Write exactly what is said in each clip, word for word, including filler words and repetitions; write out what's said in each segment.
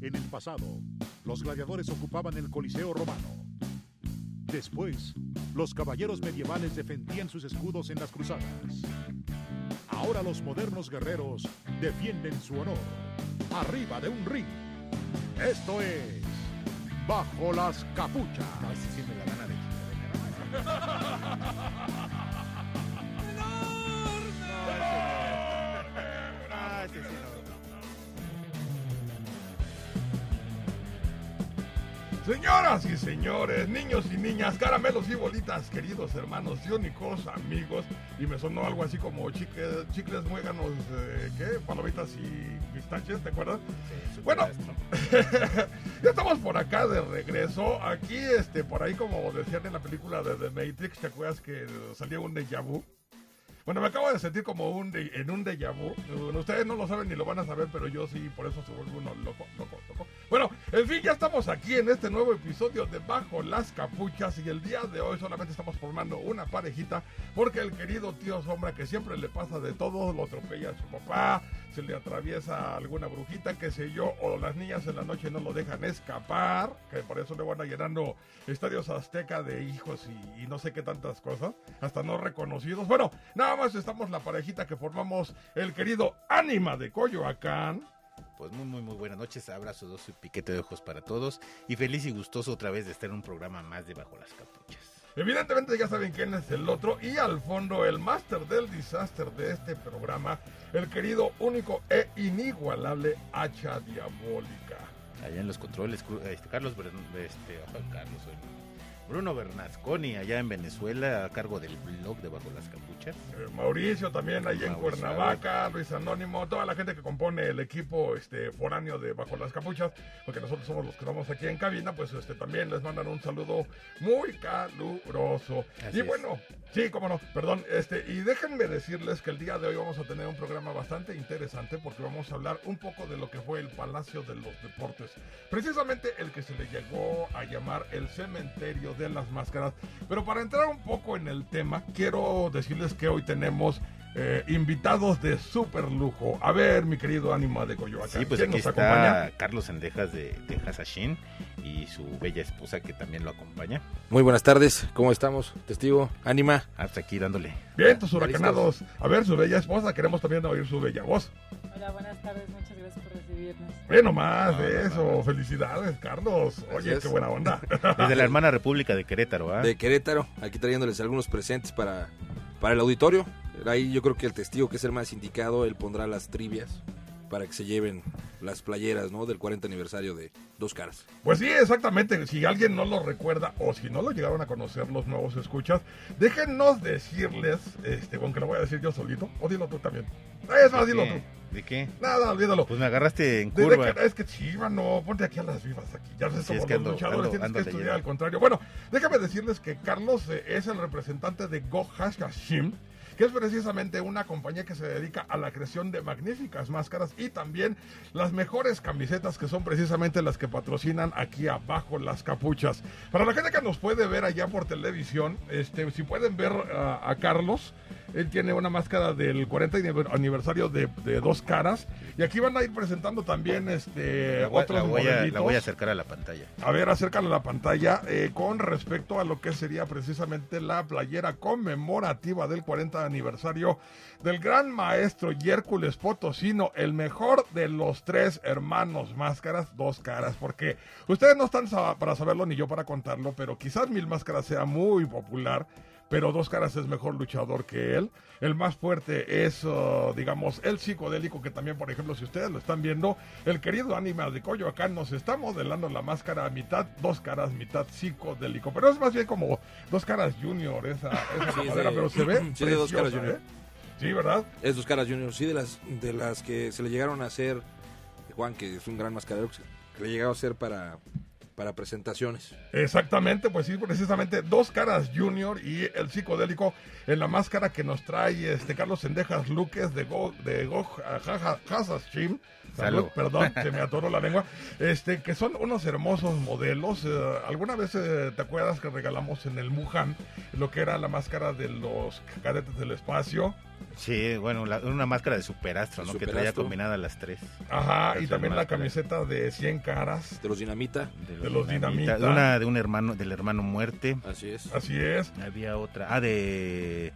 En el pasado, los gladiadores ocupaban el Coliseo romano. Después, los caballeros medievales defendían sus escudos en las cruzadas. Ahora los modernos guerreros defienden su honor arriba de un ring. Esto es Bajo las Capuchas. No, ese sí me la gana de Ah, ese sí no. Señoras y señores, niños y niñas, caramelos y bolitas, queridos hermanos y únicos amigos, y me sonó algo así como chicle, chicles, muéganos, eh, ¿qué? Palomitas y pistaches, ¿te acuerdas? Sí, bueno, ya estamos por acá de regreso, aquí, este, por ahí como decían en la película de The Matrix, ¿te acuerdas que salía un déjà vu? Bueno, me acabo de sentir como un de, en un déjà vu. Bueno, ustedes no lo saben ni lo van a saber, pero yo sí, por eso se vuelve uno loco, loco, loco. Bueno, en fin, ya estamos aquí en este nuevo episodio de Bajo las Capuchas y el día de hoy solamente estamos formando una parejita porque el querido tío Sombra, que siempre le pasa de todo, lo atropella a su papá, se le atraviesa alguna brujita, qué sé yo, o las niñas en la noche no lo dejan escapar, que por eso le van a llenando estadios Azteca de hijos y, y no sé qué tantas cosas, hasta no reconocidos. Bueno, nada más estamos la parejita que formamos el querido Ánima de Coyoacán. Pues muy, muy, muy buenas noches, abrazo, dos y piquete de ojos para todos, y feliz y gustoso otra vez de estar en un programa más de Bajo las Capuchas. Evidentemente ya saben quién es el otro, y al fondo el máster del disaster de este programa, el querido, único e inigualable Hacha Diabólica. Allá en los controles, este, Carlos, este, oh, Carlos, Bruno Bernasconi, allá en Venezuela, a cargo del blog de Bajo las Capuchas. Eh, Mauricio también, allá en Cuernavaca, Luis Anónimo, toda la gente que compone el equipo este, foráneo de Bajo las Capuchas, porque nosotros somos los que estamos aquí en cabina, pues este, también les mandan un saludo muy caluroso. Así y es. bueno, sí, cómo no, perdón, este, y déjenme decirles que el día de hoy vamos a tener un programa bastante interesante, porque vamos a hablar un poco de lo que fue el Palacio de los Deportes, precisamente el que se le llegó a llamar el Cementerio de las Máscaras. Pero para entrar un poco en el tema, quiero decirles que hoy tenemos eh, invitados de súper lujo. A ver, mi querido Ánima de Coyoacán, Sí, pues ¿quién aquí nos está acompaña? Carlos Sendejas de, de Hasashin y su bella esposa que también lo acompaña. Muy buenas tardes, ¿cómo estamos? Testigo, Ánima. Hasta aquí dándole. Bien, tus huracanados. A ver, su bella esposa, queremos también oír su bella voz. Hola, buenas tardes, muchas gracias por recibirnos. Ve nomás No, de no, eso, no, no. felicidades, Carlos. Oye, Gracias. qué buena onda. Desde la hermana República de Querétaro, ¿ah? De Querétaro, aquí trayéndoles algunos presentes para, para el auditorio. Ahí yo creo que el testigo, que es el más indicado, él pondrá las trivias para que se lleven las playeras, ¿no?, del cuarenta aniversario de Dos Caras. Pues sí, exactamente. Si alguien no lo recuerda o si no lo llegaron a conocer los nuevos escuchas, déjennos decirles, este, aunque lo voy a decir yo solito, o dilo tú también. Es más, ¿De dilo qué? tú. ¿De qué? Nada, olvídalo. Pues me agarraste en Desde curva. que- es que chiva, no, ponte aquí a las vivas aquí. Ya sabes, Sí, somos es que los ando- luchadores, ando- tienes ando que estudiar leyendo. al contrario. Bueno, déjame decirles que Carlos eh, es el representante de Go Hashim, que es precisamente una compañía que se dedica a la creación de magníficas máscaras y también las mejores camisetas, que son precisamente las que patrocinan aquí abajo las capuchas. Para la gente que nos puede ver allá por televisión, este, si pueden ver uh, a Carlos, él tiene una máscara del cuarenta aniversario de, de Dos Caras, y aquí van a ir presentando también este, La voy, otros la voy a, la modelitos. voy a acercar a la pantalla. A ver, acércalo a la pantalla eh, con respecto a lo que sería precisamente la playera conmemorativa del cuarenta aniversario del gran maestro Hércules Potosino, el mejor de los tres hermanos máscaras, Dos Caras, porque ustedes no están sa- para saberlo ni yo para contarlo, pero quizás Mil Máscaras sea muy popular, pero Dos Caras es mejor luchador que él. El más fuerte es, uh, digamos, el psicodélico, que también, por ejemplo, si ustedes lo están viendo, el querido Ánima de Coyoacán nos está modelando la máscara mitad Dos Caras, mitad psicodélico. Pero es más bien como Dos Caras Junior, esa, esa Sí, es madera, de- pero se ve sí, de Dos preciosa, Caras Junior. ¿eh? Sí, ¿verdad? Es Dos Caras Junior, sí, de las, de las que se le llegaron a hacer, Juan, que es un gran mascarero, que le llegaron a hacer para, para presentaciones. Exactamente, pues sí, precisamente Dos Caras Junior y el psicodélico en la máscara que nos trae este Carlos Sendejas Luques de Go, de Go Hashim. Salud, Salud. perdón, se me atoró la lengua. Este, que son unos hermosos modelos. Eh, ¿Alguna vez eh, te acuerdas que regalamos en el Mujan lo que era la máscara de los cadetes del espacio? Sí, bueno, la- una máscara de superastro, ¿no? Que traía Superastro. combinadas las tres. Ajá, y Esa también la máscara. camiseta de cien caras. De los Dinamita, De los Dinamita. De una de un hermano, del hermano Muerte. así es. Así es. Había otra. Ah, de.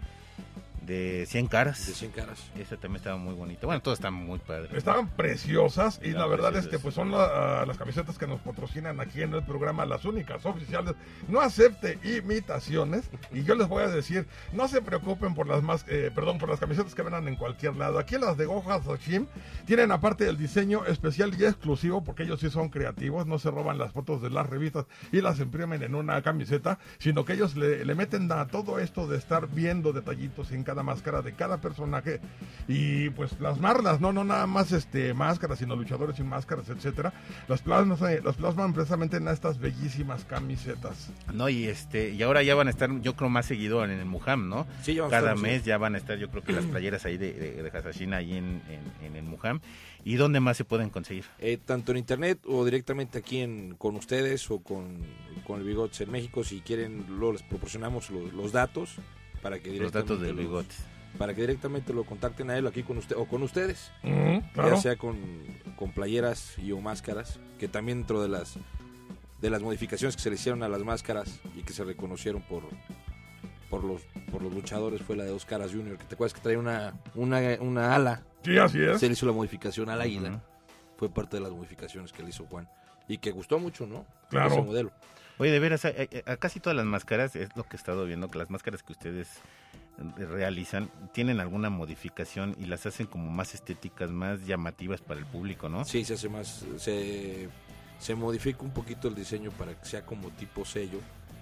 De cien caras. De cien caras. Esa también estaba muy bonita. Bueno, todas están muy padres. Estaban preciosas y Estaban la verdad preciosas. este pues son la- las camisetas que nos patrocinan aquí en el programa, las únicas oficiales. No acepte imitaciones y yo les voy a decir, no se preocupen por las más, eh, perdón, por las camisetas que vendan en cualquier lado. Aquí las de Goja Sashim tienen aparte el diseño especial y exclusivo porque ellos sí son creativos, no se roban las fotos de las revistas y las imprimen en una camiseta, sino que ellos le, le meten a todo esto de estar viendo detallitos en cada máscara de cada personaje y pues las marlas, no, no nada más este máscaras, sino luchadores sin máscaras, etcétera. Las plasman, las plasman precisamente en estas bellísimas camisetas. No, y este, y ahora ya van a estar, yo creo, más seguido en el Mujam, ¿no? Sí, ya vamos a Cada estar, sí. mes ya van a estar, yo creo que las playeras ahí de, de, de Hasashina ahí en, en, en el Mujam. ¿Y dónde más se pueden conseguir? Eh, tanto en internet o directamente aquí en, con ustedes o con, con el Bigotes en México, si quieren, luego les proporcionamos los, los datos para que Los datos del los- Bigotes. para que directamente lo contacten a él aquí con usted o con ustedes, Mm, claro. ya sea con, con playeras y o máscaras, que también dentro de las de las modificaciones que se le hicieron a las máscaras y que se reconocieron por por los por los luchadores fue la de Dos Caras junior, que te acuerdas que traía una una, una ala, Sí, así es. se le hizo la modificación al águila, Ujú. fue parte de las modificaciones que le hizo Juan y que gustó mucho, ¿no? Claro. Ese modelo. Oye, de veras, a, a- a casi todas las máscaras, es lo que he estado viendo, que las máscaras que ustedes eh, realizan tienen alguna modificación y las hacen como más estéticas, más llamativas para el público, ¿no? Sí, se hace más, se, se modifica un poquito el diseño para que sea como tipo sello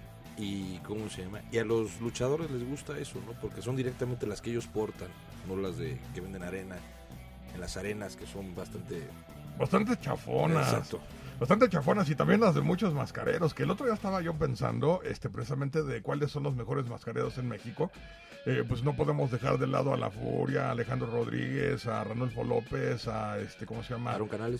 y ¿cómo se llama? Y a los luchadores les gusta eso, ¿no? Porque son directamente las que ellos portan, no las de que venden arena, en las arenas que son bastante... Bastante chafonas. Exacto. Bastante chafonas y también las de muchos mascareros, que el otro día estaba yo pensando este precisamente de cuáles son los mejores mascareros en México. Eh, pues no podemos dejar de lado a La Furia, a Alejandro Rodríguez, a Ranulfo López, a este, ¿cómo se llama? Aaron Canales,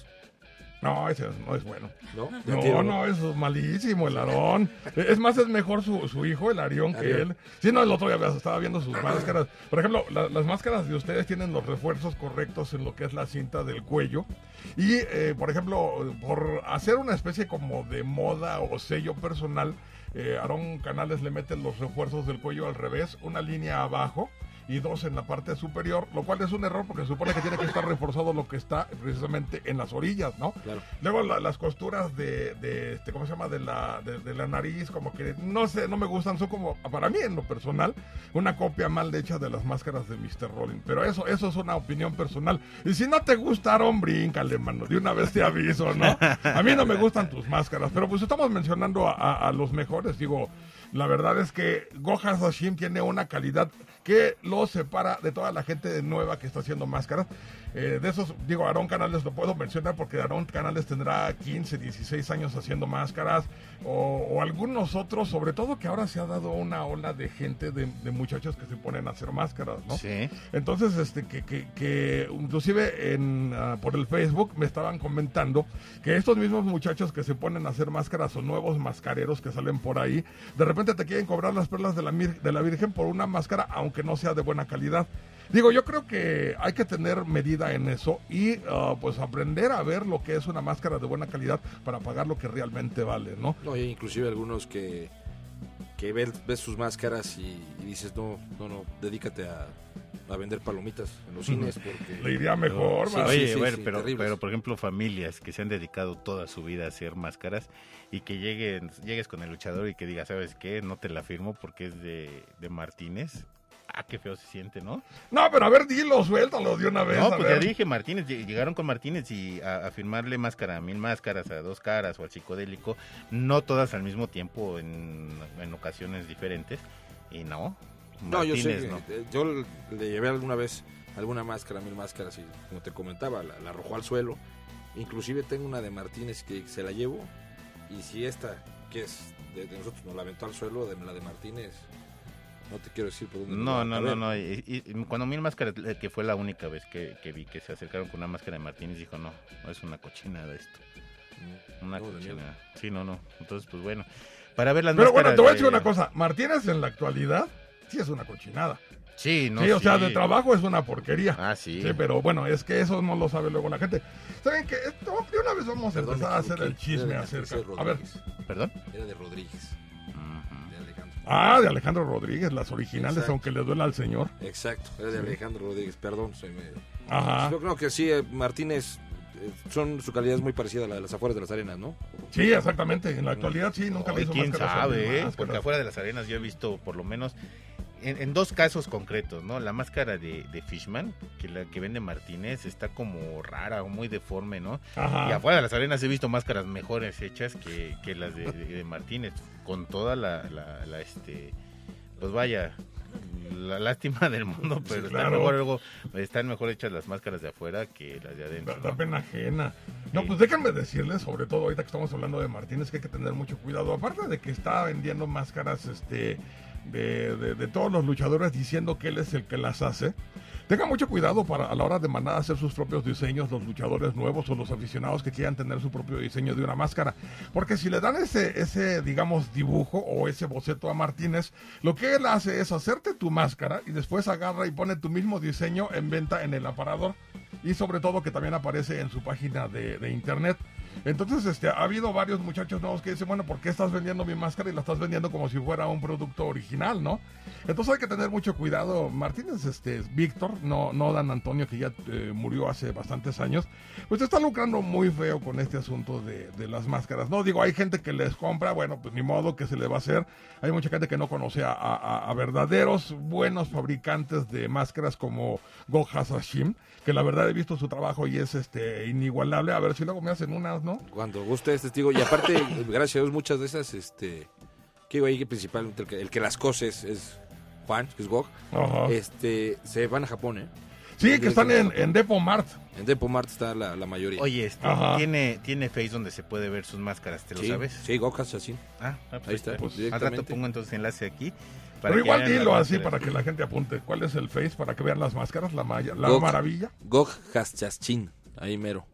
No, ese no es bueno. ¿no? No, no, eso es malísimo, el Aarón. Es más, es mejor su, su hijo, el Arión, que Arión. él. Sí, no, el otro día estaba viendo sus máscaras. Por ejemplo, la- las máscaras de ustedes tienen los refuerzos correctos en lo que es la cinta del cuello. Y, eh, por ejemplo, por hacer una especie como de moda o sello personal, eh, Aarón Canales le mete los refuerzos del cuello al revés, una línea abajo y dos en la parte superior, lo cual es un error porque se supone que tiene que estar reforzado lo que está precisamente en las orillas, ¿no? Claro. Luego la- las costuras de, de este, ¿cómo se llama? De la, de, de la nariz, como que no sé, no me gustan, son como, para mí en lo personal, una copia mal hecha de las máscaras de mister Rolling. Pero eso, eso es una opinión personal. Y si no te gustaron, bríncale, mano, de una vez te aviso, ¿no? A mí no me gustan tus máscaras, pero pues estamos mencionando a, a- a los mejores, digo, la verdad es que Gohan Sashim tiene una calidad que lo separa de toda la gente nueva que está haciendo máscaras. Eh, de esos, digo, Aarón Canales lo puedo mencionar porque Aarón Canales tendrá quince, dieciséis años haciendo máscaras, o, o algunos otros, sobre todo que ahora se ha dado una ola de gente, de, de muchachos que se ponen a hacer máscaras, ¿no? Sí. Entonces, este, que, que, que inclusive en, ah, por el Facebook me estaban comentando que estos mismos muchachos que se ponen a hacer máscaras o nuevos mascareros que salen por ahí, de repente te quieren cobrar las perlas de la, mir- de la Virgen por una máscara, aunque no sea de buena calidad. Digo, yo creo que hay que tener medida en eso y ah, pues aprender a ver lo que es una máscara de buena calidad para pagar lo que realmente vale, ¿no? No, y inclusive algunos que, que ves, ves sus máscaras y, y dices, no, no, no, dedícate a, a vender palomitas en los cines porque... Le iría mejor, Sí, ¿va? Oye, sí, sí, bueno, sí, pero, terribles. pero por ejemplo, familias que se han dedicado toda su vida a hacer máscaras y que lleguen, llegues con el luchador y que diga, ¿sabes qué? No te la firmo porque es de, de Martínez. Ah, qué feo se siente, ¿no? No, pero a ver, dilo, suéltalo de una vez. No, a pues ya ver. dije, Martínez, lleg- llegaron con Martínez y a, a firmarle máscara a Mil Máscaras, a Dos Caras o al Psicodélico, no todas al mismo tiempo, en, en ocasiones diferentes, y no. No, yo sé, Martínez, que, no. eh, yo le le llevé alguna vez alguna máscara, mil máscaras y como te comentaba, la, la arrojó al suelo. Inclusive tengo una de Martínez que se la llevo y si esta, que es de, de nosotros, nos la aventó al suelo, de la de Martínez, no te quiero decir por dónde. No, nos va no, a no, caber. no. Y, y cuando Mil Máscaras, eh, que fue la única vez que, que vi que se acercaron con una máscara de Martínez, dijo, no, no es una cochinada esto. Una No, de miedo. cochinada. Sí, no, no. Entonces, pues bueno. Para ver las Pero máscaras bueno, te voy a decir de- una cosa. Martínez en la actualidad sí es una cochinada. Sí, no Sí, o sí. sea, de trabajo es una porquería. Ah, sí. Sí, pero bueno, es que eso no lo sabe luego la gente. ¿Saben qué? Esto, de una vez vamos a Perdón, empezar a me hacer equivoqué. el chisme Era de acerca. José A ver. Rodríguez. ¿Perdón? Era de Rodríguez. Ujú. De Alejandro. Ah, de Alejandro Rodríguez, las originales, Exacto. aunque le duela al señor. Exacto, era de Alejandro Rodríguez, perdón. Se me... Ajá. Yo creo que sí, eh, Martínez, eh, son, su calidad es muy parecida a la de las afueras de las arenas, ¿no? Sí, exactamente. En la actualidad sí, nunca le Oye, hizo quién máscaras a sabe, mil ¿eh? máscaras. Porque afuera de las arenas yo he visto por lo menos en, en dos casos concretos, ¿no? La máscara de, de Fishman, que la que vende Martínez, está como rara o muy deforme, ¿no? Ajá. Y afuera de las arenas he visto máscaras mejores hechas que, que las de, de- de Martínez, con toda la, la, la, este, pues vaya, la lástima del mundo, pero Sí, están, claro. mejor, luego, están mejor hechas las máscaras de afuera que las de adentro. Da, da ¿no? pena ajena. No, Sí. pues déjenme decirles, sobre todo ahorita que estamos hablando de Martínez, que hay que tener mucho cuidado. Aparte de que está vendiendo máscaras este, de, de, de todos los luchadores diciendo que él es el que las hace, tengan mucho cuidado para a la hora de mandar a hacer sus propios diseños los luchadores nuevos o los aficionados que quieran tener su propio diseño de una máscara. Porque si le dan ese, ese digamos, dibujo o ese boceto a Martínez, lo que él hace es hacerte tu máscara y después agarra y pone tu mismo diseño en venta en el aparador. Y sobre todo que también aparece en su página de, de internet. Entonces, este, ha habido varios muchachos nuevos que dicen, bueno, ¿por qué estás vendiendo mi máscara y la estás vendiendo como si fuera un producto original, no? Entonces hay que tener mucho cuidado. Martínez, este, Víctor, no, no Dan Antonio, que ya eh, murió hace bastantes años, pues está lucrando muy feo con este asunto de, de las máscaras. No, digo, hay gente que les compra, bueno, pues ni modo que se le va a hacer. Hay mucha gente que no conoce a, a, a verdaderos buenos fabricantes de máscaras como Go Hasashim, que la verdad he visto su trabajo y es este inigualable. A ver si luego me hacen unas, ¿no? Cuando guste es testigo. Y aparte, gracias a Dios, muchas de esas, este, que digo ahí que principalmente el que, el que las cose es, es Juan, que es Gog, Ajá. este, se van a Japón, ¿eh? Sí, que están en, en Depot Mart. En Depomart está la, la mayoría. Oye, este, Ajá. tiene, tiene Face donde se puede ver sus máscaras, ¿te lo sí, sabes? Sí, Gog Assassin. Ah, ah, pues Ahí está, pues, al directamente. rato pongo entonces enlace aquí. Pero que igual vean las dilo así máscaras. para que la gente apunte. ¿Cuál es el Face para que vean las máscaras? La, maya- la Gog. maravilla. Gog Haschashin, ahí mero.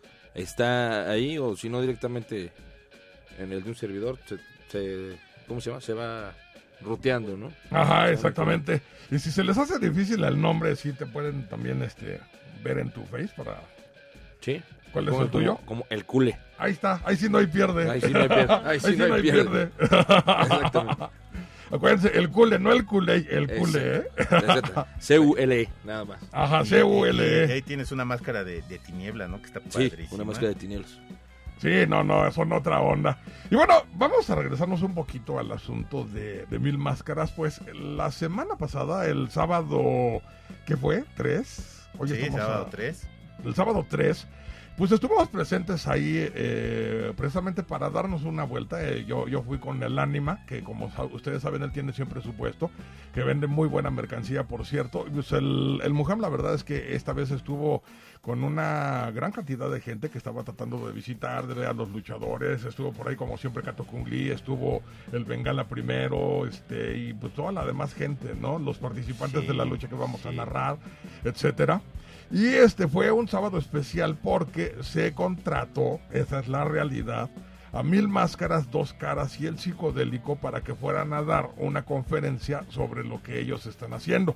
Está ahí, o si no directamente en el de un servidor, se, se- ¿cómo se llama? Se va ruteando, ¿no? Ajá, exactamente. Y si se les hace difícil el nombre, sí te pueden también este ver en tu Face para... Sí. ¿Cuál es Como- el tuyo? Como, como el cule. Ahí está, ahí sí no hay pierde. Ahí sí no hay pierde. Ahí sí no hay pierde. Exactamente. Acuérdense, el cule, no el culé, el cule, ¿eh? Exacto. C U L E, nada más. Ajá, Y- C U y- L y E. ahí tienes una máscara de, de tiniebla, ¿no? Que está Sí, padrísima. una máscara de tinieblas. Sí, no, no, son otra onda. Y bueno, vamos a regresarnos un poquito al asunto de, de Mil Máscaras. Pues la semana pasada, el sábado, ¿qué fue? ¿Tres? Hoy Sí, estamos sábado a- tres. el sábado tres, pues estuvimos presentes ahí eh, precisamente para darnos una vuelta. Eh, yo, yo fui con el Ánima, que como sa- ustedes saben, él tiene siempre su puesto, que vende muy buena mercancía, por cierto. Y pues el, el Mujam, la verdad es que esta vez estuvo con una gran cantidad de gente que estaba tratando de visitar, de ver a los luchadores. Estuvo por ahí, como siempre, Kato Kung Lee, estuvo el Bengala primero, este, y pues toda la demás gente, ¿no? Los participantes Sí, de la lucha que vamos a sí. narrar, etcétera. Y este fue un sábado especial porque se contrató, esa es la realidad, a Mil Máscaras, Dos Caras y el Psicodélico para que fueran a dar una conferencia sobre lo que ellos están haciendo.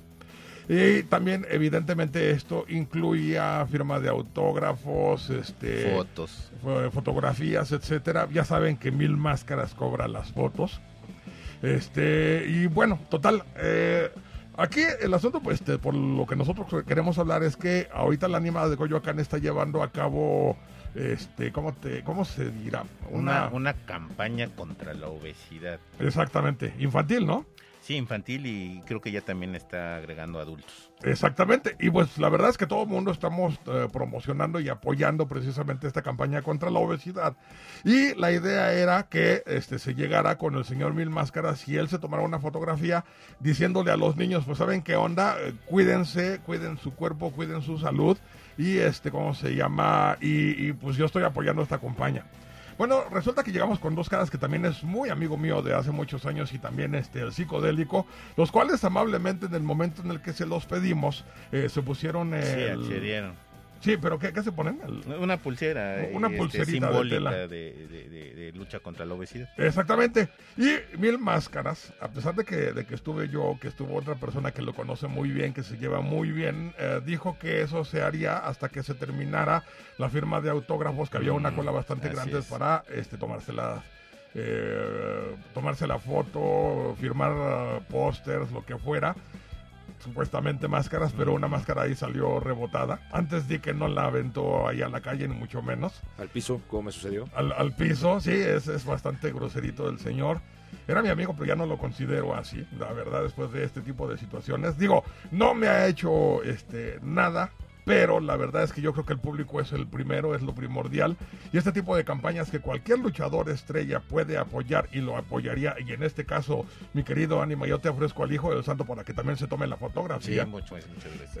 Y también, evidentemente, esto incluía firma de autógrafos, este, Fotos. fo- fotografías, etcétera. Ya saben que Mil Máscaras cobra las fotos. Este, y bueno, total, eh, aquí el asunto, pues, este, por lo que nosotros queremos hablar es que ahorita la Ánima de Coyoacán está llevando a cabo, este, ¿cómo te, cómo se dirá? Una, una campaña contra la obesidad. Exactamente, infantil, ¿no? Sí, infantil y creo que ya también está agregando adultos. Exactamente, y pues la verdad es que todo el mundo estamos eh, promocionando y apoyando precisamente esta campaña contra la obesidad. Y la idea era que este se llegara con el señor Mil Máscaras y él se tomara una fotografía diciéndole a los niños, pues saben qué onda, Eh, cuídense, cuiden su cuerpo, cuiden su salud y este, ¿cómo se llama? Y, y pues yo estoy apoyando esta campaña. Bueno, resulta que llegamos con Dos Caras, que también es muy amigo mío de hace muchos años, y también este el Psicodélico, los cuales amablemente en el momento en el que se los pedimos, eh, se pusieron Sí, el... accedieron. Sí, pero ¿qué, qué se ponen? El... Una pulsera. Una este, pulserita simbólica de tela. de, de, de, de lucha contra la obesidad. Exactamente. Y Mil Máscaras, a pesar de que, de que estuve yo, que estuvo otra persona que lo conoce muy bien, que se lleva muy bien, eh, dijo que eso se haría hasta que se terminara la firma de autógrafos, que había una cola bastante Así grande es. para este, tomarse la, eh, tomarse la foto, firmar uh, pósters, lo que fuera. Supuestamente máscaras, pero una máscara ahí salió rebotada. Antes di que no la aventó ahí a la calle, ni mucho menos. Al piso, ¿cómo me sucedió? Al, al piso, sí, es, es bastante groserito el señor. Era mi amigo, pero ya no lo considero así, la verdad, después de este tipo de situaciones. Digo, no me ha hecho este nada, pero la verdad es que yo creo que el público es el primero, es lo primordial. Y este tipo de campañas que cualquier luchador estrella puede apoyar y lo apoyaría. Y en este caso, mi querido Ánima, yo te ofrezco al Hijo del Santo para que también se tome la fotografía. Sí, mucho, muchas gracias.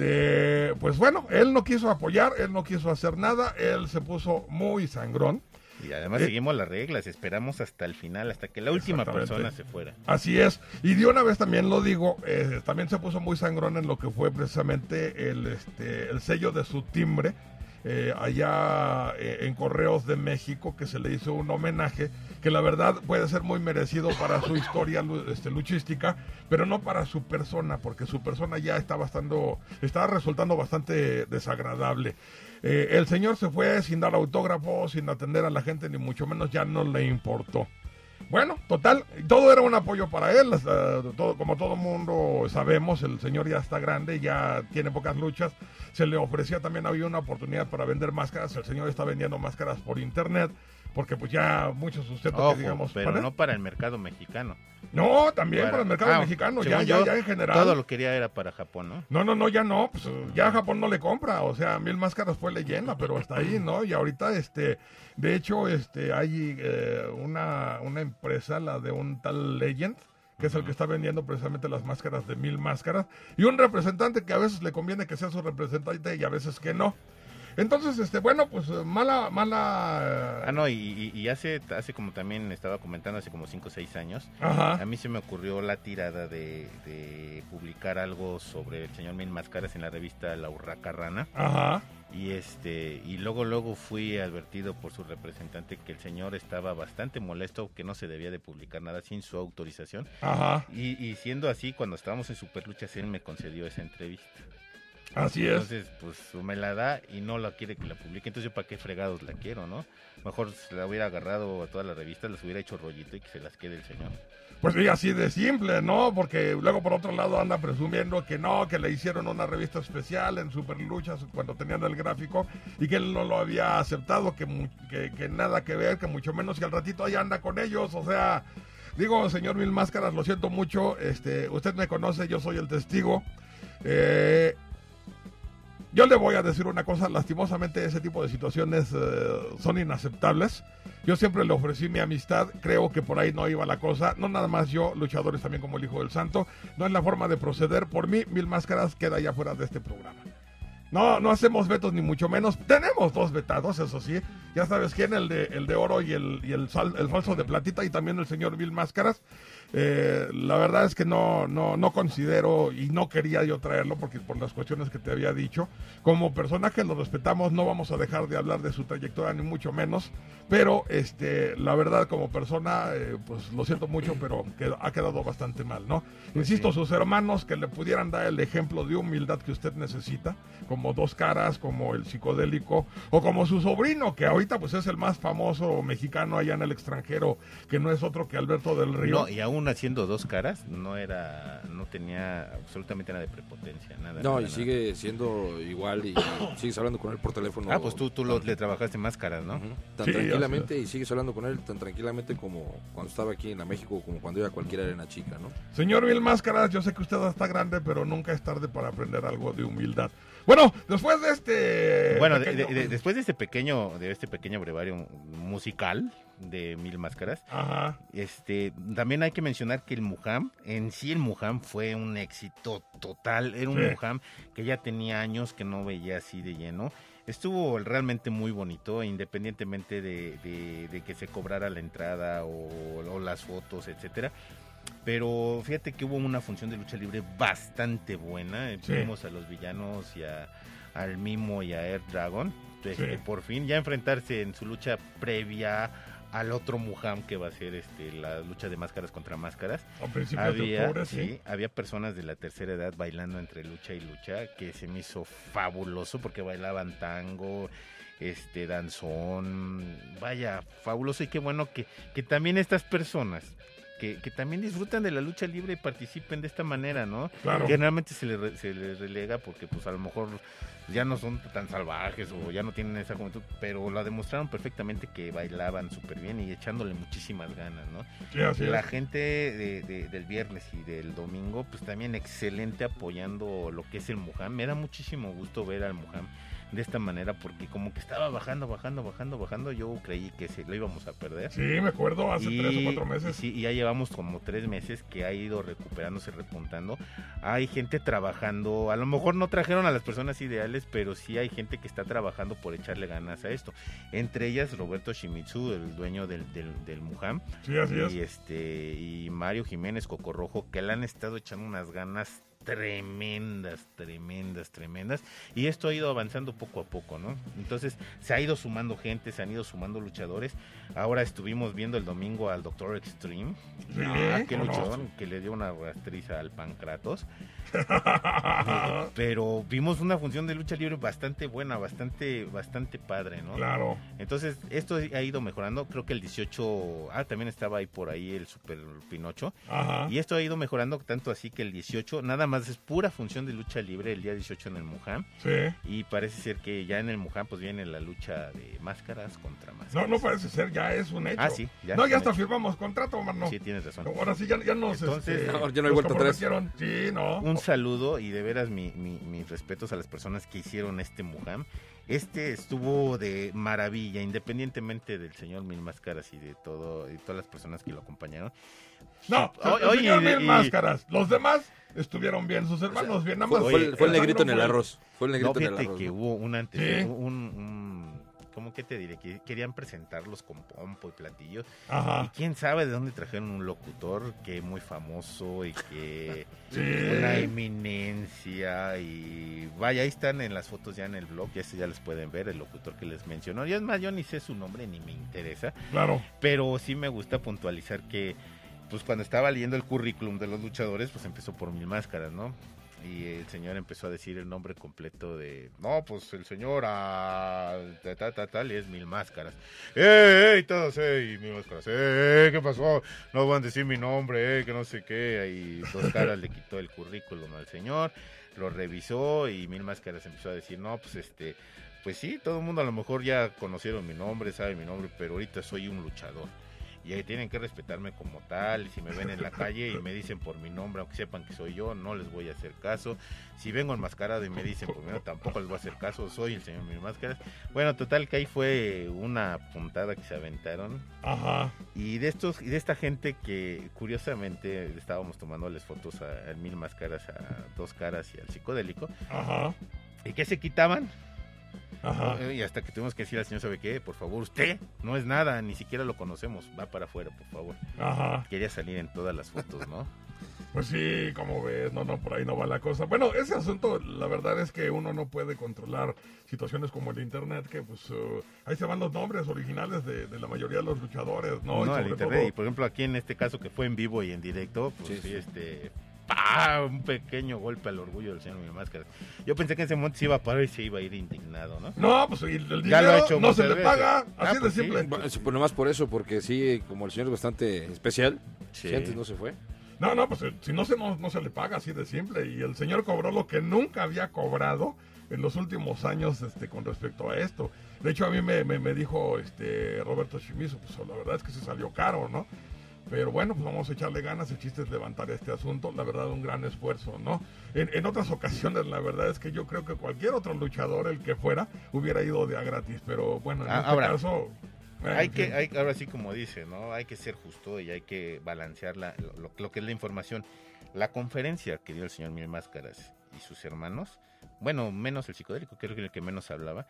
Este, pues bueno, él no quiso apoyar, él no quiso hacer nada, él se puso muy sangrón. Y además Eh, seguimos las reglas, esperamos hasta el final, hasta que la última Exactamente. persona se fuera. Así es, y de una vez también lo digo, eh, también se puso muy sangrón en lo que fue precisamente el, este, el sello de su timbre, eh, allá eh, en Correos de México, que se le hizo un homenaje, que la verdad puede ser muy merecido para su historia lu- este, luchística, pero no para su persona, porque su persona ya está bastante, está resultando bastante desagradable. Eh, el señor se fue sin dar autógrafos, sin atender a la gente, ni mucho menos ya no le importó. Bueno, total, todo era un apoyo para él, hasta todo, como todo mundo sabemos, el señor ya está grande, ya tiene pocas luchas, se le ofrecía también, había una oportunidad para vender máscaras, el señor está vendiendo máscaras por internet, porque pues ya muchos sustentos Ojo, que digamos... pero ¿vale? no para el mercado mexicano. No, también Para- para el mercado ah, mexicano, ya, según ya, yo, ya en general. Todo lo quería era para Japón, ¿no? No, no, no, ya no, pues ya Japón no le compra, o sea, Mil Máscaras fue leyenda, pero hasta ahí, ¿no? Y ahorita, este, de hecho, este, hay eh, una, una empresa, la de un tal Legend, que es el que está vendiendo precisamente las máscaras de Mil Máscaras, y un representante que a veces le conviene que sea su representante y a veces que no. Entonces, este, bueno, pues mala, mala... Ah, no, y, y- y hace, hace como también estaba comentando, hace como cinco o seis años, Ajá, a mí se me ocurrió la tirada de, de publicar algo sobre el señor Mil Máscaras en la revista La Urraca Rana. ajá, Y este y luego luego fui advertido por su representante que el señor estaba bastante molesto, que no se debía de publicar nada sin su autorización. ajá, Y, y siendo así, cuando estábamos en Superluchas, él me concedió esa entrevista. así es. Entonces, pues me la da y no la quiere que la publique. Entonces, yo para qué fregados la quiero, ¿no? Mejor se la hubiera agarrado a todas las revistas, las hubiera hecho rollito y que se las quede el señor. Pues sí, así de simple, ¿no? Porque luego por otro lado anda presumiendo que no, que le hicieron una revista especial en Superluchas cuando tenían el gráfico y que él no lo había aceptado, que, mu- que, que nada que ver, que mucho menos que al ratito ahí anda con ellos, o sea, digo, señor Mil Máscaras, lo siento mucho, este, usted me conoce, yo soy el testigo, eh, yo le voy a decir una cosa, lastimosamente ese tipo de situaciones eh, son inaceptables. Yo siempre le ofrecí mi amistad, creo que por ahí no iba la cosa, no nada más yo, luchadores también como el Hijo del Santo, no es la forma de proceder, por mí Mil Máscaras queda ya fuera de este programa. No, no hacemos vetos ni mucho menos, tenemos dos vetados, eso sí, ya sabes quién, el de, el de oro y el, y el, sal- el falso de platita y también el señor Mil Máscaras. Eh, la verdad es que no, no, no considero y no quería yo traerlo porque por las cuestiones que te había dicho. Como personaje lo respetamos, no vamos a dejar de hablar de su trayectoria ni mucho menos, pero este, la verdad como persona, eh, pues lo siento mucho, pero que ha quedado bastante mal, ¿no? Insisto, sus hermanos que le pudieran dar el ejemplo de humildad que usted necesita, como Dos Caras, como el Psicodélico, o como su sobrino, que ahorita pues es el más famoso mexicano allá en el extranjero, que no es otro que Alberto del Río. No, y aún haciendo Dos Caras, no era, no tenía absolutamente nada de prepotencia, nada. No, nada, y nada. sigue siendo igual y sigues hablando con él por teléfono. Ah, pues tú, tú lo- le trabajaste Máscaras, ¿no? Ujú. Tan Sí, tranquilamente y sigues hablando con él tan tranquilamente como cuando estaba aquí en la México, como cuando iba a cualquier arena chica, ¿no? Señor Mil Máscaras, yo sé que usted está grande, pero nunca es tarde para aprender algo de humildad. Bueno, después de este... Bueno, de- pequeño- de- de- después de este pequeño, de este pequeño brevario musical de Mil Máscaras, Ajá, este, también hay que mencionar que el Mujam, en sí el Mujam fue un éxito total, era un Sí. Mujam que ya tenía años que no veía así de lleno. Estuvo realmente muy bonito, independientemente de, de- de que se cobrara la entrada o, o las fotos, etcétera. Pero fíjate que hubo una función de lucha libre bastante buena. Sí. Vimos a los villanos y a, al Mimo y a Air Dragon, este, Sí. por fin ya enfrentarse en su lucha previa al otro Muham, que va a ser este la lucha de máscaras contra máscaras. A principios de Había, octubre, sí, sí. había personas de la tercera edad bailando entre lucha y lucha, que se me hizo fabuloso porque bailaban tango, este danzón, vaya, fabuloso, y qué bueno que, que también estas personas que, que también disfrutan de la lucha libre y participen de esta manera, ¿no? Claro. Que realmente se les, re- se les relega porque pues a lo mejor ya no son tan salvajes o ya no tienen esa juventud, pero la demostraron perfectamente que bailaban súper bien y echándole muchísimas ganas, ¿no? Sí, así La es. gente de, de- del viernes y del domingo, pues también excelente apoyando lo que es el Muham. Me da muchísimo gusto ver al Muham de esta manera porque como que estaba bajando, bajando, bajando, bajando. Yo creí que se lo íbamos a perder. Sí, me acuerdo, hace Y, tres o cuatro y meses. sí, y ya llevamos como tres meses que ha ido recuperándose, repuntando. Hay gente trabajando, a lo mejor no trajeron a las personas ideales, pero sí hay gente que está trabajando por echarle ganas a esto. Entre ellas Roberto Shimizu, el dueño del, del, del Muham, Sí, así es. y este y Mario Jiménez Cocorrojo, que le han estado echando unas ganas tremendas, tremendas, tremendas, y esto ha ido avanzando poco a poco, ¿no? Entonces se ha ido sumando gente, se han ido sumando luchadores. Ahora estuvimos viendo el domingo al Doctor Extreme, Sí, ah, qué ¿cómo no? luchador, que le dio una rastriza al Pancratos. Eh, pero vimos una función de lucha libre bastante buena, bastante, bastante padre, ¿no? Claro. Entonces, esto ha ido mejorando. Creo que el dieciocho, ah, también estaba ahí por ahí el Super Pinocho. Ajá. Y esto ha ido mejorando tanto así que el dieciocho, nada más es pura función de lucha libre el día dieciocho en el Muham. Sí. Y parece ser que ya en el Muham pues viene la lucha de máscaras contra máscaras. No, no parece ser, ya es un hecho. Ah, sí, ya no, es ya un hasta hecho. firmamos contrato, mano. Sí, tienes razón. Ahora sí, ya, ya nos. Entonces, este, no, ya no hay nos vuelta atrás. comprometieron. Sí, no. Un saludo y de veras mi, mi- mis respetos a las personas que hicieron este Muham. Este estuvo de maravilla, independientemente del señor Mil Máscaras y de todo y todas las personas que lo acompañaron. No, O- el oye, señor y- Mil y- Máscaras. Los demás estuvieron bien, sus hermanos bien. Nada Fue, más. fue el, fue el Oye, negrito en el fue- arroz. Fue el No, negrito en el fíjate arroz. que ¿no? hubo un antes, Sí. un, un- ¿cómo que te diré? Que querían presentarlos con pompo y platillos. Y Ajá. quién sabe de dónde trajeron un locutor que es muy famoso y que Sí. una eminencia. Y vaya, ahí están en las fotos ya en el blog, ya se ya les pueden ver el locutor que les mencionó. Y es más, yo ni sé su nombre ni me interesa, Claro. pero sí me gusta puntualizar que pues cuando estaba leyendo el currículum de los luchadores, pues empezó por Mil Máscaras, ¿no? Y el señor empezó a decir el nombre completo de, no, pues el señor a ta, ta, ta, tal, y es Mil Máscaras. ¡Ey, ey, todos, ey, Mil Máscaras! ¡Ey, qué pasó! No van a decir mi nombre, ey, que no sé qué. Ahí Dos Caras le quitó el currículum al señor, lo revisó y Mil Máscaras empezó a decir, no, pues este, pues sí, todo el mundo a lo mejor ya conocieron mi nombre, sabe mi nombre, pero ahorita soy un luchador. Y ahí tienen que respetarme como tal, y si me ven en la calle y me dicen por mi nombre, aunque sepan que soy yo, no les voy a hacer caso. Si vengo enmascarado y me dicen por mi nombre, tampoco les voy a hacer caso, soy el señor Mil Máscaras. Bueno, total que ahí fue una puntada que se aventaron. Ajá. Y de estos, y de esta gente que curiosamente estábamos tomándoles fotos a, a Mil Máscaras, a Dos Caras y al Psicodélico, Ajá. y que se quitaban. Ajá. Y hasta que tuvimos que decir al señor, ¿sabe qué? Por favor, usted no es nada, ni siquiera lo conocemos, va para afuera, por favor. Ajá. Quería salir en todas las fotos, ¿no? Pues sí, como ves, no, no, por ahí no va la cosa. Bueno, ese asunto, la verdad es que uno no puede controlar situaciones como el internet, que pues uh, ahí se van los nombres originales de, de la mayoría de los luchadores, ¿no? No, y al sobre internet. todo- Y por ejemplo, aquí en este caso que fue en vivo y en directo, pues Sí, sí, sí. este... ¡pah! Un pequeño golpe al orgullo del señor Mil Máscaras. Yo pensé que en ese momento se iba a parar y se iba a ir indignado, ¿no? No, pues el, el Ya lo ha dinero hecho no se muchas le veces. paga, Ah, así pues de sí. simple. Bueno, se pone más por eso, porque sí, como el señor es bastante especial, Sí. si antes no se fue. No, no, pues eh, si no se, no, no se le paga, así de simple. Y el señor cobró lo que nunca había cobrado en los últimos años este, con respecto a esto. De hecho, a mí me, me, me dijo este Roberto Shimizu, pues la verdad es que se salió caro, ¿no? Pero bueno, pues vamos a echarle ganas, el chiste es levantar este asunto, la verdad un gran esfuerzo, ¿no? En, en otras ocasiones la verdad es que yo creo que cualquier otro luchador, el que fuera, hubiera ido de a gratis, pero bueno, en Ah, este ahora, caso... eh, Hay en que, fin. hay, ahora sí como dice, ¿no? Hay que ser justo y hay que balancear la, lo, lo que es la información. La conferencia que dio el señor Mil Máscaras y sus hermanos, bueno, menos el Psicodélico, creo que el que menos hablaba,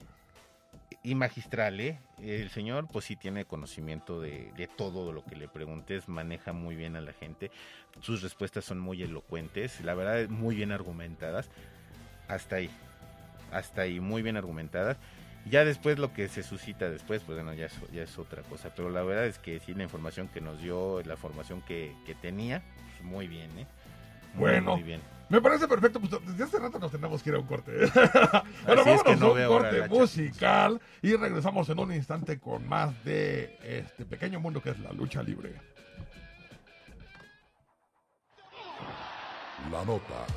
y magistral, ¿eh? El señor pues sí tiene conocimiento de, de todo lo que le preguntes, maneja muy bien a la gente, sus respuestas son muy elocuentes, la verdad muy bien argumentadas, hasta ahí. hasta ahí muy bien argumentadas. Ya después lo que se suscita después, pues bueno, ya es, ya es otra cosa. Pero la verdad es que sí, la información que nos dio, la formación que, que tenía, pues muy bien, ¿eh? Muy, bueno, muy bien. Me parece perfecto, pues desde hace rato nos tenemos que ir a un corte. ¿eh? Bueno, Así es vámonos que no a un veo corte ahora la musical y regresamos en un instante con más de este pequeño mundo que es la lucha libre. La nota.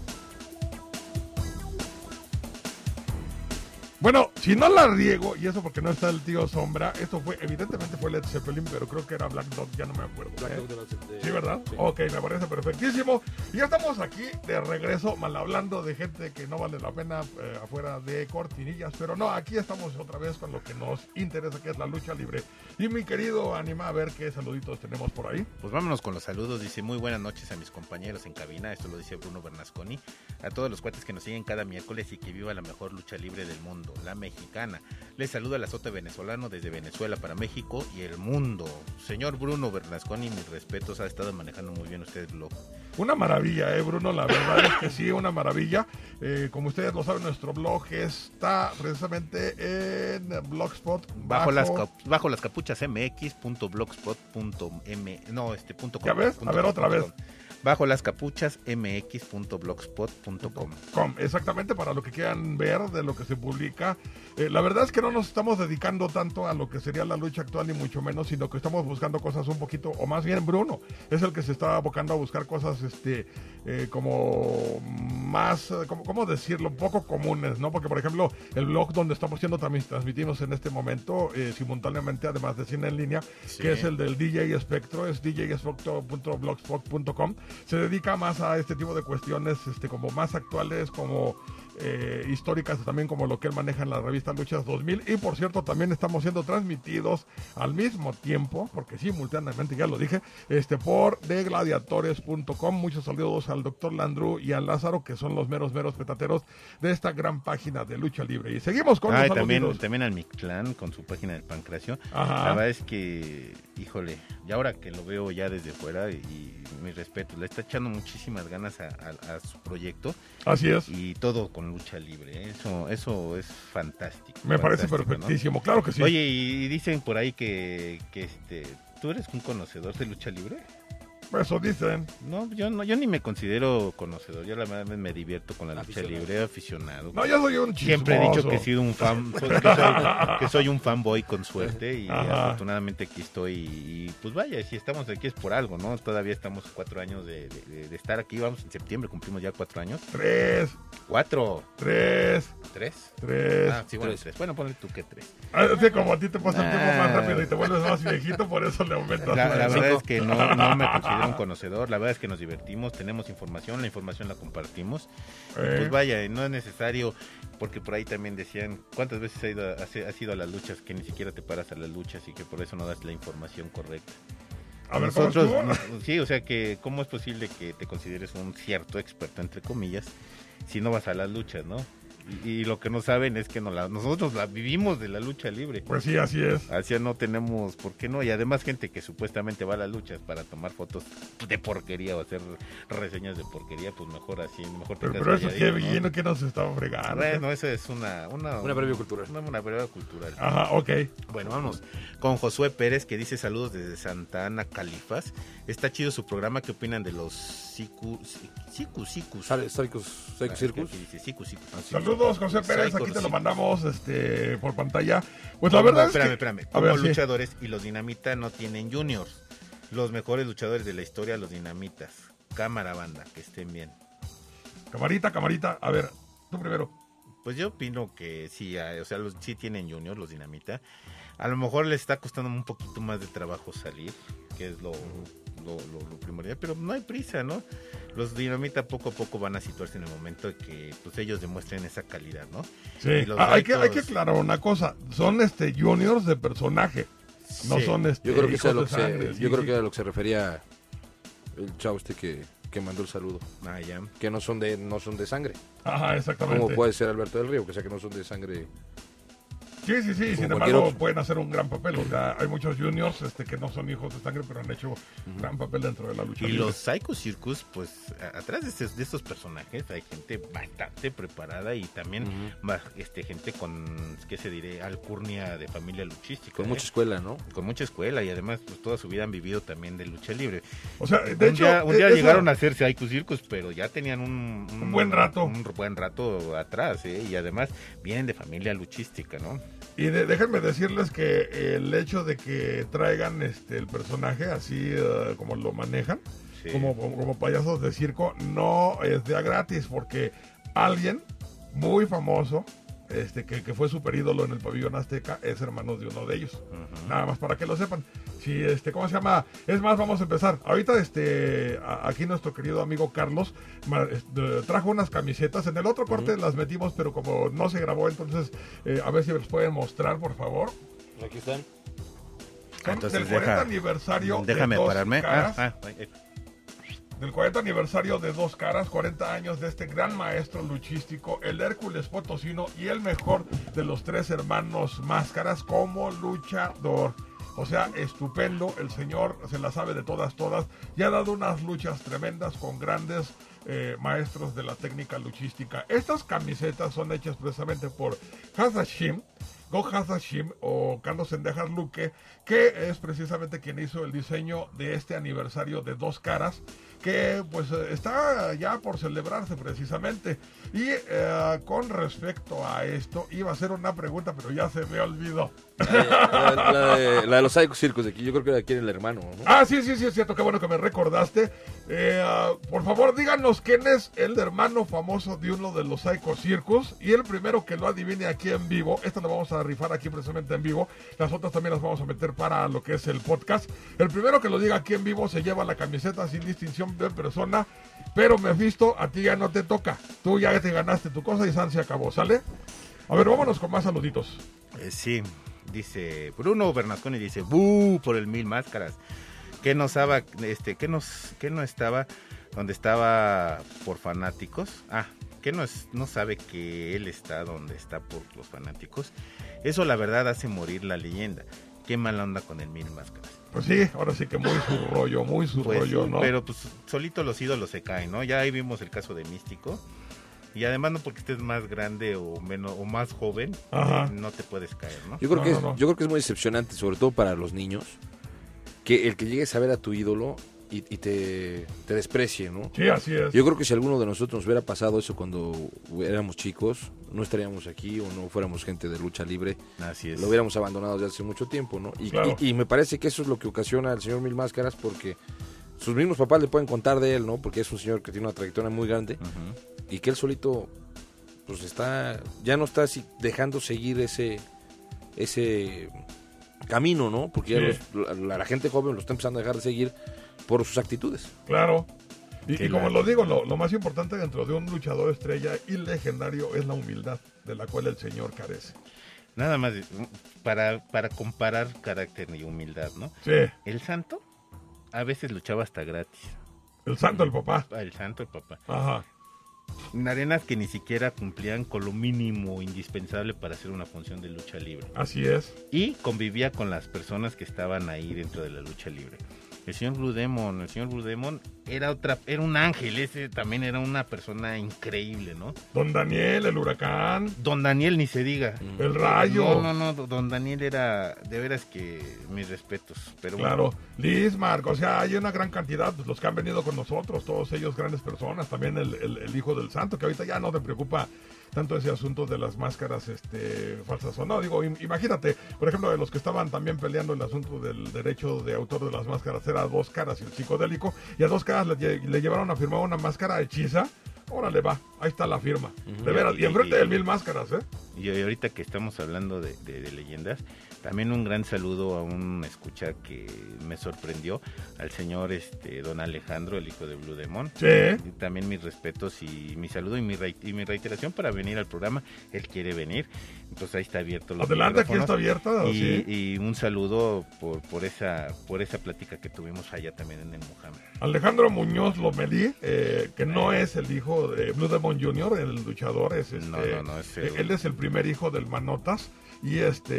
Bueno, si no la riego, y eso porque no está el tío Sombra, esto fue, evidentemente fue Led Zeppelin, pero creo que era Black Dog, ya no me acuerdo. Black ¿eh? Dog de los- de- Sí, ¿verdad? Sí. Ok, me parece perfectísimo. Y ya estamos aquí de regreso, mal hablando de gente que no vale la pena eh, afuera de cortinillas, pero no, aquí estamos otra vez con lo que nos interesa, que es la lucha libre. Y mi querido Anima, a ver qué saluditos tenemos por ahí. Pues vámonos con los saludos. Dice, muy buenas noches a mis compañeros en cabina. Esto lo dice Bruno Bernasconi. A todos los cuates que nos siguen cada miércoles y que viva la mejor lucha libre del mundo, la mexicana. Les saluda el azote venezolano desde Venezuela para México y el mundo. Señor Bruno Bernasconi, mis respetos. Ha estado manejando muy bien usted el blog. Una maravilla, eh, Bruno, la verdad es que sí, una maravilla. Eh, como ustedes lo saben, nuestro blog está precisamente en Blogspot. Bajo, las, cap- bajo las capuchas mx.blogspot.m no, este punto com. ¿Ya ves? Punto A ver, com, otra punto vez. com. Bajo las capuchas mx.blogspot.com. Com, exactamente, para lo que quieran ver de lo que se publica. Eh, la verdad es que no nos estamos dedicando tanto a lo que sería la lucha actual, ni mucho menos, sino que estamos buscando cosas un poquito, o más bien Bruno, es el que se está abocando a buscar cosas este eh, como más, eh, como, ¿cómo decirlo? Poco comunes, ¿no? Porque, por ejemplo, el blog donde estamos siendo también transmitidos en este momento, eh, simultáneamente, además de cine en línea, Sí. que es el del D J Espectro, es d j espectro punto blogspot punto com. Se dedica más a este tipo de cuestiones este, como más actuales, como eh, históricas, también como lo que él maneja en la revista Luchas dos mil. Y por cierto, también estamos siendo transmitidos al mismo tiempo, porque simultáneamente, ya lo dije, este por de gladiadores punto com. Muchos saludos al doctor Landru y a Lázaro, que son los meros, meros petateros de esta gran página de lucha libre. Y seguimos con Ah, los y también, saluditos. también al Mictlán con su página del Pancracio. Ajá. La verdad es que, híjole, y ahora que lo veo ya desde fuera, y, y mi respeto, le está echando muchísimas ganas a, a- a su proyecto Así es. y todo con lucha libre. ¿eh? Eso, eso es fantástico. Me parece fantástico, ¿no? perfectísimo, claro que sí. Oye, y dicen por ahí que, que este, ¿tú eres un conocedor de lucha libre? Eso dicen. No, yo no, yo ni me considero conocedor. Yo la verdad me divierto con la lucha Aficionado. libre, aficionado. No, yo soy un chismoso. Siempre he dicho que he sido un fan, soy- que, soy, que soy un fanboy con suerte y Ajá. afortunadamente aquí estoy y, y, pues vaya, si estamos aquí es por algo, ¿no? Todavía estamos cuatro años de, de- de estar aquí, vamos en septiembre, cumplimos ya cuatro años. Tres, ¿Cuatro? tres, ¿Tres? tres. Ah, sí, bueno, Tres. tres. Bueno, ponle tú que tres. Ah, es que como a ti te pasa el tiempo más Ah. rápido y te vuelves más viejito, por eso le aumentas. La, la la edad. verdad es que no, no me considero un conocedor, la verdad es que nos divertimos, tenemos información, la información la compartimos. Y Eh. pues vaya, no es necesario, porque por ahí también decían, ¿cuántas veces has ido, a- has, has ido a las luchas que ni siquiera te paras a las luchas y que por eso no das la información correcta? A ver, ¿cómo Nosotros, estuvo? no- sí, o sea que, ¿cómo es posible que te consideres un cierto experto, entre comillas, si no vas a las luchas, no? Y, y lo que no saben es que no la, nosotros la vivimos de la lucha libre. Pues sí, así es. Así no tenemos, ¿por qué no? Y además gente que supuestamente va a las luchas para tomar fotos de porquería o hacer reseñas de porquería, pues mejor así, mejor te Pero, quedas pero eso calladito, qué ¿no? bien, que nos estaba fregando. Bueno, eso es una... Una, Una breve cultural. Una, una breve cultural. Ajá, ok. Bueno, vamos con Josué Pérez, que dice saludos desde Santa Ana, Califas. Está chido su programa, ¿qué opinan de los Sicus? Sicus, Sicus. Sale- Sáricos Sáricos Circus. Aquí dice Sicus, Sicus. Saludos, José Pérez, aquí te lo Psycho, mandamos este por pantalla. Pues la Como- verdad es espérame, que... espérame. A Como ver, sí. luchadores y los Dinamita no tienen juniors. Los mejores luchadores de la historia, los Dinamitas. Cámara, banda, que estén bien. Camarita, camarita. A ver, tú primero. Pues yo opino que sí, eh, o sea, los, sí tienen juniors, los Dinamita. A lo mejor les está costando un poquito más de trabajo salir, que es lo, lo, lo- lo primordial, pero no hay prisa, ¿no? Los Dinamita poco a poco van a situarse en el momento de que pues ellos demuestren esa calidad, ¿no? Sí. Y los Ah, hay, que, hay que Psychos- aclarar una cosa. Son este juniors de personaje. No Sí. son este Yo creo que, hijos sea lo de que se, sangre, sí, yo creo sí. que era lo que se refería el chavo este que, que mandó el saludo. Ah, ya. Que no son de no son de sangre. Ajá, exactamente. Como puede ser Alberto del Río, que sea que no son de sangre Sí, sí, sí, sin embargo pueden hacer un gran papel. O sea, hay muchos juniors este, que no son hijos de sangre, pero han hecho un gran papel dentro de la lucha y libre. Los Psycho Circus, pues, a, atrás de estos, de estos personajes hay gente bastante preparada y también uh-huh. va, este, gente con, ¿qué se diré? Alcurnia de familia luchística. Con ¿eh? mucha escuela, ¿no? Con mucha escuela y además, pues, toda su vida han vivido también de lucha libre. O sea, de un hecho... Día, un día esa... llegaron a hacer Psycho Circus, pero ya tenían un... Un, un buen rato. Un, un buen rato atrás, ¿eh? Y además vienen de familia luchística, ¿no? Y de, déjenme decirles que el hecho de que traigan este el personaje así uh, como lo manejan, sí. como, como, como payasos de circo, no es de a gratis, porque alguien muy famoso, este que, que fue super ídolo en el pabellón azteca, es hermano de uno de ellos. Uh-huh. Nada más para que lo sepan. Sí, este, ¿cómo se llama? Es más, vamos a empezar. Ahorita, este, a, aquí nuestro querido amigo Carlos ma, este, trajo unas camisetas. En el otro corte uh-huh. las metimos, pero como no se grabó, entonces, eh, a ver si los pueden mostrar, por favor. Aquí están. Son entonces, del cuarenta deja, aniversario déjame de Dos pararme. Caras. Ah, ah, eh. Del cuarenta aniversario de Dos Caras, cuarenta años de este gran maestro luchístico, el Hércules Potosino y el mejor de los tres hermanos Máscaras como luchador. O sea, estupendo, el señor se la sabe de todas, todas, y ha dado unas luchas tremendas con grandes eh, maestros de la técnica luchística. Estas camisetas son hechas precisamente por Hasashim, Go Hasashim o Carlos Sendejas Luque, que es precisamente quien hizo el diseño de este aniversario de Dos Caras, que pues está ya por celebrarse precisamente. Y eh, con respecto a esto, iba a hacer una pregunta, pero ya se me olvidó. La, la, la, de, la de los Psycho Circus de aquí, yo creo que la quiere el hermano, ¿no? Ah, sí, sí, sí, es cierto, qué bueno que me recordaste. Eh, uh, por favor, díganos quién es el hermano famoso de uno de los Psycho Circus. Y el primero que lo adivine aquí en vivo, esta lo vamos a rifar aquí precisamente en vivo. Las otras también las vamos a meter para lo que es el podcast. El primero que lo diga aquí en vivo se lleva la camiseta sin distinción de persona. Pero Mephisto, a ti ya no te toca. Tú ya te ganaste tu cosa y San se acabó, ¿sale? A ver, vámonos con más saluditos. Eh, sí, dice Bruno Bernasconi, dice ¡bu! Por el Mil Máscaras. Que no estaba, este, que nos, que no estaba donde estaba por fanáticos. Ah, que no, es, no sabe que él está donde está por los fanáticos. Eso la verdad hace morir la leyenda. Qué mala onda con el Mil Máscaras. Pues sí, ahora sí que muy su rollo, muy su pues, rollo, ¿no? Pero pues solito los ídolos se caen, ¿no? Ya ahí vimos el caso de Místico. Y además no porque estés más grande o menos o más joven, eh, no te puedes caer, ¿no? Yo creo no, que no, es, no. yo creo que es muy decepcionante, sobre todo para los niños, que el que llegues a ver a tu ídolo y, y te, te desprecie, ¿no? Sí, así es. Yo creo que si alguno de nosotros nos hubiera pasado eso cuando éramos chicos, no estaríamos aquí o no fuéramos gente de lucha libre. Así es. Lo hubiéramos abandonado desde hace mucho tiempo, ¿no? Y, claro. y, y me parece que eso es lo que ocasiona al señor Mil Máscaras, porque sus mismos papás le pueden contar de él, ¿no? Porque es un señor que tiene una trayectoria muy grande uh-huh. y que él solito pues está, ya no está así dejando seguir ese ese camino, ¿no? Porque sí. ya los, la, la gente joven lo está empezando a dejar de seguir por sus actitudes. Claro. Y, y como la... lo digo, lo, lo más importante dentro de un luchador estrella y legendario es la humildad, de la cual el señor carece. Nada más, para, para comparar carácter y humildad, ¿no? Sí. El santo a veces luchaba hasta gratis. El santo, el papá. El santo, el papá. Ajá. En arenas que ni siquiera cumplían con lo mínimo indispensable para hacer una función de lucha libre. Así es. Y convivía con las personas que estaban ahí dentro de la lucha libre. El señor Blue Demon, el señor Blue Demon era otra, era un ángel, ese también era una persona increíble, ¿no? Don Daniel, el huracán. Don Daniel ni se diga. El rayo. No, no, no, Don Daniel era, de veras que mis respetos. Pero claro, bueno. Liz, Marco, o sea, hay una gran cantidad, pues los que han venido con nosotros, todos ellos grandes personas, también el, el, el hijo del santo, que ahorita ya no te preocupa tanto ese asunto de las máscaras este, falsas o no. Digo, imagínate, por ejemplo, de los que estaban también peleando el asunto del derecho de autor de las máscaras, era Dos Caras y el psicodélico, y a Dos Caras le, le llevaron a firmar una máscara hechiza. Órale, va, ahí está la firma. Uh-huh. De veras, y enfrente del Mil Máscaras, ¿eh? Y ahorita que estamos hablando de, de, de leyendas, también un gran saludo a un escucha que me sorprendió, al señor este don Alejandro, el hijo de Blue Demon. Sí. Y también mis respetos y mi saludo y mi, re, y mi reiteración para venir al programa. Él quiere venir, entonces ahí está abierto. Los Adelante, aquí está abierta. Y, ¿sí? y un saludo por, por esa por esa plática que tuvimos allá también en el Mohamed. Alejandro Muñoz Lomelí, eh, que no eh. es el hijo de Blue Demon junior, el luchador, es este, no, no, no, es el... él es el primer hijo del Manotas, y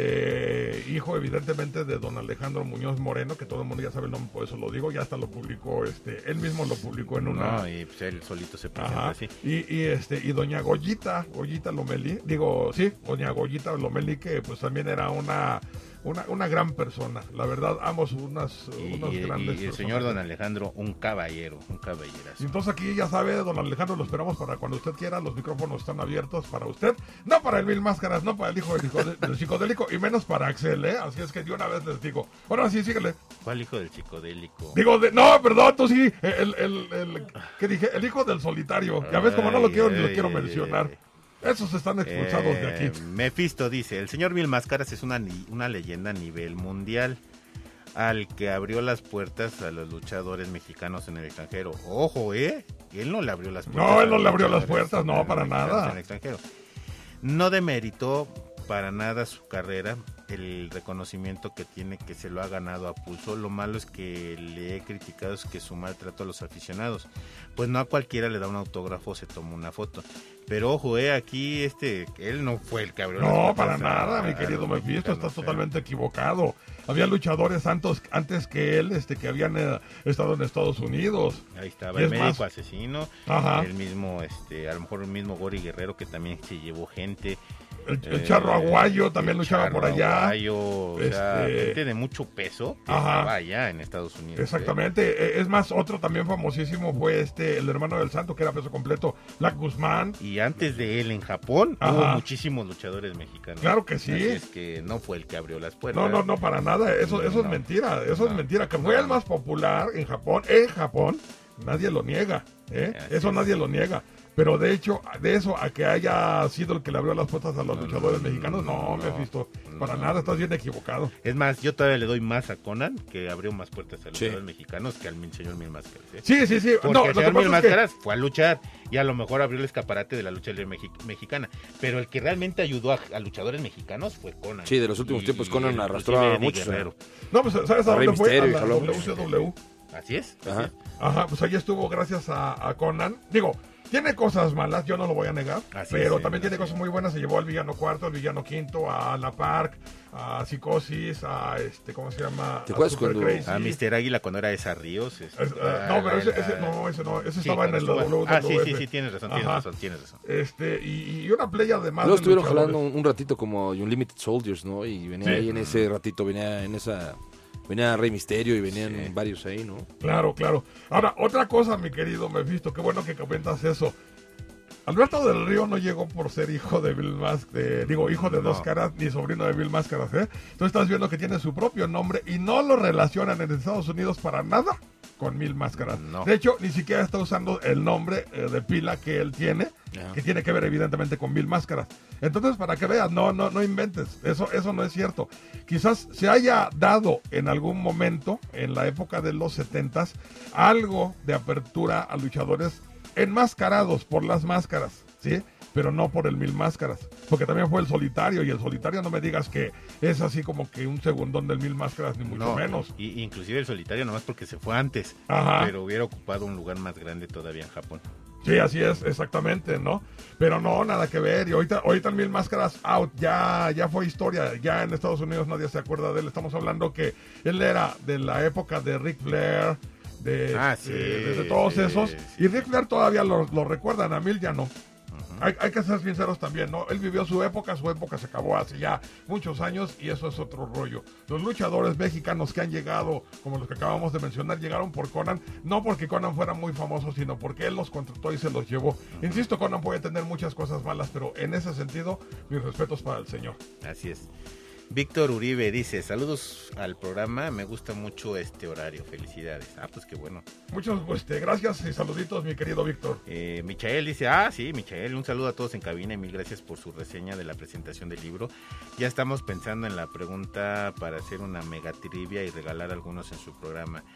este hijo evidentemente de don Alejandro Muñoz Moreno, que todo el mundo ya sabe el nombre, por eso lo digo, ya hasta lo publicó, este, él mismo lo publicó en una... No, y pues él solito se presenta así. Y, y este, y doña Goyita, Goyita Lomelí, digo, sí, doña Goyita Lomelí, que pues también era una... Una, una gran persona, la verdad, ambos unas, y, unos y, grandes y el señor don Alejandro, un caballero, un caballerazo. Entonces aquí ya sabe, don Alejandro, lo esperamos para cuando usted quiera, los micrófonos están abiertos para usted, no para el Mil Máscaras, no para el hijo del, hijo de, del psicodélico, y menos para Axel, ¿eh? Así es que de una vez les digo, ahora sí, síguele. ¿Cuál hijo del psicodélico? Digo, de, no, perdón, tú sí, el, el, el, ¿qué dije? El hijo del solitario, ya ves como no lo quiero ni lo quiero mencionar. Esos están expulsados eh, de aquí. Mephisto dice, el señor Mil Máscaras es una, una leyenda a nivel mundial, al que abrió las puertas a los luchadores mexicanos en el extranjero. Ojo, ¿eh? Él no le abrió las puertas. No, él no le abrió las puertas, no, para nada. En el extranjero. No demeritó para nada su carrera, el reconocimiento que tiene, que se lo ha ganado a pulso. Lo malo es que le he criticado es que su maltrato a los aficionados, pues no a cualquiera le da un autógrafo o se toma una foto. Pero ojo, eh, aquí este, él no fue el que abrió las No, puertas para nada, a, mi querido Mephisto, estás pero... totalmente equivocado. Había luchadores santos antes que él, este, que habían eh, estado en Estados Unidos. Ahí estaba el médico más... asesino, Ajá. el mismo, este, a lo mejor el mismo Gori Guerrero, que también se llevó gente. El, el Charro Aguayo también luchaba por allá. Aguayo, o este... sea, gente de mucho peso que Ajá. estaba allá en Estados Unidos. Exactamente. ¿eh? Es más, otro también famosísimo fue este, el hermano del santo, que era peso completo, Black Guzmán. Y antes de él en Japón, Ajá. hubo muchísimos luchadores mexicanos. Claro que sí. Así es que no fue el que abrió las puertas. No, no, no, para nada. Eso, eso no, es mentira. Eso no, es mentira. Que fue no. el más popular en Japón. En Japón, nadie lo niega. ¿eh? Eso es. nadie lo niega. Pero de hecho, de eso a que haya sido el que le abrió las puertas a los no, luchadores no, mexicanos, no, no, me he visto. Para no. nada, estás bien equivocado. Es más, yo todavía le doy más a Conan, que abrió más puertas a los sí. luchadores mexicanos, que al señor Mil Máscaras. ¿eh? Sí, sí, sí. Porque no, el señor Mil Máscaras que... fue a luchar y a lo mejor abrió el escaparate de la lucha libre mexi mexicana. Pero el que realmente ayudó a, a luchadores mexicanos fue Conan. Sí, de los últimos y, tiempos Conan y arrastró a muchos. No, pues, ¿sabes a, a dónde fue? Misterio, a la W C W. Así es. Ajá. Así es. Ajá, pues ahí estuvo gracias a, a Conan. Digo, tiene cosas malas, yo no lo voy a negar, así pero es, también sí, tiene cosas muy buenas. Se llevó al villano cuarto, al villano quinto, a La Park, a Psicosis, a este, ¿cómo se llama? ¿Te acuerdas cuando Crazy. A mister Águila cuando era esa Ríos? Este, es, uh, no, pero ese, ese no, ese no, ese sí, estaba en el estuvo... W W F. Ah, sí, sí, sí, tienes razón, tienes Ajá. razón, tienes razón. Este, y, y una playa de más. Luego estuvieron jalando un, un ratito como Unlimited Soldiers, ¿no? Y venía sí. ahí en ese ratito, venía en esa... Venía Rey Misterio y venían sí. varios ahí, ¿no? Claro, claro. Ahora, otra cosa, mi querido Mephisto, qué bueno que comentas eso. Alberto del Río no llegó por ser hijo de Bill Máscaras, digo, hijo de no. Dos Caras, ni sobrino de Bill Máscaras, ¿eh? Tú estás viendo que tiene su propio nombre y no lo relacionan en Estados Unidos para nada con Mil Máscaras. No. De hecho, ni siquiera está usando el nombre eh, de pila que él tiene, yeah. que tiene que ver evidentemente con Mil Máscaras. Entonces, para que veas, no, no, no inventes, eso, eso no es cierto. Quizás se haya dado en algún momento, en la época de los setentas, algo de apertura a luchadores enmascarados por las máscaras, ¿sí? Pero no por el Mil Máscaras, porque también fue el Solitario, y el Solitario no me digas que es así como que un segundón del Mil Máscaras, ni mucho no, menos. Y, inclusive el Solitario nomás porque se fue antes, Ajá. pero hubiera ocupado un lugar más grande todavía en Japón. Sí, así es, exactamente, ¿no? Pero no, nada que ver, y ahorita, ahorita el Mil Máscaras out, ya, ya fue historia, ya en Estados Unidos nadie se acuerda de él. Estamos hablando que él era de la época de Ric Flair, de, ah, sí, de, de, de todos sí, esos, sí. y Ric Flair todavía lo, lo recuerdan, a Mil ya no. Uh-huh. hay, hay que ser sinceros también, ¿no? Él vivió su época, su época se acabó hace ya muchos años y eso es otro rollo. Los luchadores mexicanos que han llegado, como los que acabamos de mencionar, llegaron por Conan, no porque Conan fuera muy famoso, sino porque él los contrató y se los llevó. Uh-huh. Insisto, Conan puede tener muchas cosas malas, pero en ese sentido, mis respetos para el señor. Así es. Víctor Uribe dice, saludos al programa, me gusta mucho este horario, felicidades. Ah, pues qué bueno. Muchos, pues, gracias y saluditos, mi querido Víctor. Eh, Michael dice, ah, sí, Michael, un saludo a todos en cabina y mil gracias por su reseña de la presentación del libro. Ya estamos pensando en la pregunta para hacer una mega trivia y regalar algunos en su programa.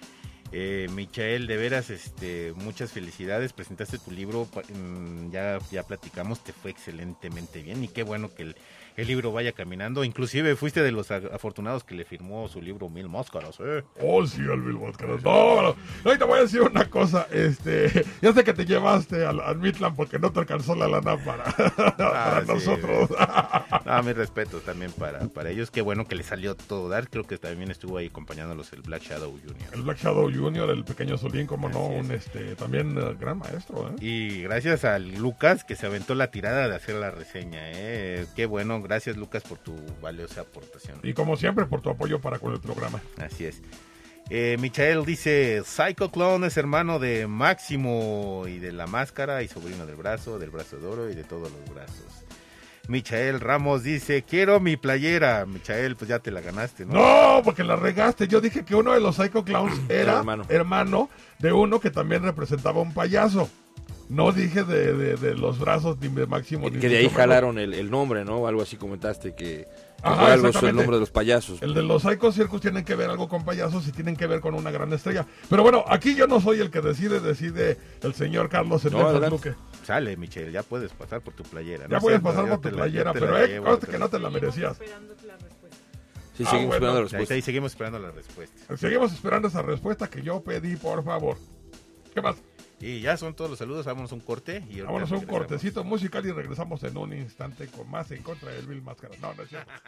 Eh, Michael, de veras, este, muchas felicidades, presentaste tu libro, ya, ya platicamos, te fue excelentemente bien y qué bueno que el, el libro vaya caminando, inclusive fuiste de los afortunados que le firmó su libro Mil Máscaras, ¿eh? Oh, sí, el Mil Máscaras, no, no, no, te voy a decir una cosa, este, ya sé que te llevaste al, al Midland porque no te alcanzó la lana para, ah, para sí, nosotros. No, mis respetos también para, para ellos, qué bueno que le salió todo dar, creo que también estuvo ahí acompañándolos el Black Shadow junior El Black Shadow junior, el pequeño Solín, como no, un este también uh, gran maestro, ¿eh? Y gracias a Lucas que se aventó la tirada de hacer la reseña, ¿eh? Qué bueno, gracias Lucas por tu valiosa aportación. Y como siempre por tu apoyo para con el programa. Así es. Eh, Michael dice, Psycho Clown es hermano de Máximo y de la máscara y sobrino del brazo, del brazo de oro y de todos los brazos. Michael Ramos dice, quiero mi playera. Michael, pues ya te la ganaste, ¿no? No, porque la regaste. Yo dije que uno de los Psycho Clowns era hermano. hermano de uno que también representaba un payaso. No dije de, de, de los brazos ni de Máximo. Que, ni que de ahí jalaron el, el nombre, ¿no? Algo así comentaste que... Ajá, algo el nombre de los payasos. El de los Psycho Circus tienen que ver algo con payasos y tienen que ver con una gran estrella. Pero bueno, aquí yo no soy el que decide, decide el señor Carlos Ernesto no, Luque. Sale, Michelle, ya puedes pasar por tu playera. Ya no puedes sé, pasar no, por tu la, playera, pero la eh, llevo, conste que no te la merecías. Sí, ah, seguimos bueno. esperando la respuesta. Ahí, ahí seguimos esperando la respuesta. Seguimos esperando esa respuesta que yo pedí, por favor. ¿Qué más? Y ya son todos los saludos, vámonos a un corte. Y vámonos a un cortecito musical y regresamos en un instante con más en contra del Mil Máscaras. No, no es cierto.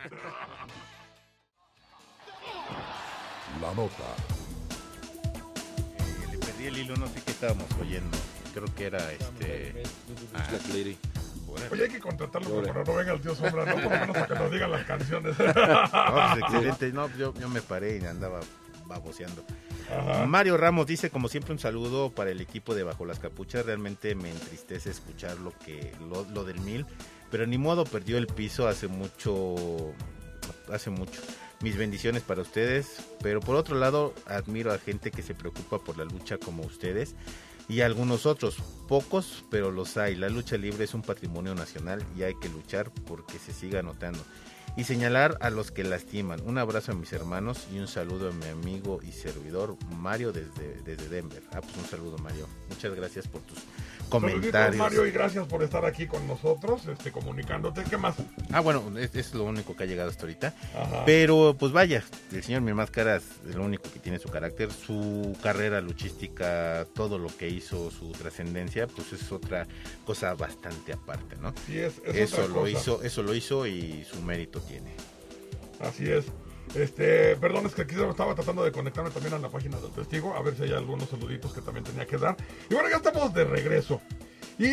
La nota. Eh, le perdí el hilo, no sé qué estábamos oyendo. Creo que era este... Ah, Black Lady. Bueno. Oye, hay que contratarlo para no venga el tío Sombra, ¿no? Por lo menos a que nos digan las canciones. No, pues excelente. No, yo, yo me paré y andaba baboseando. Ajá. Mario Ramos dice, como siempre, un saludo para el equipo de Bajo las Capuchas. Realmente me entristece escuchar lo que lo, lo del Mil, pero ni modo, perdió el piso hace mucho, hace mucho. Mis bendiciones para ustedes, pero por otro lado, admiro a gente que se preocupa por la lucha como ustedes y algunos otros, pocos, pero los hay. La lucha libre es un patrimonio nacional y hay que luchar porque se siga notando. Y señalar a los que lastiman. Un abrazo a mis hermanos y un saludo a mi amigo y servidor Mario desde, desde Denver. Ah, pues un saludo, Mario. Muchas gracias por tus comentarios. Saluditos, Mario, y gracias por estar aquí con nosotros, este, comunicándote. ¿Qué más? Ah, bueno, es, es lo único que ha llegado hasta ahorita. Ajá. Pero, pues vaya, el señor Mil Máscaras es lo único que tiene su carácter. Su carrera luchística, todo lo que hizo, su trascendencia, pues es otra cosa bastante aparte, ¿no? Sí, es, es eso otra lo cosa. hizo, eso lo hizo y su mérito tiene. Así es. Este, perdón, es que aquí estaba tratando de conectarme también a la página del testigo, a ver si hay algunos saluditos que también tenía que dar. Y bueno, ya estamos de regreso. Y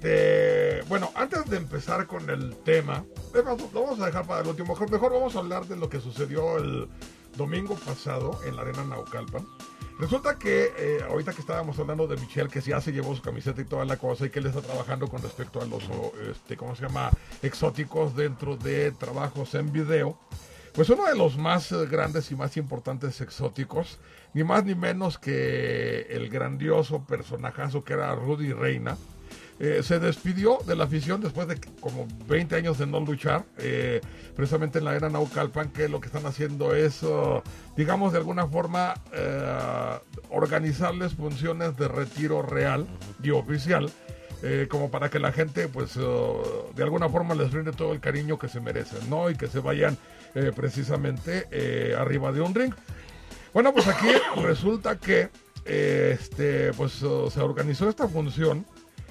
este, bueno, antes de empezar con el tema, lo vamos a dejar para el último. Mejor, mejor vamos a hablar de lo que sucedió el domingo pasado en la Arena Naucalpan. Resulta que eh, ahorita que estábamos hablando de Michelle, que ya se llevó su camiseta y toda la cosa, y que él está trabajando con respecto a los, este, ¿cómo se llama?, exóticos dentro de trabajos en video. Pues uno de los más grandes y más importantes exóticos, ni más ni menos que el grandioso personajazo que era Rudy Reina, eh, se despidió de la afición después de como veinte años de no luchar, eh, precisamente en la Arena Naucalpan, que lo que están haciendo es, uh, digamos de alguna forma, uh, organizarles funciones de retiro real y oficial, Eh, como para que la gente, pues, uh, de alguna forma les brinde todo el cariño que se merecen, ¿no? Y que se vayan eh, precisamente eh, arriba de un ring. Bueno, pues aquí resulta que, eh, este, pues, uh, se organizó esta función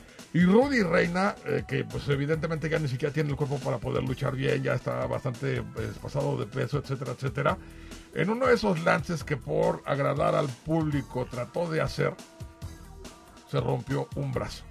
y Rudy Reina, eh, que pues evidentemente ya ni siquiera tiene el cuerpo para poder luchar bien, ya está bastante pues, pasado de peso, etcétera, etcétera. En uno de esos lances que por agradar al público trató de hacer, se rompió un brazo.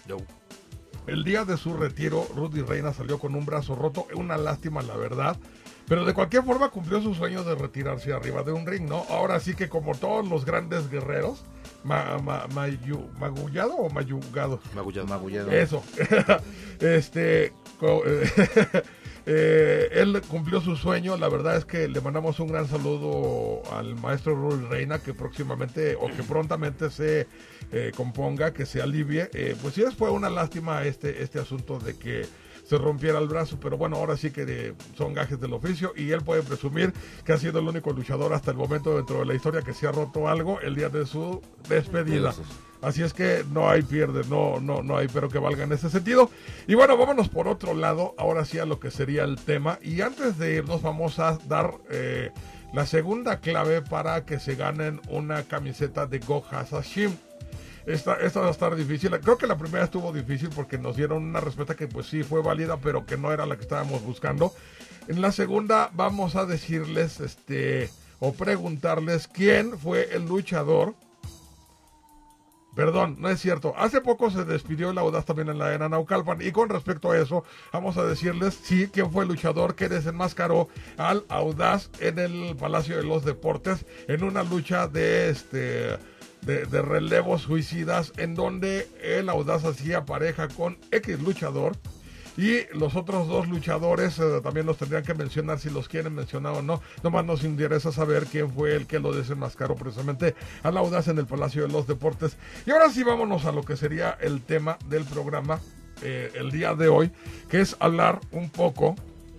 El día de su retiro, Rudy Reina salió con un brazo roto, una lástima la verdad, pero de cualquier forma cumplió su sueño de retirarse arriba de un ring, ¿no? Ahora sí que como todos los grandes guerreros, ma, ma, mayu, magullado o mayugado. Magullado. Magullado. Eso. este, co, eh, Eh, él cumplió su sueño, la verdad es que le mandamos un gran saludo al maestro Rui Reina, que próximamente o que prontamente se eh, componga, que se alivie. Eh, pues sí, fue una lástima este, este asunto de que se rompiera el brazo, pero bueno, ahora sí que de, son gajes del oficio y él puede presumir que ha sido el único luchador hasta el momento dentro de la historia que se ha roto algo el día de su despedida. Así es que no hay pierde, no, no, no hay pero que valga en ese sentido. Y bueno, vámonos por otro lado, ahora sí a lo que sería el tema. Y antes de irnos vamos a dar eh, la segunda clave para que se ganen una camiseta de Go Hasashim. Esta, esta va a estar difícil. Creo que la primera estuvo difícil porque nos dieron una respuesta que pues sí fue válida, pero que no era la que estábamos buscando. En la segunda vamos a decirles, este, o preguntarles quién fue el luchador. Perdón, no es cierto. Hace poco se despidió el Audaz también en la arena Naucalpan. Y con respecto a eso, vamos a decirles, sí, quién fue el luchador que desenmascaró al Audaz en el Palacio de los Deportes en una lucha de este de, de relevos suicidas, en donde el Audaz hacía pareja con X luchador. Y los otros dos luchadores eh, también los tendrían que mencionar si los quieren mencionar o no. Nomás nos interesa saber quién fue el que lo desenmascaró precisamente al Audaz en el Palacio de los Deportes. Y ahora sí vámonos a lo que sería el tema del programa eh, el día de hoy, que es hablar un poco...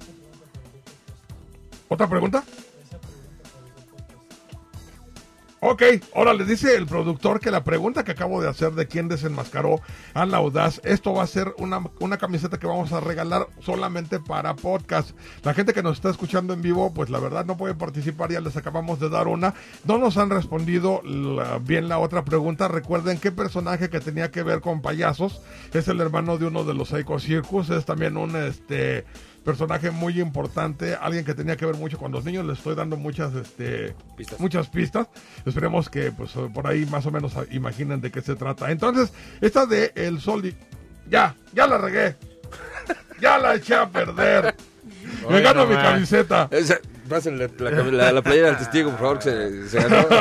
¿Otra pregunta? Ok, ahora le dice el productor que la pregunta que acabo de hacer de quién desenmascaró al Audaz, esto va a ser una, una camiseta que vamos a regalar solamente para podcast. La gente que nos está escuchando en vivo, pues la verdad no puede participar, ya les acabamos de dar una. No nos han respondido la, bien la otra pregunta. Recuerden qué personaje que tenía que ver con payasos es el hermano de uno de los Psycho Circus, es también un este... personaje muy importante, alguien que tenía que ver mucho con los niños. Les estoy dando muchas este pistas. muchas pistas. Esperemos que pues por ahí más o menos imaginen de qué se trata. Entonces, esta de El Sol y... ya, ya la regué. Ya la eché a perder. Oye, me gano no mi man. camiseta. Esa, pásenle la, la, la, la playera al testigo, por favor, que se, se ganó.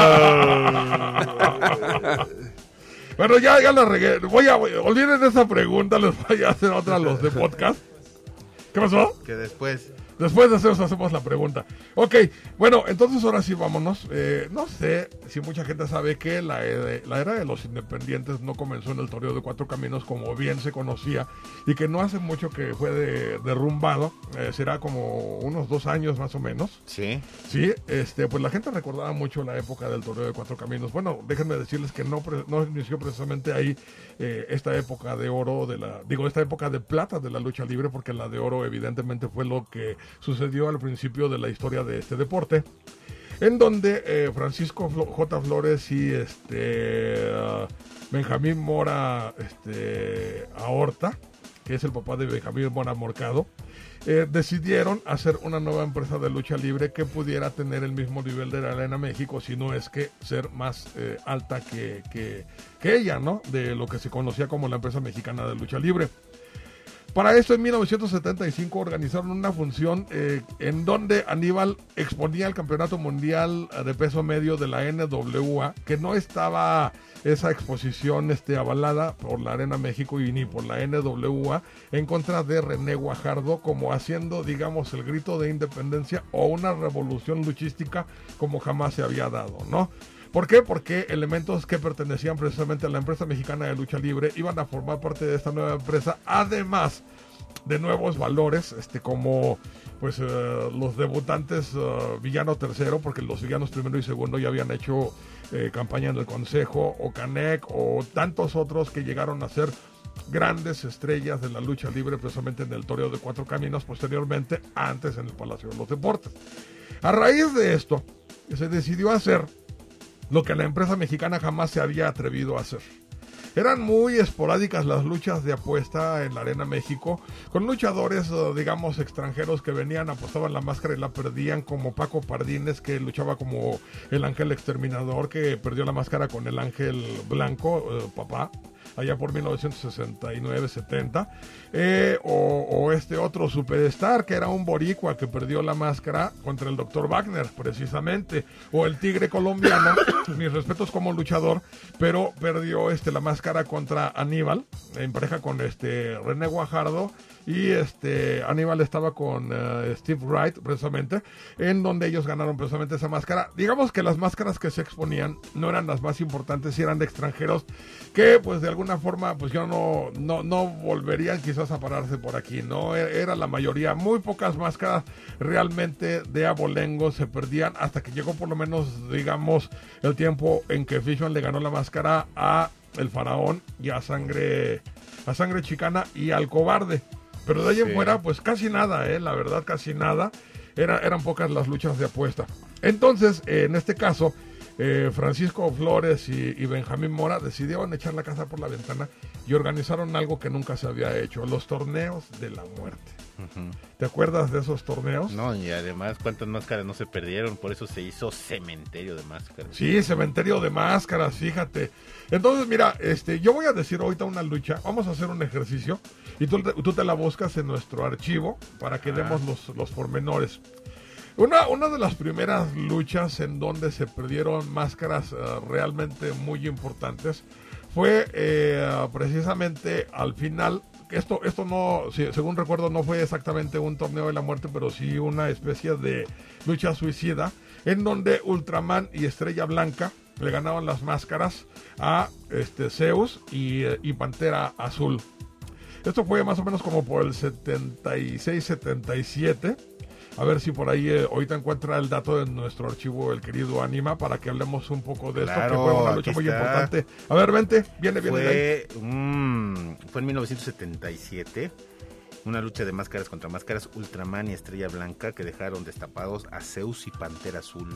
Bueno, ya, ya la regué. Voy a, voy, olviden esa pregunta, les voy a hacer otra a los de podcast. ¿Qué pasó? Que después... Después de eso hacemos la pregunta. Ok, bueno, entonces ahora sí vámonos. Eh, no sé si mucha gente sabe que la, la era de los independientes no comenzó en el Toreo de Cuatro Caminos como bien se conocía y que no hace mucho que fue de, derrumbado. Eh, será como unos dos años más o menos. Sí. Sí, este, pues la gente recordaba mucho la época del Toreo de Cuatro Caminos. Bueno, déjenme decirles que no, no inició precisamente ahí eh, esta época de oro, de la, digo, esta época de plata de la lucha libre, porque la de oro evidentemente fue lo que sucedió al principio de la historia de este deporte, en donde eh, Francisco J. Flores y este uh, Benjamín Mora este, Ahorta, que es el papá de Benjamín Mora Morcado, eh, decidieron hacer una nueva empresa de lucha libre que pudiera tener el mismo nivel de la Arena México, si no es que ser más eh, alta que, que, que ella, ¿no? De lo que se conocía como la empresa mexicana de lucha libre. Para esto, en mil novecientos setenta y cinco organizaron una función eh, en donde Aníbal exponía el campeonato mundial de peso medio de la N W A, que no estaba esa exposición este, avalada por la Arena México y ni por la N W A, en contra de René Guajardo, como haciendo, digamos, el grito de independencia o una revolución luchística como jamás se había dado, ¿no? ¿Por qué? Porque elementos que pertenecían precisamente a la empresa mexicana de lucha libre iban a formar parte de esta nueva empresa, además de nuevos valores, este como pues uh, los debutantes uh, Villano Tercero, porque los villanos primero y segundo ya habían hecho eh, campaña en el Consejo, o Canek, o tantos otros que llegaron a ser grandes estrellas de la lucha libre, precisamente en el Toreo de Cuatro Caminos, posteriormente, antes en el Palacio de los Deportes. A raíz de esto, se decidió hacer lo que la empresa mexicana jamás se había atrevido a hacer. Eran muy esporádicas las luchas de apuesta en la Arena México, con luchadores, digamos, extranjeros que venían, apostaban la máscara y la perdían, como Paco Pardines, que luchaba como el Ángel Exterminador, que perdió la máscara con el Ángel Blanco, eh, papá, allá por mil novecientos sesenta y nueve setenta, eh, o, o este otro superstar que era un boricua que perdió la máscara contra el doctor Wagner precisamente, o el Tigre colombiano, mis respetos como luchador, pero perdió este la máscara contra Aníbal en pareja con este René Guajardo, y este Aníbal estaba con uh, Steve Wright, precisamente, en donde ellos ganaron precisamente esa máscara. Digamos que las máscaras que se exponían no eran las más importantes, y eran de extranjeros que, pues, de alguna forma, pues, yo no, no, no volverían quizás a pararse por aquí, ¿no? Era la mayoría, muy pocas máscaras realmente de abolengo se perdían, hasta que llegó por lo menos, digamos, el tiempo en que Fishman le ganó la máscara a el Faraón y a Sangre, a Sangre Chicana y al Cobarde. Pero de ahí sí. en fuera, pues casi nada, ¿eh? La verdad, casi nada. Era, eran pocas las luchas de apuesta. Entonces, eh, en este caso, eh, Francisco Flores y, y Benjamín Mora decidieron echar la casa por la ventana y organizaron algo que nunca se había hecho: los torneos de la muerte. Uh-huh. ¿Te acuerdas de esos torneos? No, y además, ¿cuántas máscaras no se perdieron? Por eso se hizo cementerio de máscaras. Sí, cementerio de máscaras, fíjate. Entonces, mira, este, yo voy a decir ahorita una lucha. Vamos a hacer un ejercicio y tú, tú te la buscas en nuestro archivo para que ah. demos los, los pormenores. Una, una de las primeras luchas en donde se perdieron máscaras uh, realmente muy importantes fue eh, precisamente al final. Esto, esto no, según recuerdo, no fue exactamente un torneo de la muerte, pero sí una especie de lucha suicida, en donde Ultraman y Estrella Blanca le ganaban las máscaras a este, Zeus y, y Pantera Azul. Esto fue más o menos como por el setenta y seis setenta y siete. A ver si por ahí eh, ahorita encuentra el dato de nuestro archivo, el querido Anima, para que hablemos un poco de claro, esto, que fue una lucha muy está. importante. A ver, vente, viene, viene. Fue, mm, fue en mil novecientos setenta y siete, una lucha de máscaras contra máscaras, Ultraman y Estrella Blanca, que dejaron destapados a Zeus y Pantera Azul.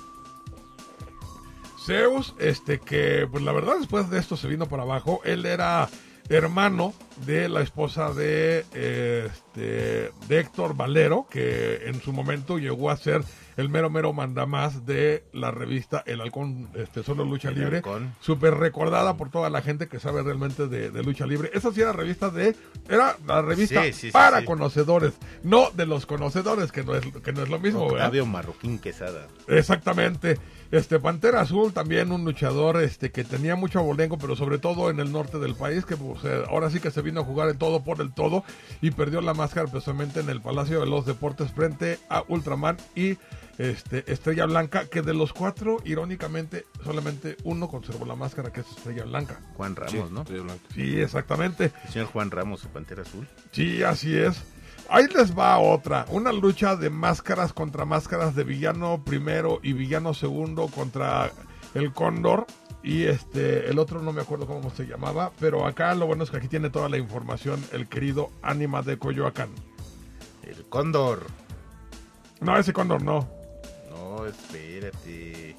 Zeus, este que, pues la verdad, después de esto se vino para abajo. Él era hermano de la esposa de, eh, este, de Héctor Valero, que en su momento llegó a ser el mero mero mandamás de la revista El Halcón, este, solo lucha El libre, súper recordada por toda la gente que sabe realmente de, de lucha libre. Esa sí era revista de, era la revista sí, sí, para sí, sí. conocedores, no de los conocedores, que no es, que no es lo mismo. Octavio Marroquín Quesada. Exactamente. Este Pantera Azul, también un luchador este que tenía mucho abolengo, pero sobre todo en el norte del país, que pues, ahora sí que se vino a jugar el todo por el todo y perdió la máscara precisamente en el Palacio de los Deportes frente a Ultraman y este Estrella Blanca, que de los cuatro, irónicamente, solamente uno conservó la máscara, que es Estrella Blanca. Juan Ramos, sí, ¿no? Estrella Blanca. Sí, exactamente. El señor Juan Ramos, Pantera Azul. Sí, así es. Ahí les va otra, una lucha de máscaras contra máscaras, de villano primero y villano segundo contra el Cóndor y este el otro no me acuerdo cómo se llamaba, pero acá lo bueno es que aquí tiene toda la información el querido Anima de Coyoacán. El Cóndor. No, ese Cóndor no. No, espérate.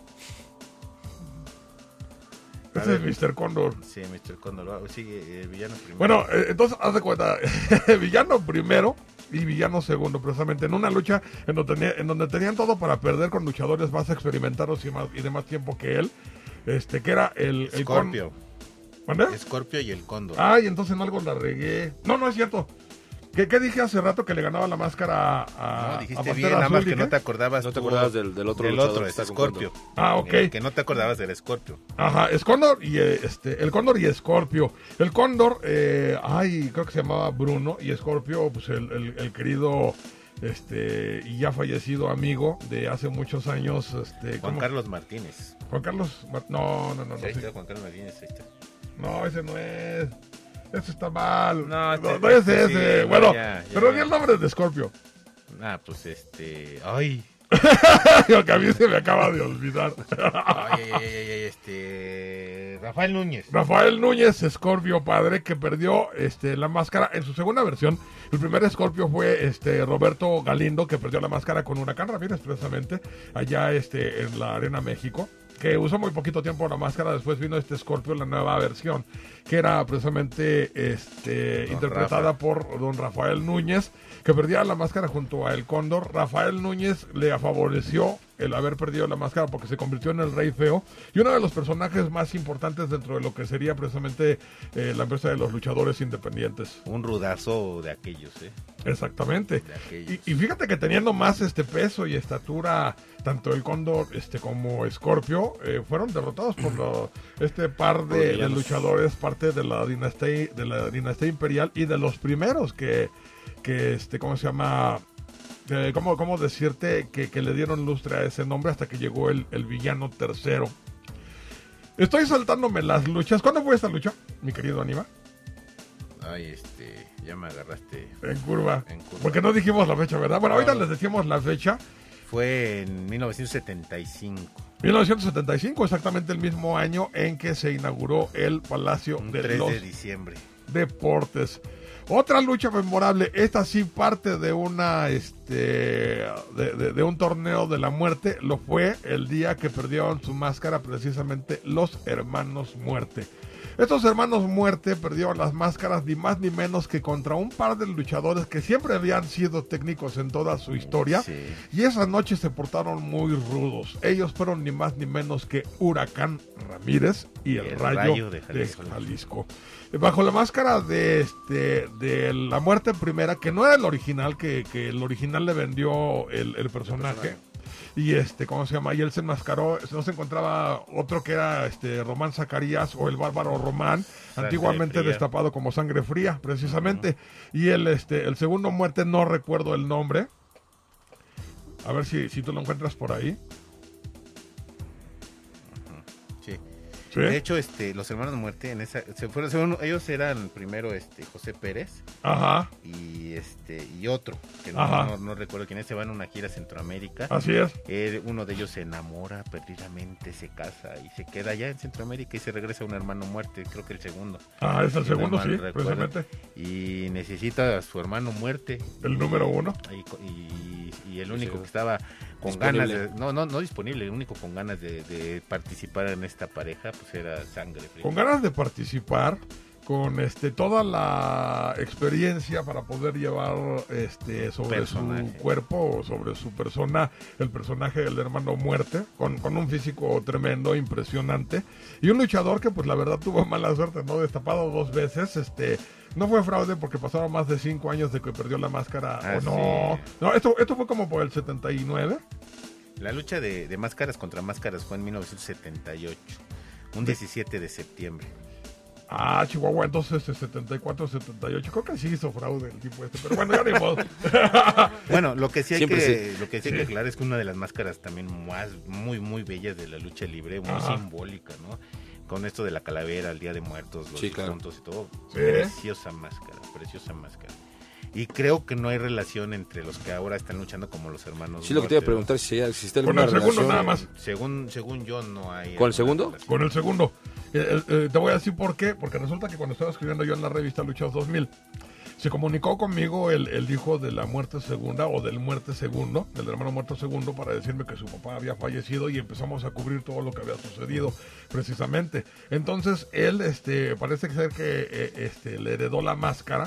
Ese es mister Cóndor. Sí, mister Cóndor. Sigue, eh, villano primero. Bueno, eh, entonces, haz de cuenta, villano primero y villano segundo, precisamente, en una lucha en donde, tenía, en donde tenían todo para perder con luchadores más experimentados y, más, y de más tiempo que él, este, que era el... el Scorpio. Con... ¿Mande? Scorpio y el Cóndor. Ay, entonces en algo la regué. No, no es cierto. ¿Qué, ¿Qué dije hace rato que le ganaba la máscara a, no, dijiste a bien, nada más que no te acordabas. No te acordabas del, del otro del otro, es Scorpio. Ah, ok. Eh, que no te acordabas del Scorpio. Ajá, es Cóndor y eh, este, el Cóndor y Scorpio. El Cóndor, eh, ay, creo que se llamaba Bruno, y Scorpio, pues el, el, el querido, este, y ya fallecido amigo de hace muchos años, este, Juan ¿cómo? Carlos Martínez. Juan Carlos, no, no, no, no. Sí, ahí está, sí. Juan Carlos Martínez, ahí está. No, ese no es. Ese está mal. No, no, este, no es ese. sí, ese. Bueno, ya, ya. pero ni el nombre de Scorpio. Ah, pues este. Ay. Lo que a mí se me acaba de olvidar. Ay, ay, ay, ay, este. Rafael Núñez. Rafael Núñez, Scorpio padre, que perdió este, la máscara en su segunda versión. El primer Scorpio fue este Roberto Galindo, que perdió la máscara con Huracán Ramírez, precisamente, allá este, en la Arena México, que usó muy poquito tiempo la máscara. Después vino este Scorpio, la nueva versión, que era precisamente este, interpretada Rafa. por don Rafael Núñez, que perdía la máscara junto a El Cóndor. Rafael Núñez le favoreció el haber perdido la máscara porque se convirtió en el Rey Feo y uno de los personajes más importantes dentro de lo que sería precisamente eh, la empresa de los luchadores independientes. Un rudazo de aquellos, ¿eh? Exactamente. De aquellos. Y, y fíjate que teniendo más este peso y estatura, tanto el Cóndor este como Scorpio eh, fueron derrotados por lo, este par de, de luchadores, parte de la dinastía de la dinastía imperial y de los primeros que, que este, ¿cómo se llama? Eh, ¿cómo, ¿Cómo decirte que, que le dieron lustre a ese nombre hasta que llegó el, el villano tercero? Estoy saltándome las luchas. ¿Cuándo fue esta lucha, mi querido Aníbal? Ay, este, ya me agarraste. En curva. En curva. Porque no dijimos la fecha, ¿verdad? Bueno, ahorita les decimos la fecha. Fue en mil novecientos setenta y cinco. mil novecientos setenta y cinco, exactamente el mismo año en que se inauguró el Palacio Un de tres los de diciembre. Deportes. Otra lucha memorable, esta sí parte de una este de, de, de un torneo de la muerte, lo fue el día que perdieron su máscara precisamente los hermanos Muerte. Estos hermanos Muerte perdieron las máscaras ni más ni menos que contra un par de luchadores que siempre habían sido técnicos en toda su historia. Sí. Y esa noche se portaron muy rudos. Ellos fueron ni más ni menos que Huracán Ramírez y el, el Rayo, Rayo de de Jalisco. Jalisco. Bajo la máscara de este de la muerte primera, que no era el original, que, que el original le vendió el, el personaje. El personaje. Y este, ¿cómo se llama? Y él se enmascaró, no se encontraba otro que era este Román Zacarías o el Bárbaro Román, sangre antiguamente fría. Destapado como Sangre Fría, precisamente. Uh-huh. Y el este, el segundo muerte, no recuerdo el nombre. A ver si, si tú lo encuentras por ahí. Sí. ¿Sí? De hecho, este, los hermanos Muerte en esa, se fueron, según, ellos eran primero este José Pérez. Ajá. Y este y otro que no, no, no recuerdo quién es, se va en una gira a Centroamérica. Así es. Eh, uno de ellos se enamora perdidamente, se casa y se queda allá en Centroamérica y se regresa a un hermano Muerte, creo que el segundo. Ah, es el si segundo, no sí, recuerdo. precisamente. Y necesita a su hermano Muerte. El número uno. Y, y, y el único sí. que estaba con disponible. ganas de, no, no, no disponible, el único con ganas de, de participar en esta pareja, pues era Sangre Fría. Con ganas de participar, con este toda la experiencia para poder llevar este sobre personaje. Su cuerpo o sobre su persona el personaje del hermano Muerte, con, con un físico tremendo, impresionante, y un luchador que pues la verdad tuvo mala suerte, no destapado dos veces. Este no fue fraude porque pasaron más de cinco años de que perdió la máscara. Ah, o no, sí. no esto, esto fue como por el setenta y nueve. La lucha de, de máscaras contra máscaras fue en mil novecientos setenta y ocho, un diecisiete de septiembre. Ah, Chihuahua, entonces setenta y cuatro, setenta y ocho, creo que sí hizo fraude el tipo este, pero bueno, ya ni modo. Bueno, lo que sí hay Siempre que sí. lo que sí hay que aclarar es que una de las máscaras también más muy muy bellas de la lucha libre, muy Ajá. simbólica, ¿no? Con esto de la calavera, el Día de Muertos, los sí, claro. difuntos y todo, sí. preciosa máscara, preciosa máscara. Y creo que no hay relación entre los que ahora están luchando como los hermanos. Sí, lo que te iba a preguntar, si existe alguna relación. Con el segundo relación. nada más. Según, según yo no hay. ¿Con el segundo? Relación. Con el segundo. Eh, eh, te voy a decir por qué, porque resulta que cuando estaba escribiendo yo en la revista Luchas dos mil, se comunicó conmigo el, el hijo de la muerte segunda o del muerte segundo, del hermano muerto segundo, para decirme que su papá había fallecido y empezamos a cubrir todo lo que había sucedido precisamente. Entonces él, este, parece ser que eh, este, le heredó la máscara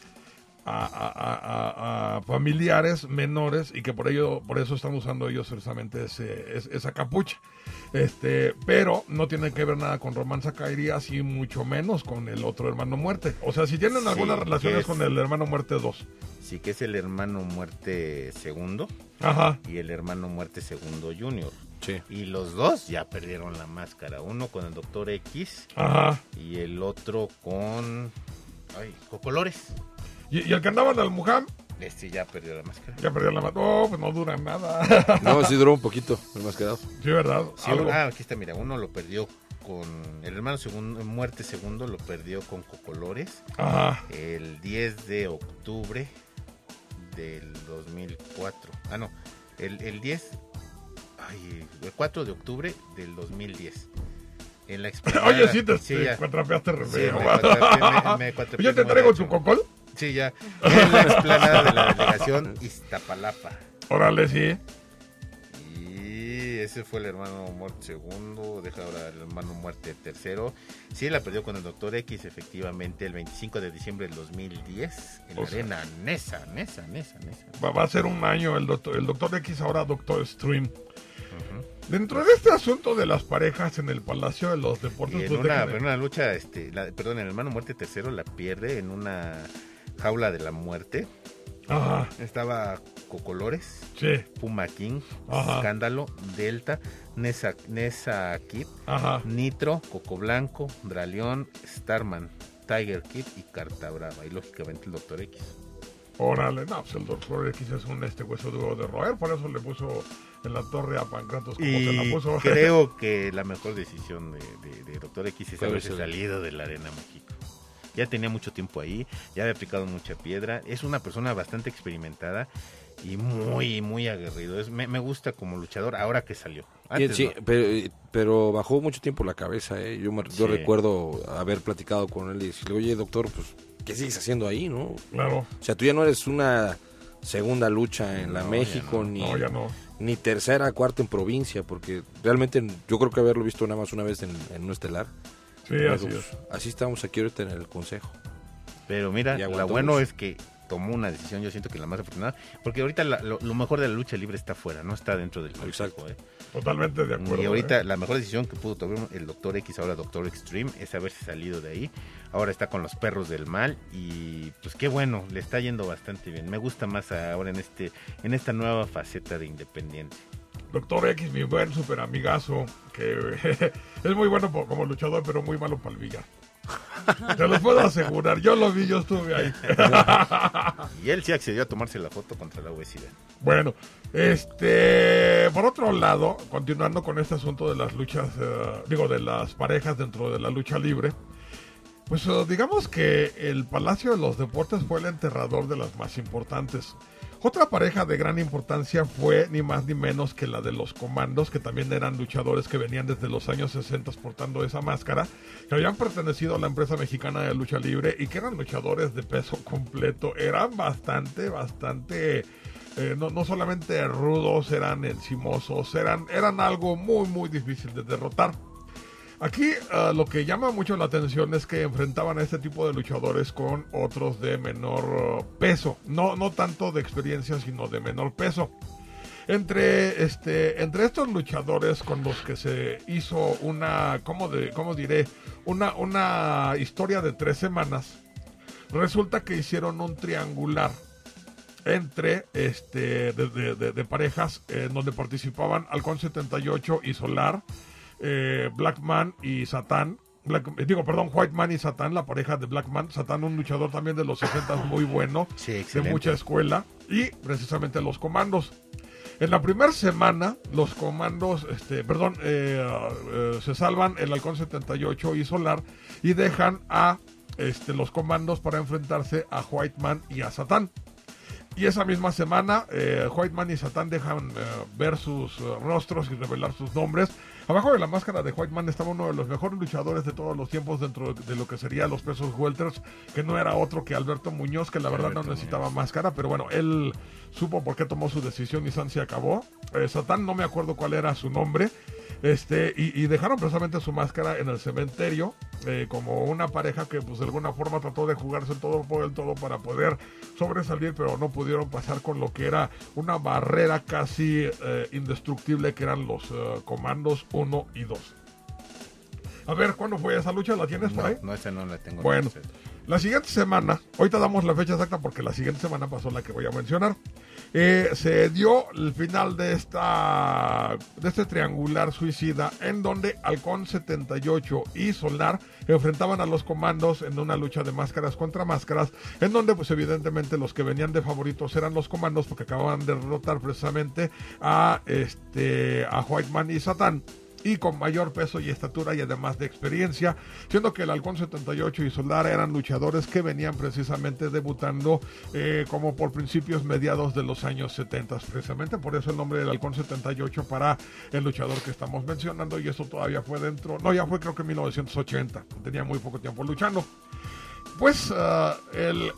A, a, a, a familiares menores y que por ello por eso están usando ellos precisamente ese, es, esa capucha, este pero no tiene que ver nada con Román Zacarías y mucho menos con el otro hermano Muerte. O sea, si tienen algunas sí, relaciones es, con el hermano Muerte dos. Sí, que es el hermano Muerte segundo. Ajá. Y el hermano Muerte segundo junior. Sí. Y los dos ya perdieron la máscara, uno con el Doctor X. Ajá. Y el otro con ay, Cocolores. ¿Y, y el que andaba en el Mujam? Este ya perdió la máscara. Ya perdió la máscara. No, pues no dura nada. No, sí duró un poquito, el mascarado. Sí, ¿verdad? Sí, ah, aquí está, mira, uno lo perdió con el hermano segundo, Muerte segundo lo perdió con Cocolores. Ajá. El diez de octubre del dos mil cuatro. Ah, no, el, el diez, ay, el cuatro de octubre del dos mil diez. En la explanada. Oye, sí te, sí, te cuatrapeaste re feo. Sí, me cuatrapeé, me, me cuatrapeé ¿Yo te traigo tu cocol? Sí, ya. En la explanada de la delegación Iztapalapa. Órale, sí. Y ese fue el hermano muerte segundo, deja ahora el hermano muerte tercero. Sí, la perdió con el Doctor X, efectivamente, el veinticinco de diciembre del dos mil diez, en la arena Nesa, Nesa, Nesa, Nesa. Va, va a ser un año el Doctor, el Doctor X, ahora Doctor Stream. Uh-huh. Dentro de este asunto de las parejas en el Palacio de los Deportes... Y en, una, en una lucha, este, la, perdón, el hermano muerte tercero la pierde en una jaula de la muerte. Ajá. Estaba Cocolores, sí. Puma King, Ajá. Escándalo, Delta, Nesa, Nesa Kid, Ajá. Nitro, Coco Blanco, Draleón, Starman, Tiger Kid y Carta Brava. Y lógicamente el Doctor X. Órale, no, pues el Doctor X es un este hueso duro de roer, por eso le puso en la torre a Pancratos como y se la puso. Creo que la mejor decisión de, de, de Doctor X es haberse salido de la Arena México. Ya tenía mucho tiempo ahí, ya había aplicado mucha piedra, es una persona bastante experimentada y muy, muy aguerrido. Es, me, me gusta como luchador ahora que salió. Antes, sí, no. pero, pero bajó mucho tiempo la cabeza, ¿eh? Yo, me, yo sí. recuerdo haber platicado con él y decirle, oye, doctor, pues, ¿qué sigues haciendo ahí, no? Claro. O sea, tú ya no eres una segunda lucha en la no, México, no. ni, No, ya no. ni tercera, cuarta en provincia, porque realmente yo creo que haberlo visto nada más una vez en, en un estelar. Sí, pero, así pues, es. Así estamos aquí ahorita en el consejo. Pero mira, lo bueno mucho. Es que tomó una decisión, yo siento que la más afortunada, porque ahorita la, lo, lo mejor de la lucha libre está afuera, no está dentro del consejo. ¿eh? Totalmente de acuerdo. Y ahorita ¿eh? la mejor decisión que pudo tomar el Doctor X, ahora Doctor Extreme, es haberse salido de ahí. Ahora está con los perros del mal y pues qué bueno, le está yendo bastante bien. Me gusta más ahora en este en esta nueva faceta de independiente. Doctor X, mi buen super amigazo, que es muy bueno como luchador, pero muy malo para el billar. Te lo puedo asegurar, yo lo vi, yo estuve ahí. Y él sí accedió a tomarse la foto contra la obesidad. Bueno, este, por otro lado, continuando con este asunto de las luchas, uh, digo, de las parejas dentro de la lucha libre, pues uh, digamos que el Palacio de los Deportes fue el enterrador de las más importantes. Otra pareja de gran importancia fue ni más ni menos que la de los Comandos, que también eran luchadores que venían desde los años sesenta portando esa máscara, que habían pertenecido a la empresa mexicana de lucha libre y que eran luchadores de peso completo. Eran bastante, bastante, eh, no, no solamente rudos, eran encimosos, eran, eran algo muy, muy difícil de derrotar. Aquí uh, lo que llama mucho la atención es que enfrentaban a este tipo de luchadores con otros de menor uh, peso, no, no tanto de experiencia, sino de menor peso. Entre, este, entre estos luchadores con los que se hizo una, ¿cómo, de, cómo diré? Una, una historia de tres semanas, resulta que hicieron un triangular entre este de, de, de, de parejas en eh, donde participaban Halcón setenta y ocho y Solar, Eh, Blackman y Satán, Black, digo, perdón, White Man y Satán, la pareja de Blackman. Satán, un luchador también de los sesenta muy bueno, sí, de mucha escuela, y precisamente los Comandos. En la primera semana, los Comandos, este, perdón, eh, eh, se salvan el Halcón setenta y ocho y Solar y dejan a este, los Comandos para enfrentarse a White Man y a Satán. Y esa misma semana, eh, White Man y Satán dejan eh, ver sus uh, rostros y revelar sus nombres. Abajo de la máscara de White Man estaba uno de los mejores luchadores de todos los tiempos dentro de lo que sería los pesos welters, que no era otro que Alberto Muñoz, que la verdad Alberto no necesitaba Muñoz. Máscara, pero bueno, él supo por qué tomó su decisión y San se acabó. Eh, Satán, no me acuerdo cuál era su nombre. Este, y, y dejaron precisamente su máscara en el cementerio, eh, como una pareja que pues de alguna forma trató de jugarse todo por el todo para poder sobresalir, pero no pudieron pasar con lo que era una barrera casi eh, indestructible, que eran los uh, Comandos uno y dos. A ver, ¿cuándo fue esa lucha? ¿La tienes por no, ahí? No, esa no la tengo. Bueno, no sé. La siguiente semana, ahorita damos la fecha exacta porque la siguiente semana pasó la que voy a mencionar. Eh, se dio el final de esta de este triangular suicida, en donde Halcón setenta y ocho y Solar enfrentaban a los Comandos en una lucha de máscaras contra máscaras, en donde pues evidentemente los que venían de favoritos eran los Comandos, porque acababan de derrotar precisamente a este a White Man y Satán, y con mayor peso y estatura y además de experiencia, siendo que el Halcón setenta y ocho y Solar eran luchadores que venían precisamente debutando eh, como por principios mediados de los años setenta, precisamente por eso el nombre del Halcón setenta y ocho para el luchador que estamos mencionando, y eso todavía fue dentro, no, ya fue creo que en mil novecientos ochenta, tenía muy poco tiempo luchando. Pues uh, el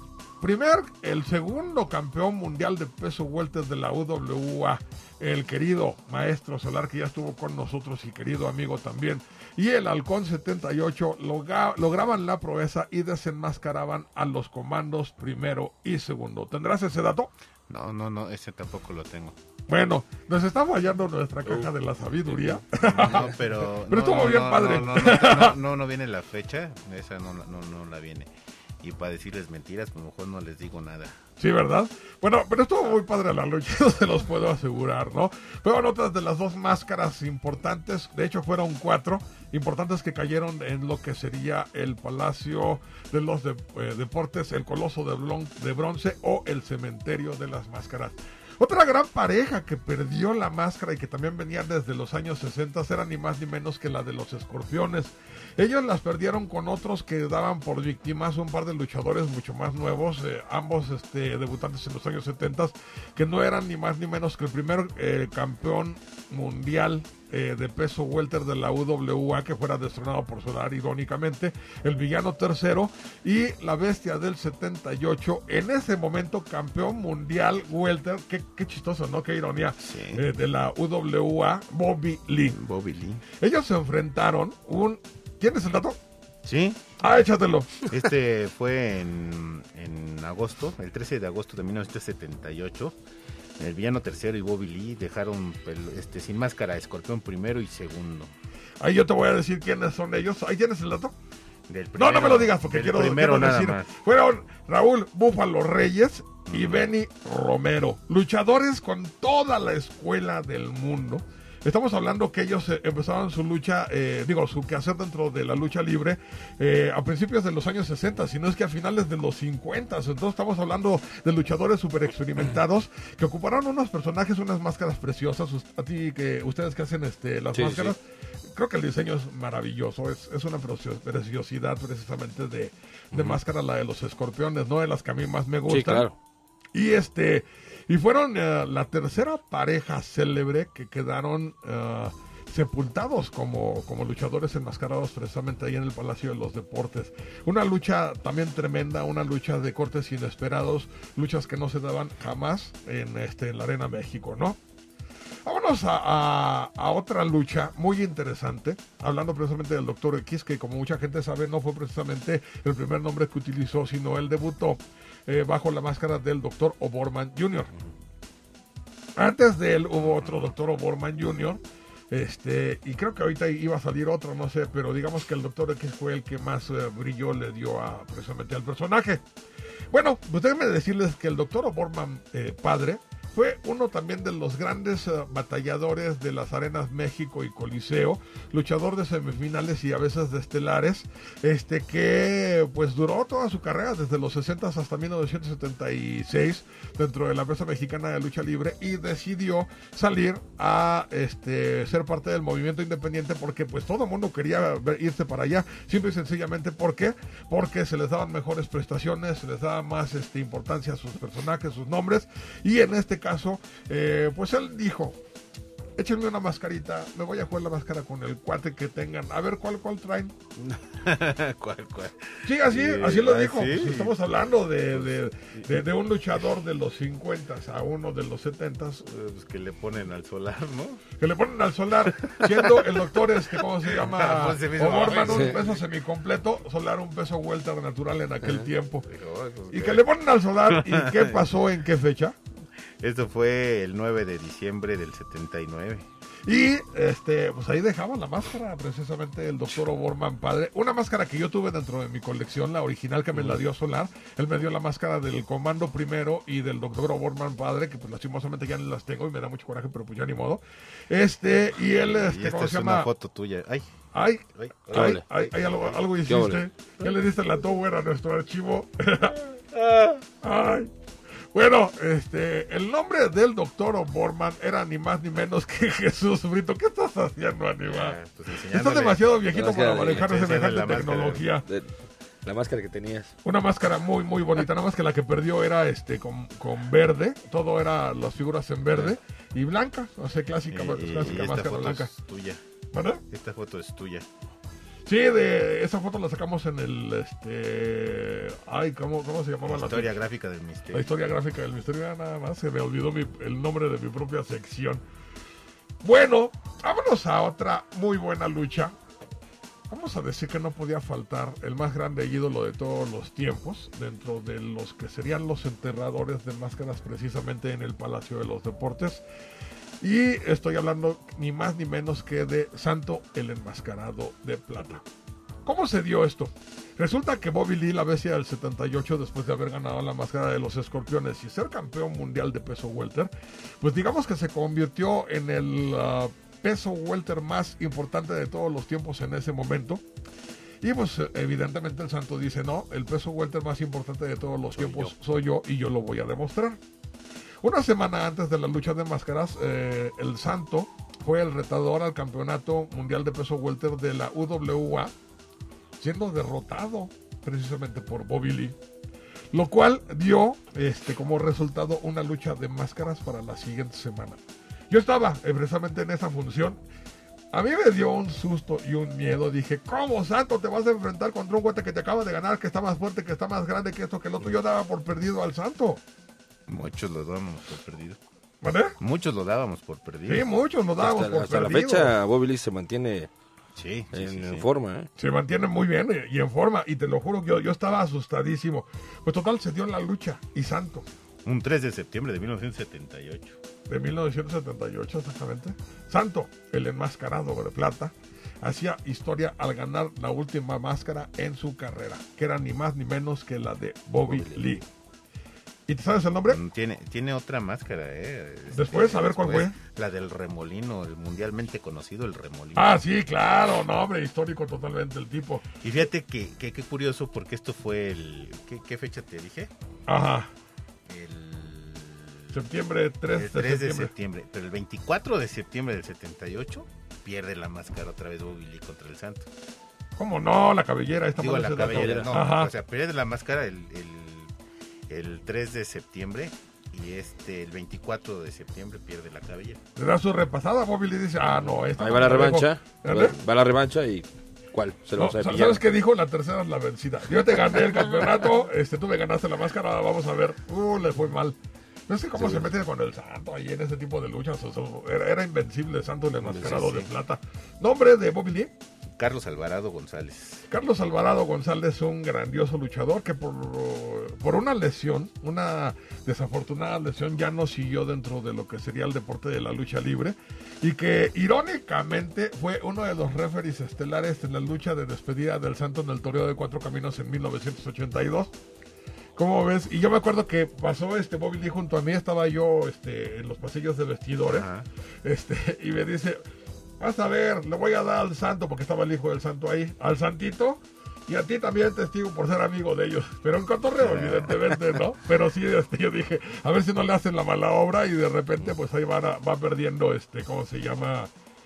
primer, el segundo campeón mundial de peso welter de la U W A, el querido Maestro Solar, que ya estuvo con nosotros y querido amigo también, y el Halcón setenta y ocho logra, lograban la proeza y desenmascaraban a los comandos primero y segundo. ¿Tendrás ese dato? No, no, no, ese tampoco lo tengo. Bueno, nos está fallando nuestra caja de la sabiduría. No, pero... pero estuvo no, bien no, padre. No no no, no, no, no viene la fecha, esa no, no, no la viene. Y para decirles mentiras, pues mejor no les digo nada. Sí, ¿verdad? Bueno, pero estuvo muy padre la lucha, eso se los puedo asegurar, ¿no? Fueron otras de las dos máscaras importantes, de hecho fueron cuatro importantes que cayeron en lo que sería el Palacio de los de, eh, Deportes, el Coloso de, Blon, de Bronce o el Cementerio de las Máscaras. Otra gran pareja que perdió la máscara y que también venía desde los años sesenta era ni más ni menos que la de los Escorpiones. Ellos las perdieron con otros que daban por víctimas un par de luchadores mucho más nuevos, eh, ambos este, debutantes en los años setenta, que no eran ni más ni menos que el primer eh, campeón mundial eh, de peso welter de la U W A, que fuera destronado por Solar, irónicamente, el Villano tercero, y la Bestia del setenta y ocho, en ese momento campeón mundial welter, qué, qué chistoso, ¿no? Qué ironía, Sí. eh, de la U W A, Bobby Lee. Bobby Lee. Ellos se enfrentaron un... ¿Tienes el dato? Sí. Ah, échatelo. Este fue en, en agosto, el trece de agosto de mil novecientos setenta y ocho. El Villano tercero y Bobby Lee dejaron este, sin máscara a Escorpión primero y segundo. Ahí yo te voy a decir quiénes son ellos. ¿Ahí tienes el dato? Del primero, no, no me lo digas porque del quiero, primero quiero nada decir. más. Fueron Raúl Búfalo Reyes y Benny Romero, luchadores con toda la escuela del mundo. Estamos hablando que ellos eh, empezaron su lucha, eh, digo, su quehacer dentro de la lucha libre eh, a principios de los años sesenta, sino es que a finales de los cincuenta. Entonces estamos hablando de luchadores súper experimentados que ocuparon unos personajes, unas máscaras preciosas. A ti, que ustedes que hacen este, las Sí, máscaras, sí. creo que el diseño es maravilloso. Es, es una precio- preciosidad precisamente de, de uh-huh. máscara, la de los Escorpiones, ¿no? De las que a mí más me gustan. Sí, claro. Y este... Y fueron uh, la tercera pareja célebre que quedaron uh, sepultados como, como luchadores enmascarados precisamente ahí en el Palacio de los Deportes. Una lucha también tremenda, una lucha de cortes inesperados, luchas que no se daban jamás en, este, en la Arena México, ¿no? Vámonos a, a, a otra lucha muy interesante, hablando precisamente del Doctor X, que como mucha gente sabe no fue precisamente el primer nombre que utilizó, sino él debutó eh, bajo la máscara del Doctor O'Borman junior Antes de él hubo otro Doctor O'Borman junior, este, y creo que ahorita iba a salir otro, no sé, pero digamos que el Doctor X fue el que más eh, brillo le dio a, precisamente al personaje. Bueno, pues déjenme decirles que el Doctor O'Borman eh, padre fue uno también de los grandes uh, batalladores de las arenas México y Coliseo, luchador de semifinales y a veces de estelares, este que pues duró toda su carrera desde los sesenta hasta mil novecientos setenta y seis dentro de la empresa mexicana de lucha libre, y decidió salir a este ser parte del movimiento independiente porque pues todo el mundo quería ver, irse para allá, simple y sencillamente. ¿Por qué? Porque se les daban mejores prestaciones, se les daba más este, importancia a sus personajes, sus nombres, y en este caso, eh, pues él dijo, échenme una mascarita, me voy a jugar la máscara con el cuate que tengan, a ver cuál cuál traen. ¿Cuál, cuál? Sí, así, sí, así lo dijo. ¿sí? Pues estamos hablando de, de, de, de un luchador de los cincuenta a uno de los setenta. Pues que le ponen al Solar, ¿no? Que le ponen al Solar, siendo el doctor este, ¿cómo se llama? Pues sí, O'Borman un sí. peso semicompleto, Solar un peso welter natural en aquel Ajá. tiempo. Digo, pues, Y ¿qué? que le ponen al Solar, ¿y qué pasó en qué fecha? Esto fue el nueve de diciembre del setenta y nueve. Y este, pues ahí dejamos la máscara, precisamente el doctor O'Borman padre. Una máscara que yo tuve dentro de mi colección, la original que me la dio Solar. Él me dio la máscara del Comando primero y del doctor O'Borman padre, que pues lastimosamente ya no las tengo y me da mucho coraje, pero pues ya ni modo. Este, y él, este, y esta ¿cómo es se una llama? foto tuya. Ay, Ay, ay, ay, ole. ay, ay, algo, algo ¿Qué hiciste. ole? Ya le diste la tower a nuestro archivo. Ay. Bueno, este, el nombre del doctor O'Borman era ni más ni menos que Jesús Brito. ¿Qué estás haciendo, Aníbal? ah, pues Estás enseñándole. demasiado viejito La para máscara de- manejar enseñándole semejante la máscara. tecnología. De- la máscara que tenías. Una máscara muy, muy bonita. Nada más que la que perdió era este con, con verde. Todo era las figuras en verde y blanca. O sea, clásica, Y- y- clásica y esta máscara foto blanca. es tuya. ¿Verdad? Esta foto es tuya. Sí, de esa foto la sacamos en el, este, ay, ¿cómo, cómo se llamaba? La historia gráfica del La misterio. historia gráfica del misterio, ya nada más, se me olvidó mi- el nombre de mi propia sección. Bueno, vámonos a otra muy buena lucha. Vamos a decir que no podía faltar el más grande ídolo de todos los tiempos, dentro de los que serían los enterradores de máscaras precisamente en el Palacio de los Deportes. Y estoy hablando ni más ni menos que de Santo el Enmascarado de Plata. ¿Cómo se dio esto? Resulta que Bobby Lee, la bestia del setenta y ocho, después de haber ganado la máscara de los escorpiones y ser campeón mundial de peso welter, pues digamos que se convirtió en el uh, peso welter más importante de todos los tiempos en ese momento. Y pues evidentemente el Santo dice, no, el peso welter más importante de todos los Soy tiempos yo. soy yo y yo lo voy a demostrar. Una semana antes de la lucha de máscaras, eh, el Santo fue el retador al campeonato mundial de peso welter de la U W A, siendo derrotado precisamente por Bobby Lee, lo cual dio este, como resultado una lucha de máscaras para la siguiente semana. Yo estaba eh, precisamente en esa función. A mí me dio un susto y un miedo. Dije, ¿cómo, Santo, te vas a enfrentar contra un guate que te acaba de ganar, que está más fuerte, que está más grande que esto, que el otro? Yo daba por perdido al Santo. Muchos lo dábamos por perdido. ¿Vale? Muchos lo dábamos por perdido. Sí, muchos nos dábamos Hasta, por hasta la perdido. fecha, Bobby Lee se mantiene Sí, sí, en, sí, en sí. forma. ¿eh? Se mantiene muy bien eh, y en forma. Y te lo juro que yo, yo estaba asustadísimo. Pues total, se dio la lucha. Y Santo, Un tres de septiembre de mil novecientos setenta y ocho. de mil novecientos setenta y ocho exactamente. Santo, el enmascarado de plata, hacía historia al ganar la última máscara en su carrera, que era ni más ni menos que la de Bobby, Bobby Lee. ¿Y te sabes el nombre? Mm, Tiene, tiene otra máscara, ¿eh? Este, Después, a ver, ¿cuál después, fue? La del remolino, el mundialmente conocido, el remolino. Ah, sí, claro, no, hombre, histórico totalmente el tipo. Y fíjate que, que, qué curioso, porque esto fue el... ¿Qué, qué fecha te dije? Ajá, El... septiembre tres, el tres de de septiembre. septiembre. Pero el veinticuatro de septiembre del setenta y ocho pierde la máscara otra vez Bobby Lee contra el Santo. ¿Cómo no? La cabellera, esta Digo, madre la se da cabellera, no. Ajá. O sea, pierde la máscara el, el, el tres de septiembre y este el veinticuatro de septiembre pierde la cabellera. Le da su repasada, Bobby Lee dice, ah, no, esta Ahí va la madre revancha. dejo. Va, ¿Vale? va la revancha y ¿cuál? Se lo No, vamos a sa- pillar. ¿Sabes qué dijo? La tercera es la vencida. Yo te gané el campeonato, este, tú me ganaste la máscara, vamos a ver. Uh, le fue mal. No sé cómo Sí. se mete con el Santo ahí en ese tipo de luchas. O sea, era, era invencible el Santo el enmascarado Sí, sí. de plata. Nombre de Bobby Lee. Carlos Alvarado González. Carlos Alvarado González, un grandioso luchador que por, por una lesión, una desafortunada lesión, ya no siguió dentro de lo que sería el deporte de la lucha libre y que irónicamente fue uno de los referees estelares en la lucha de despedida del Santo en el Toreo de Cuatro Caminos en mil novecientos ochenta y dos. ¿Cómo ves? Y yo me acuerdo que pasó este Bobby Lee junto a mí, estaba yo este, en los pasillos de vestidores, Ajá. este, y me dice, vas a ver, le voy a dar al Santo, porque estaba el hijo del Santo ahí, al Santito, y a ti también testigo por ser amigo de ellos. Pero en cotorreo, evidentemente, ¿no? Pero sí, este, yo dije, a ver si no le hacen la mala obra, y de repente, pues ahí van a- va perdiendo, este, ¿cómo se llama?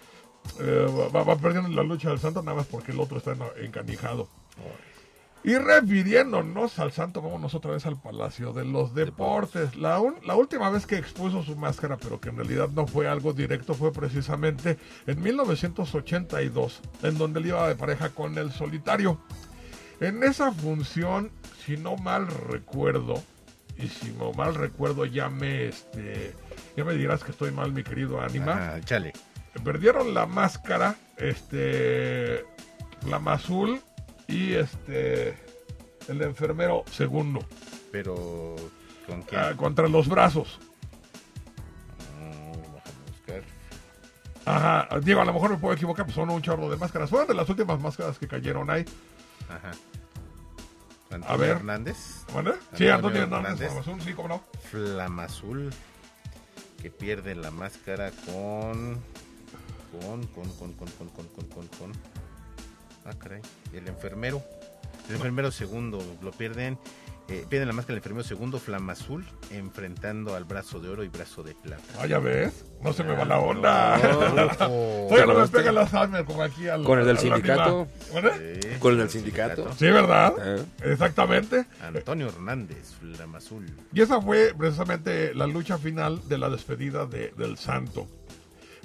Eh, va, va perdiendo la lucha del Santo, nada más porque el otro está en- encanijado. Y refiriéndonos al Santo, vámonos otra vez al Palacio de los Deportes. La, un- la última vez que expuso su máscara, pero que en realidad no fue algo directo, fue precisamente en mil novecientos ochenta y dos, en donde él iba de pareja con el Solitario. En esa función, si no mal recuerdo, y si no mal recuerdo ya me, este, ya me dirás que estoy mal, mi querido Anima. Ajá, chale. Perdieron la máscara, este, Flama Azul y este, el enfermero segundo, Pero, ¿con quién? ah, contra los brazos. Mm, vamos a buscar. Ajá, digo, a lo mejor me puedo equivocar, pues son un chorro de máscaras. Fueron de las últimas máscaras que cayeron ahí. Ajá. Antonio A ver. Hernández. ¿Vale? Sí, Antonio Antonio Hernández, Hernández. Flama Azul, sí, cómo no. Flamazul, que pierde la máscara con con con con con con con con con con ah, caray, el enfermero el enfermero segundo lo pierden, eh, pierden la máscara el enfermero segundo, Flamazul, enfrentando al brazo de oro y brazo de plata. Ah, ya ves, no se me va la onda. Ojo. Todavía no me pega el Alzheimer como aquí al Con el del al sindicato. Anima. ¿Vale? Sí, Con el sindicato. Sí, ¿verdad? Eh. Exactamente. Antonio Hernández, Flamazul. Y esa fue precisamente la lucha final de la despedida de, del Santo.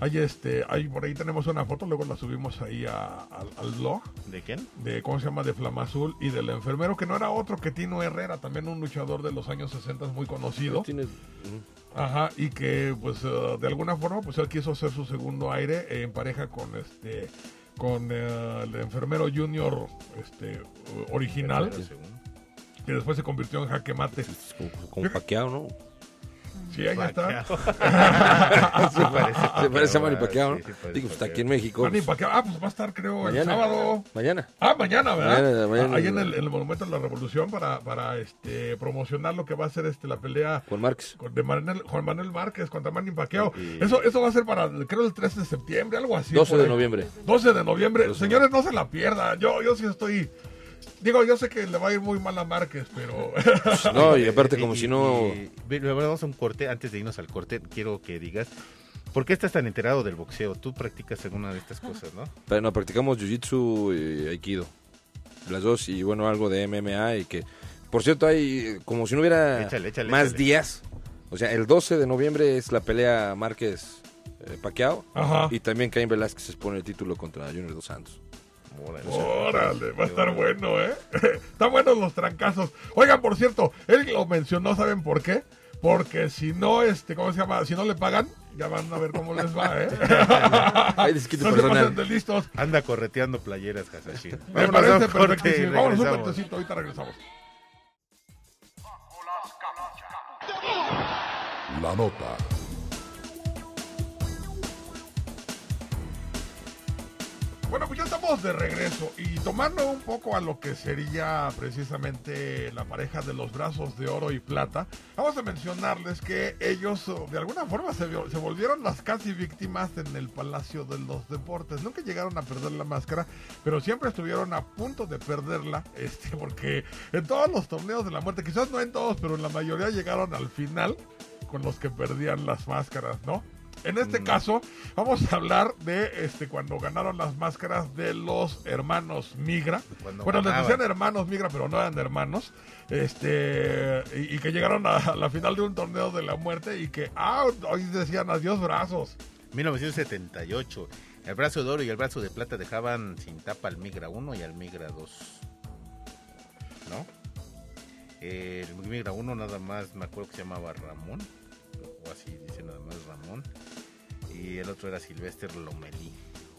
Hay este, hay por ahí tenemos una foto, luego la subimos ahí a, a, al blog. ¿De quién? De, ¿cómo se llama? De Flamazul y del enfermero, que no era otro que Tino Herrera, también un luchador de los años sesenta muy conocido. Tiene... Ajá, y que pues uh, de alguna forma pues él quiso hacer su segundo aire eh, en pareja con este con uh, el enfermero junior este uh, original, que después se convirtió en Jaque Mate. Como, como Pacquiao, ¿no? Sí, ahí está. Se parece, Se parece a Manny Pacquiao, ¿no? Sí, sí parece Digo, está Pacquiao. aquí en México. Manny Pues, Pacquiao, ah, pues va a estar creo el mañana. sábado. Mañana. Ah, mañana, ¿verdad? Mañana, mañana. Ahí en el, en el Monumento de la Revolución para, para este promocionar lo que va a ser este la pelea Con Márquez. con- de Manuel, Juan Manuel Márquez contra Manny Pacquiao. Y- Eso, eso va a ser para, creo, el tres de septiembre, algo así. doce por de ahí. noviembre. doce de noviembre. doce de Señores, no se la pierdan. Yo, yo sí estoy... Digo, yo sé que le va a ir muy mal a Márquez, pero... No, y aparte como Y- si no... y- y- bueno, vamos a un corte. Antes de irnos al corte, quiero que digas, ¿por qué estás tan enterado del boxeo? Tú practicas alguna de estas cosas, ¿no? Pero no, practicamos Jiu-Jitsu y Aikido. Las dos, y bueno, algo de M M A y que... Por cierto, hay como si no hubiera Échale, échale, más échale. días. O sea, el doce de noviembre es la pelea Márquez-Pacquiao. Ajá. Y también Caín Velázquez se expone el título contra Junior Dos Santos. Órale. Órale, va a estar bueno, ¿eh? Están buenos los trancazos. Oigan, por cierto, él lo mencionó, ¿saben por qué? Porque si no, este, ¿cómo se llama? Si no le pagan, ya van a ver cómo les va, ¿eh? Hay desquite No se personal. pasen de listos. Anda correteando playeras, Hasashin. Me Vámonos a un parece corte y perfectísimo. Vámonos un regresamos. cortecito, ahorita regresamos. La nota. Bueno, pues ya estamos de regreso y tomando un poco a lo que sería precisamente la pareja de los brazos de oro y plata, vamos a mencionarles que ellos oh, de alguna forma se, vio- se volvieron las casi víctimas en el Palacio de los Deportes. Nunca llegaron a perder la máscara, pero siempre estuvieron a punto de perderla, este, porque en todos los torneos de la muerte, quizás no en todos, pero en la mayoría llegaron al final con los que perdían las máscaras, ¿no? En este Mm. caso, vamos a hablar de este cuando ganaron las máscaras de los hermanos Migra. Cuando Bueno, les ganaban. decían hermanos Migra, pero no eran hermanos. Este, y, y que llegaron a la final de un torneo de la muerte y que, ah, hoy decían adiós brazos. mil novecientos setenta y ocho. El brazo de oro y el brazo de plata dejaban sin tapa al Migra uno y al Migra dos. ¿No? El Migra uno nada más, me acuerdo que se llamaba Ramón. O así dice nada más Ramón. Y el otro era Silvestre Lomelí.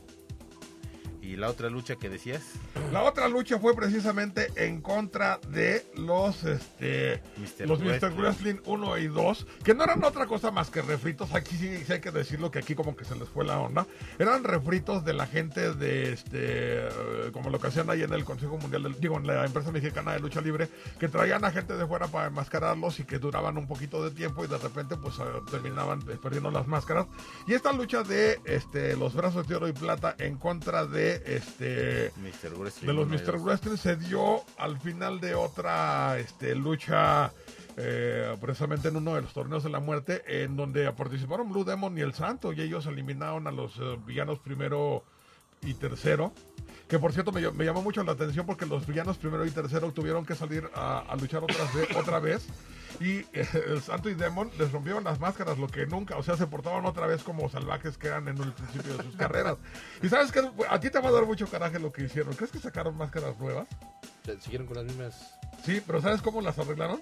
¿Y la otra lucha que decías? La otra lucha fue precisamente en contra de los este mister los mister Wrestling. Wrestling uno y dos, que no eran otra cosa más que refritos. Aquí sí, sí hay que decirlo, que aquí como que se les fue la onda. Eran refritos de la gente de este eh, como lo que hacían ahí en el Consejo Mundial del, digo, en la empresa mexicana de lucha libre, que traían a gente de fuera para enmascararlos y que duraban un poquito de tiempo y de repente pues eh, terminaban eh, perdiendo las máscaras. Y esta lucha de este los brazos de oro y plata en contra de este mister Wrestling de los uno y mister dos. Wrestling se dio al final de otra este, lucha, eh, precisamente en uno de los torneos de la muerte, en donde participaron Blue Demon y el Santo, y ellos eliminaron a los eh, villanos primero y tercero. Que por cierto me, ll- me llamó mucho la atención porque los villanos primero y tercero tuvieron que salir a, a luchar otra vez, otra vez. Y eh, el Santo y Demon les rompieron las máscaras, lo que nunca, o sea, se portaban otra vez como salvajes que eran en el principio de sus carreras. Y sabes que a ti te va a dar mucho coraje lo que hicieron. ¿Crees que sacaron máscaras nuevas? Siguieron con las mismas... Sí, pero ¿sabes cómo las arreglaron?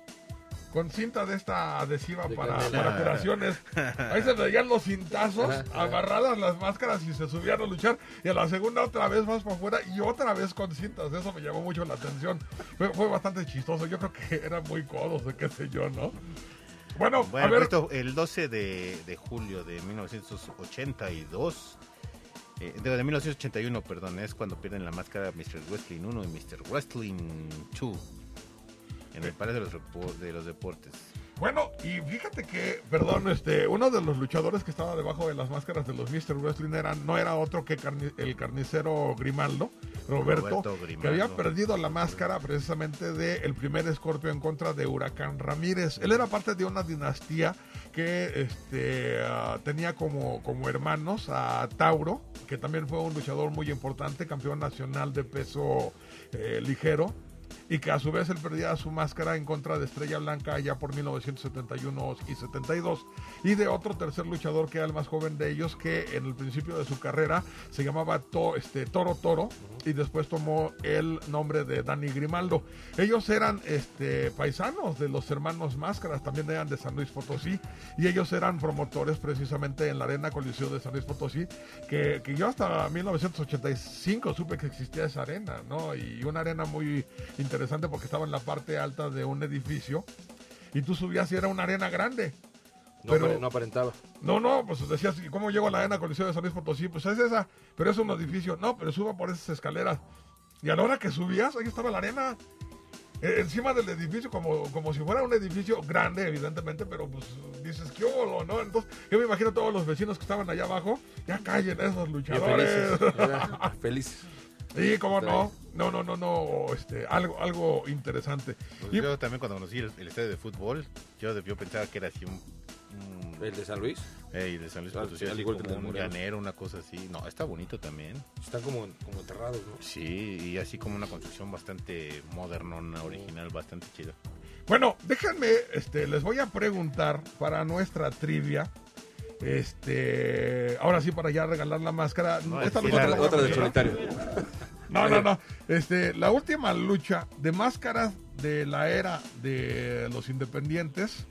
Con cinta de esta adhesiva De para, canela. para curaciones. Ahí se veían los cintazos, Ajá, ajá. agarradas las máscaras y se subían a luchar. Y a la segunda otra vez más para afuera y otra vez con cintas. Eso me llamó mucho la atención. Fue, fue bastante chistoso. Yo creo que eran muy codos de qué sé yo, ¿no? Bueno, Bueno, a ver. esto, el doce de, de julio de mil novecientos ochenta y dos, eh, de, de mil novecientos ochenta y uno, perdón, es cuando pierden la máscara mister Wrestling uno y mister Wrestling dos en el Palacio de los, Repo- de los Deportes. Bueno, y fíjate que, perdón, este, uno de los luchadores que estaba debajo de las máscaras de los mister Wrestling era, no era otro que carni- el carnicero Grimaldo, Roberto, Roberto Grimaldo. que había perdido la máscara precisamente del primer Escorpio en contra de Huracán Ramírez. Él era parte de una dinastía que este, uh, tenía como, como hermanos a Tauro, que también fue un luchador muy importante, campeón nacional de peso eh, ligero. y que a su vez él perdía su máscara en contra de Estrella Blanca ya por mil novecientos setenta y uno y setenta y dos, y de otro tercer luchador que era el más joven de ellos, que en el principio de su carrera se llamaba to, este, Toro Toro, uh-huh. y después tomó el nombre de Dani Grimaldo. Ellos eran este, paisanos de los hermanos Máscaras, también eran de San Luis Potosí, y ellos eran promotores precisamente en la Arena Coliseo de San Luis Potosí, que, que yo hasta mil novecientos ochenta y cinco supe que existía esa arena, ¿no? Y una arena muy interesante porque estaba en la parte alta de un edificio y tú subías y era una arena grande. No, pero no aparentaba. No, no, pues decías, ¿cómo llego a la arena Coliseo de San Luis Potosí? Pues es esa, pero es un edificio. No, pero suba por esas escaleras. Y a la hora que subías, ahí estaba la arena. Eh, encima del edificio, como, como si fuera un edificio grande, evidentemente, pero pues dices, ¿qué hubo, no? Entonces, yo me imagino a todos los vecinos que estaban allá abajo, ya callen esos luchadores. Felices. Felices. Sí, cómo no, no, no, no, no, este, algo, algo interesante. Pues y, yo también cuando conocí el, el estadio de fútbol, yo, yo pensaba que era así un... un ¿El de San Luis? Eh, el de San Luis Al, Potosí, al igual que el un Morelos. llanero, una cosa así. No, está bonito también. Están como, como enterrados, ¿no? Sí, y así como una construcción bastante modernona, original, bastante chida. Bueno, déjenme, este, les voy a preguntar para nuestra trivia. Este, ahora sí, para ya regalar la máscara. No, Esta sí, lucha Otra, la voy a otra del poner. solitario. No, no, no. Este, la última lucha de máscaras de la era de los independientes,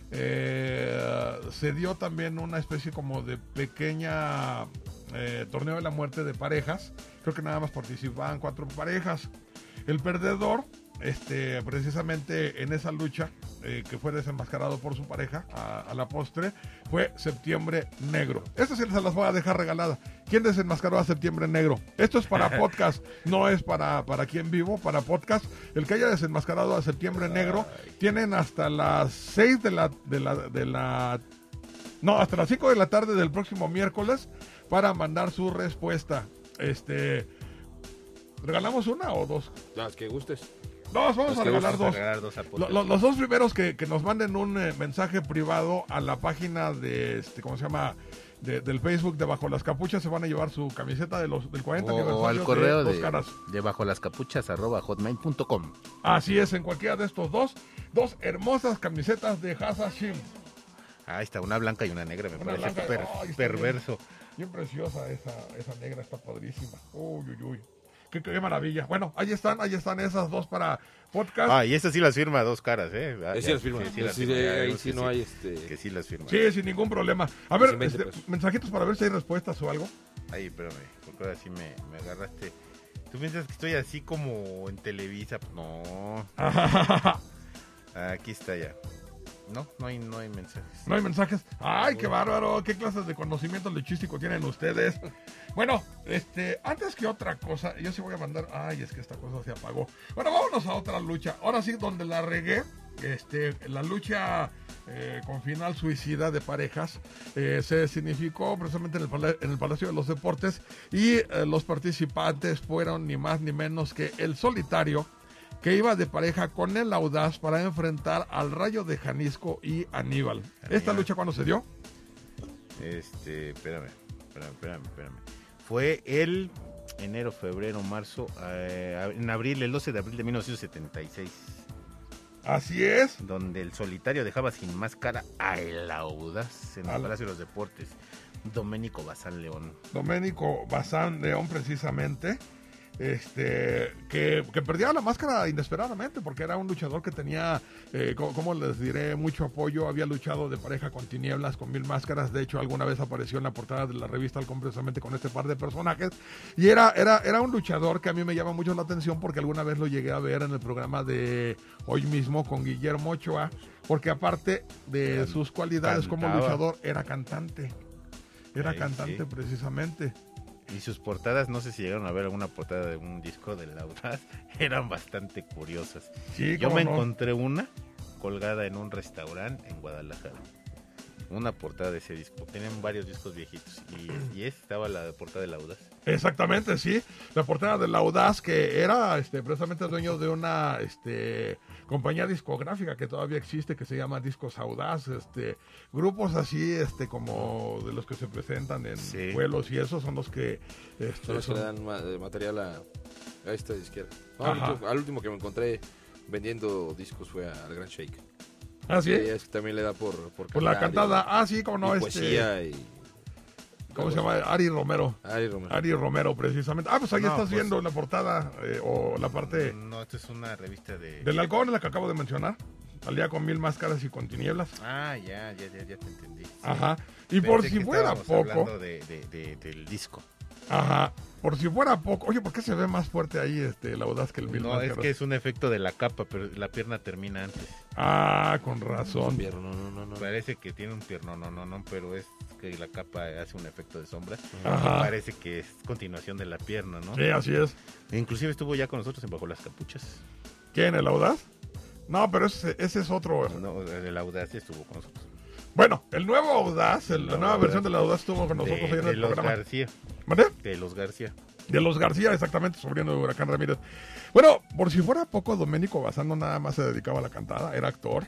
eh, se dio también una especie como de pequeña eh, torneo de la muerte de parejas. Creo que nada más participaban cuatro parejas. El perdedor, este, precisamente en esa lucha, eh, que fue desenmascarado por su pareja a, a la postre, fue Septiembre Negro. Esta sí se las voy a dejar regalada. ¿Quién desenmascaró a Septiembre Negro? Esto es para podcast, no es para, para aquí en vivo, para podcast. El que haya desenmascarado a Septiembre Negro, tienen hasta las seis de la, de la, de la, no, hasta las cinco de la tarde del próximo miércoles para mandar su respuesta. Este, ¿regalamos una o dos? Las que gustes. Dos, vamos Los a que regalar Vamos a dos. regalar dos a Lo- podcast. lo- los dos primeros que, que nos manden un eh, mensaje privado a la página de, este, ¿cómo se llama? De- del Facebook de Bajo las Capuchas se van a llevar su camiseta de los, del cuarenta o, aniversario o al correo de de, Dos Caras. de bajo las capuchas arroba hotmail punto com. Así es, en cualquiera de estos dos, dos hermosas camisetas de Hasashim. Ahí está, una blanca y una negra, me Una parece blanca, per- ay, está perverso. Bien preciosa esa, esa negra, está padrísima. Uy, uy, uy. Qué, qué maravilla. Bueno, ahí están, ahí están esas dos para podcast. Ah, y esta sí las firma a Dos Caras, ¿eh? Ah, Ahí sí ya, las firma. sí, sí las Sí, firma, ya ahí vemos sí que no hay este... Que sí las firma. Sí, sin ningún problema. A Que ver, se invente, este, pues. mensajitos para ver si hay respuestas o algo. Ahí, espérame, porque ahora sí me, me agarraste. ¿Tú piensas que estoy así como en Televisa? Pues no. Aquí está ya. No, no hay, no hay mensajes. No hay mensajes. Ay, qué bárbaro. ¿Qué clases de conocimiento lechístico tienen ustedes? Bueno, este, antes que otra cosa, yo sí voy a mandar. Ay, es que esta cosa se apagó. Bueno, vámonos a otra lucha. Ahora sí, donde la regué. Este, la lucha eh, con final suicida de parejas eh, se significó precisamente en el, pala- en el Palacio de los Deportes. Y eh, los participantes fueron ni más ni menos que el Solitario, que iba de pareja con el Audaz para enfrentar al Rayo de Jalisco y Aníbal. ¿Esta Aníbal. lucha cuándo se dio? Este, espérame, espérame, espérame, espérame. Fue el enero, febrero, marzo, eh, en abril, el doce de abril de mil novecientos setenta y seis, Así es. donde el Solitario dejaba sin máscara a El Audaz en el Al- Palacio de los Deportes. Doménico Bazán León. Doménico Bazán León, precisamente. Este, que, que perdía la máscara inesperadamente porque era un luchador que tenía, eh, co- como les diré, mucho apoyo. Había luchado de pareja con Tinieblas, con Mil Máscaras. De hecho, alguna vez apareció en la portada de la revista Halcón precisamente con este par de personajes. Y era, era, era un luchador que a mí me llama mucho la atención porque alguna vez lo llegué a ver en el programa de hoy mismo con Guillermo Ochoa. Porque aparte de sus cualidades como Cantaba. luchador, era cantante. Era Ay, cantante sí. precisamente. Y sus portadas, no sé si llegaron a ver alguna portada de un disco del Audaz, eran bastante curiosas. Sí, Yo cómo me no. encontré una colgada en un restaurante en Guadalajara. una portada de ese disco. Tenían varios discos viejitos y, y esta estaba la portada de La Audaz. Exactamente, sí. La portada de La Audaz, que era este, precisamente dueño de una este, compañía discográfica que todavía existe, que se llama Discos Audaz. Este, grupos así este, como de los que se presentan en Sí. vuelos y eso son los que... Este, Son los que son- le dan ma- eh, material a, a esta disquera. No, al, Ajá. último, al último que me encontré vendiendo discos fue a- al Gran Shake. Ah, sí, Y es que también le da por, por, por la cantar cantada. y- Ah, sí, como no, y este... poesía y... ¿Cómo se llama? Ari Romero. Ari Romero. Ari Romero, precisamente. Ah, pues ahí No, estás pues- viendo la portada eh, o la parte No, esto es una revista de... del halcón, la que acabo de mencionar. Salía con mil máscaras y con tinieblas. Ah, ya, ya, ya, ya te entendí. Sí. Ajá. Y por Pensé si que fuera estábamos poco... hablando de, de- de- del disco. Ajá. Por si fuera poco... Oye, ¿por qué se ve más fuerte ahí este, la audaz que el mil No, máscaras? es que es un efecto de la capa, pero la pierna termina antes. Ah, con razón. Pierro, no, no, no, no. Parece que tiene un pierno, no, no, no, pero es que la capa hace un efecto de sombra. Ajá. Parece que es continuación de la pierna, ¿no? Sí, así es. Inclusive estuvo ya con nosotros en Bajo las Capuchas. ¿Quién, el audaz? No, pero ese, ese es otro... No, el Audaz estuvo con nosotros. Bueno, el nuevo audaz, el- la El nueva Audaz. versión del audaz estuvo con nosotros De, ahí en de el los programa. García. ¿Mande? De los García. De los García, exactamente, sobrino de Huracán Ramírez. Bueno, por si fuera poco, Doménico Bazán no nada más se dedicaba a la cantada, era actor.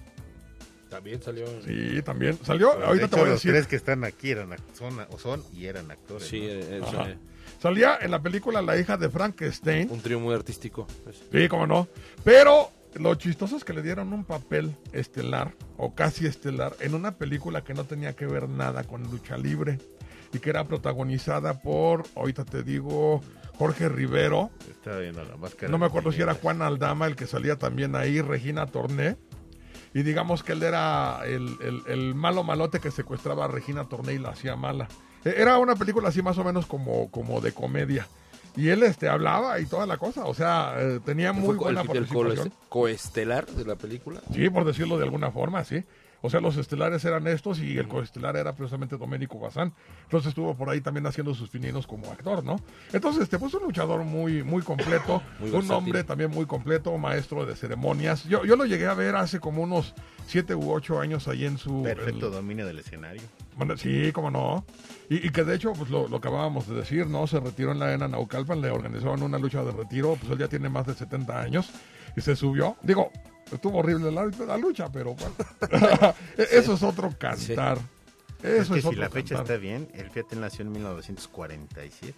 También salió en... Sí, también. Salió, Pero, ahorita de te hecho, voy a los decir. tres que están aquí eran, act- son, o son y eran actores. Sí, ¿no? eh, Ajá. es, eh, Salía en la película La hija de Frankenstein. un trío muy artístico. Sí, cómo no. Pero lo chistoso es que le dieron un papel estelar, o casi estelar, en una película que no tenía que ver nada con lucha libre. Y que era protagonizada por, ahorita te digo, Jorge Rivero. Estaba viendo la máscara. No me de acuerdo si era tinieblas. Juan Aldama el que salía también ahí, Regina Torné. Y digamos que él era el, el- el malo malote que secuestraba a Regina Torné y la hacía mala. E- Era una película así más o menos como, como de comedia. Y él este hablaba y toda la cosa. O sea, eh, tenía muy Fue buena el, el participación. coestelar de la película. Sí, por decirlo de alguna forma, sí. O sea, los estelares eran estos y el coestelar era precisamente Doménico Bazán. Entonces estuvo por ahí también haciendo sus pininos como actor, ¿no? Entonces, este, pues un luchador muy, muy completo, Muy un versátil. hombre también muy completo, maestro de ceremonias. Yo, yo lo llegué a ver hace como unos siete u ocho años ahí en su... Perfecto el- dominio del escenario. Manda- Sí, cómo no. Y, y que de hecho, pues lo, lo acabábamos de decir, ¿no? Se retiró en la arena Naucalpan, le organizaron una lucha de retiro, pues él ya tiene más de setenta años y se subió. Digo, estuvo horrible la, la lucha, pero bueno. Eso es otro cantar. Es Eso que es, si otro la fecha cantar. está bien, el Fiat nació en mil novecientos cuarenta y siete.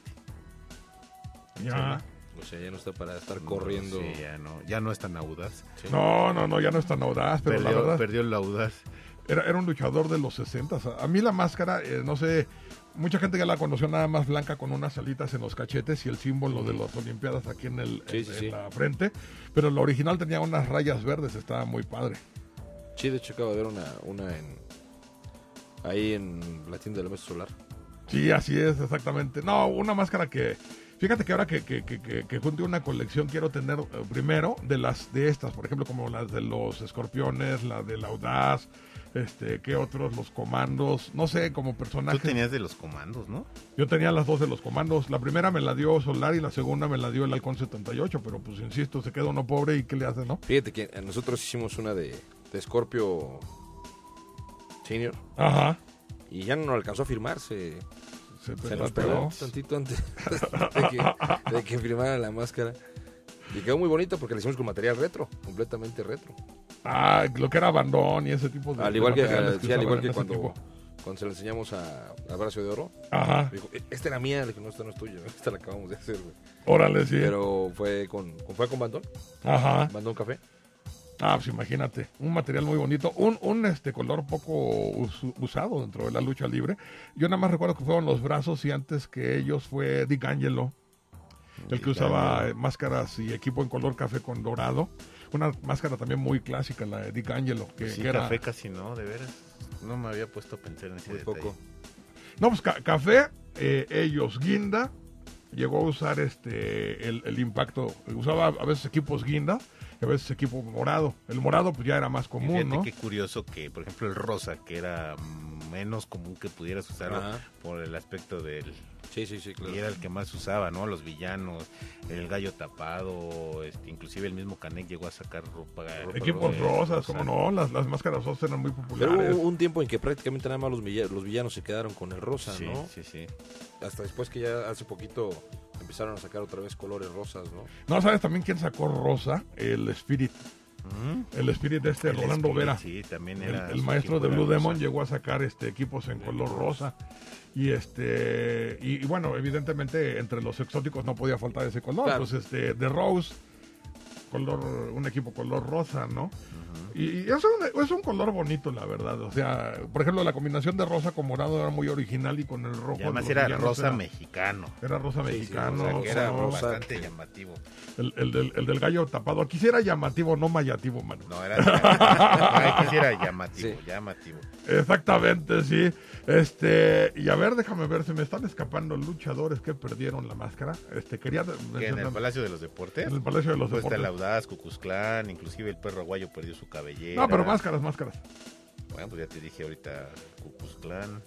Ya. O sea, ya no está para estar corriendo. Sí, ya no, ya no es tan audaz. Sí. No, no, no, ya no es tan audaz, pero perdió, la verdad, perdió el audaz. era, era un luchador de los sesenta. A mí la máscara, eh, no sé, mucha gente ya la conoció nada más blanca con unas alitas en los cachetes y el símbolo de las Olimpiadas aquí en, el, Sí, en- sí, en sí. la frente, pero la original tenía unas rayas verdes, estaba muy padre. Sí, de hecho acabo de ver una, una en... Ahí en la tienda de la mesa solar. Sí, así es, exactamente. No, una máscara que, fíjate que ahora que, que, que, que, que junte una colección quiero tener eh, primero de las de estas, por ejemplo, como las de los escorpiones, la del audaz, este, ¿qué otros? Los comandos, no sé, como Tú personajes. tenías de los comandos, ¿no? Yo tenía las dos de los comandos. La primera me la dio Solar y la segunda me la dio el Halcón setenta y ocho, pero pues insisto, se queda uno pobre y ¿qué le hace, no? Fíjate que nosotros hicimos una de, de Scorpio Senior Ajá. y ya no nos alcanzó a firmarse. Se, Se la nos pegó. pegó tantito antes de que, de que firmara la máscara. Y quedó muy bonita porque la hicimos con material retro, completamente retro. Ah, lo que era bandón y ese tipo de Al igual que, materiales al- sí, al usaban igual en que ese cuando, tiempo. cuando se la enseñamos a, a Brazo de Oro. Ajá. Dijo, esta era mía, le dije, no, esta no es tuya, esta la acabamos de hacer, güey. Órale, sí. Pero fue con, con- fue con Bandón, Ajá. Bandón Café. Ah, pues imagínate, un material muy bonito, un, un este color poco us- usado dentro de la lucha libre. Yo nada más recuerdo que fueron los brazos y antes que ellos fue Dick Angelo, el que Dick usaba Angelo. eh, máscaras y equipo en color café con dorado. Una máscara también muy clásica, la de Dick Angelo, que, Sí, que era... café casi no, de veras. No me había puesto a pensar en ese Muy detalle. poco. No, pues ca- café, eh, ellos, Guinda, llegó a usar este el, el impacto, usaba a veces equipos Guinda y a veces equipo morado. El morado pues ya era más Y común, fíjate ¿no? qué curioso que, por ejemplo, el rosa, que era mm, menos común que pudieras usarlo Ajá. por el aspecto del, Sí, sí, sí, claro. Y era el que más usaba, ¿no? Los villanos, el gallo tapado, este, inclusive el mismo Canek llegó a sacar ropa. ropa Equipos de, rosas, rosa. como no, las, las máscaras rosas eran muy Pero populares. hubo un tiempo en que prácticamente nada más los villanos, los villanos se quedaron con el rosa, Sí, ¿no? sí, sí. Hasta después que ya hace poquito empezaron a sacar otra vez colores rosas, ¿no? No, ¿sabes también quién sacó rosa? El Spirit. ¿Mm? El Spirit de este, El Rolando Spirit, Vera. Sí, también El, era. el su maestro de equipo Blue era Demon rosa. llegó a sacar este equipos en color rosa. Y este y, y bueno, evidentemente entre los exóticos no podía faltar ese color. Claro. Pues este, de Rose, color, un equipo color rosa, ¿no? Y, y es, un, es un color bonito, la verdad. O sea, por ejemplo, la combinación de rosa con morado era muy original y con el rojo. Y además los era villanos rosa era, mexicano. era rosa Sí, sí, mexicano. O sea, que era ¿no? bastante sí. llamativo. el, el, del, el del gallo tapado. Aquí sí era llamativo, no mayativo, mano. No, era, no, que sí era llamativo, Sí. llamativo. Exactamente, sí. Este, y a ver, déjame ver, se me están escapando luchadores que perdieron la máscara. Este, quería Que en el mencionar- Palacio de los Deportes. en el Palacio de los Pues está el Deportes. Audaz, Cucuzclán, inclusive el perro aguayo perdió su cabellera. No, pero máscaras, máscaras. Bueno, pues ya te dije ahorita Cucuzclán.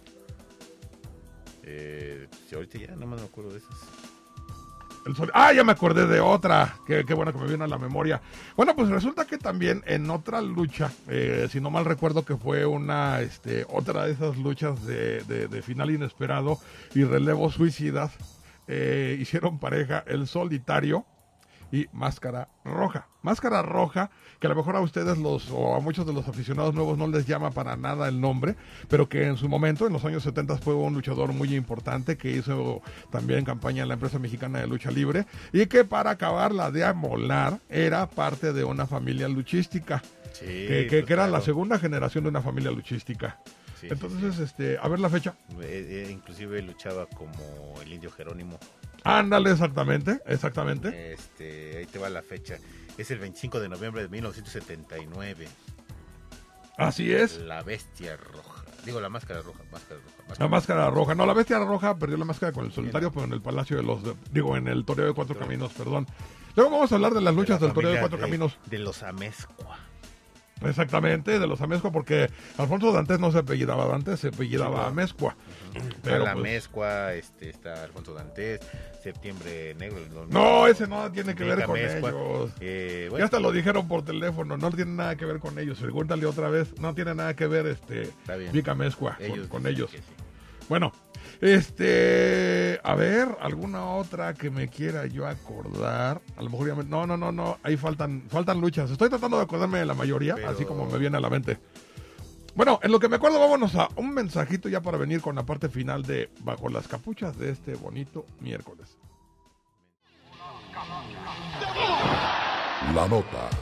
Eh, sí, ahorita ya nada más me acuerdo de esas. El sol- Ah, ya me acordé de otra. Qué, qué bueno que me viene a la memoria. Bueno, pues resulta que también en otra lucha, eh, si no mal recuerdo que fue una, este, otra de esas luchas de, de- de final inesperado y relevos suicidas, eh, hicieron pareja el Solitario y Máscara Roja. Máscara Roja, que a lo mejor a ustedes los o a muchos de los aficionados nuevos no les llama para nada el nombre, pero que en su momento, en los años setenta, fue un luchador muy importante que hizo también campaña en la empresa mexicana de lucha libre y que para acabarla de amolar era parte de una familia luchística, Sí, que, que- pues, que era la claro. segunda generación de una familia luchística. Sí, sí, Entonces, sí. este, a ver la fecha. Eh, eh, inclusive luchaba como el Indio Jerónimo. Ándale, exactamente, exactamente. Este, ahí te va la fecha. Es el veinticinco de noviembre de mil novecientos setenta y nueve. Así es. La Bestia Roja. Digo, la Máscara Roja. Máscara Roja. La Máscara máscara roja. No, la bestia roja perdió la máscara con el solitario, pero en el Palacio de los... de- digo, en el Toreo de Cuatro Toreo. Caminos, perdón. Luego vamos a hablar de las de luchas la del Toreo de familia Cuatro de- Caminos. De los Amezcua. Exactamente, de los Amezcua, porque Alfonso Dantes no se apellidaba Dantes, se apellidaba Sí, claro. Amezcua. Pero Pero, la pues, Mezcua, este, está Alfonso Dantes, Septiembre Negro. el don- no, ese no tiene que ver Rica con Mezcua. ellos. Eh, Ya bueno, hasta lo dijeron por teléfono, no tiene nada que ver con ellos. Pregúntale otra vez, no tiene nada que ver este está bien. Vica Mezcua con, Ellos con dicen ellos. que sí. Bueno, este, a ver, alguna otra que me quiera yo acordar. A lo mejor ya me, no, no, no, no, ahí faltan, faltan luchas. Estoy tratando de acordarme de la mayoría, Pero- así como me viene a la mente. Bueno, en lo que me acuerdo, vámonos a un mensajito ya para venir con la parte final de Bajo las Capuchas de este bonito miércoles. La nota.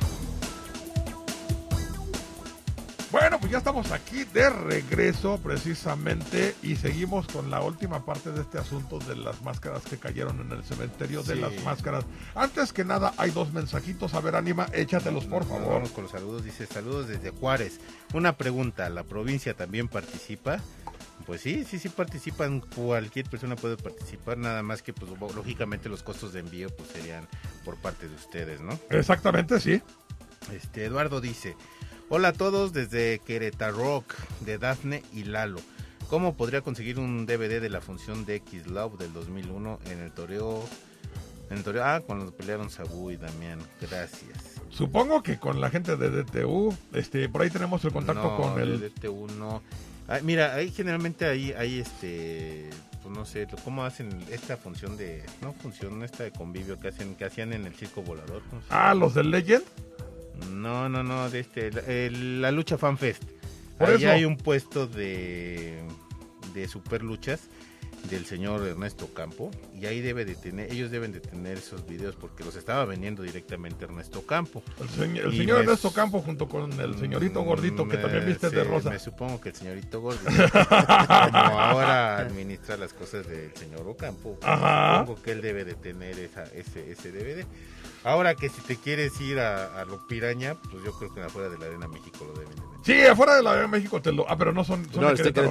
Bueno, pues ya estamos aquí de regreso precisamente y seguimos con la última parte de este asunto de las máscaras que cayeron en el cementerio de Sí. las máscaras. Antes que nada, hay dos mensajitos. A ver, Anima, échatelos, por Nos favor. Vamos con los saludos. Dice, saludos desde Juárez. Una pregunta, ¿la provincia también participa? Pues sí, sí, sí participan. Cualquier persona puede participar, nada más que, pues, lógicamente los costos de envío pues serían por parte de ustedes, ¿no? Exactamente, sí. Este, Eduardo dice, hola a todos desde Querétaro, de Dafne y Lalo. ¿Cómo podría conseguir un D V D de la función de X-Love del dos mil uno en el toreo? En el toreo, ah, cuando pelearon Sabu y Damián. Gracias. Supongo que con la gente de D T U, este, por ahí tenemos el contacto No, con el... de D T U no. Ah, mira, ahí generalmente ahí hay este, pues no sé, cómo hacen esta función de, no función, esta de convivio que hacen, que hacían en el circo volador. ¿Cómo se Ah, los del Legend. No, no, no, de este, la, el- la Lucha Fan Fest. Por Ahí eso. hay un puesto de, de super luchas del señor Ernesto Campo y ahí debe de tener, ellos deben de tener esos videos porque los estaba vendiendo directamente Ernesto Campo. El, señ- el Y señor me- Ernesto Campo junto con el señorito gordito que Mm, también viste sí, de rosa. Me supongo que el señorito gordito, como ahora administra las cosas del señor Ocampo, Ajá. supongo que él debe de tener esa, ese, ese D V D. Ahora que si te quieres ir a, a lo piraña, pues yo creo que afuera de la Arena México lo deben de vender. Sí, afuera de la Arena de México te lo... Ah, pero no son... son No, de está en Querétaro, Querétaro.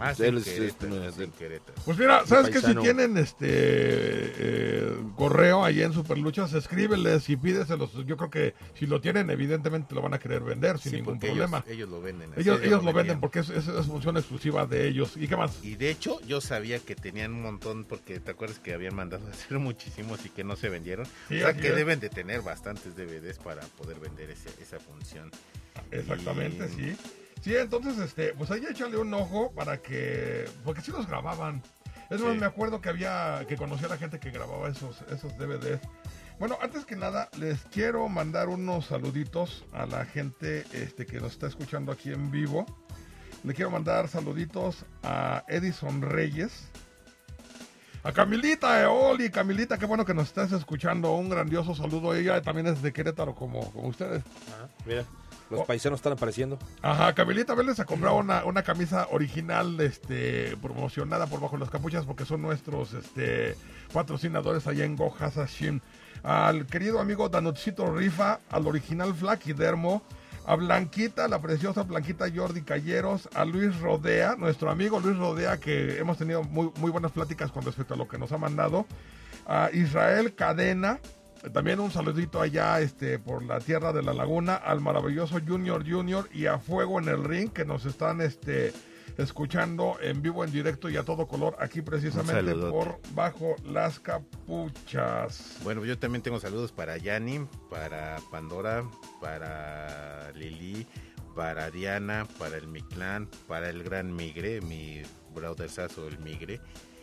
Ah, sí, Él en es, Querétaro, es- sí, en Querétaro. Pues mira, ¿sabes qué? Si paisano. tienen este eh, correo ahí en Superluchas, escríbeles y pídeselos. Yo creo que si lo tienen, evidentemente lo van a querer vender sin Sí, ningún porque problema. Ellos, ellos lo venden. así, Ellos, ellos lo vendían. venden porque es, es, es función exclusiva de ellos. ¿Y qué más? Y de hecho, yo sabía que tenían un montón, porque te acuerdas que habían mandado a hacer muchísimos y que no se vendieron. Sí, o sea así que es. deben de tener bastantes D V Ds para poder vender ese, esa función. Exactamente, Y- sí. Sí, entonces, este, pues ahí échale un ojo para que, porque sí los grababan. Es más, Sí. me acuerdo que había, que conocía a la gente que grababa esos, esos D V Ds. Bueno, antes que nada, les quiero mandar unos saluditos a la gente este, que nos está escuchando aquí en vivo. Le quiero mandar saluditos a Edison Reyes, a Camilita Eoli. Camilita, qué bueno que nos estás escuchando. Un grandioso saludo. Ella también es de Querétaro, como, como ustedes. Ah, mira, los Oh. paisanos están apareciendo. Ajá, Camilita Vélez ha comprado una, una camisa original, este, promocionada por Bajo las Capuchas, porque son nuestros, este, patrocinadores allá en Go Hasashin. Al querido amigo Danucito Rifa, al original Flaquidermo, a Blanquita, la preciosa Blanquita Jordi Calleros, a Luis Rodea, nuestro amigo Luis Rodea, que hemos tenido muy, muy buenas pláticas con respecto a lo que nos ha mandado, a Israel Cadena, también un saludito allá este, por la tierra de la laguna, al maravilloso Junior Junior y a Fuego en el Ring, que nos están este, escuchando en vivo, en directo y a todo color, aquí precisamente saludote. por Bajo las Capuchas. Bueno, yo también tengo saludos para Yanni, para Pandora, para Lili, para Diana, para el Mictlán, para el Gran Migre, mi brotherzazo el Migre,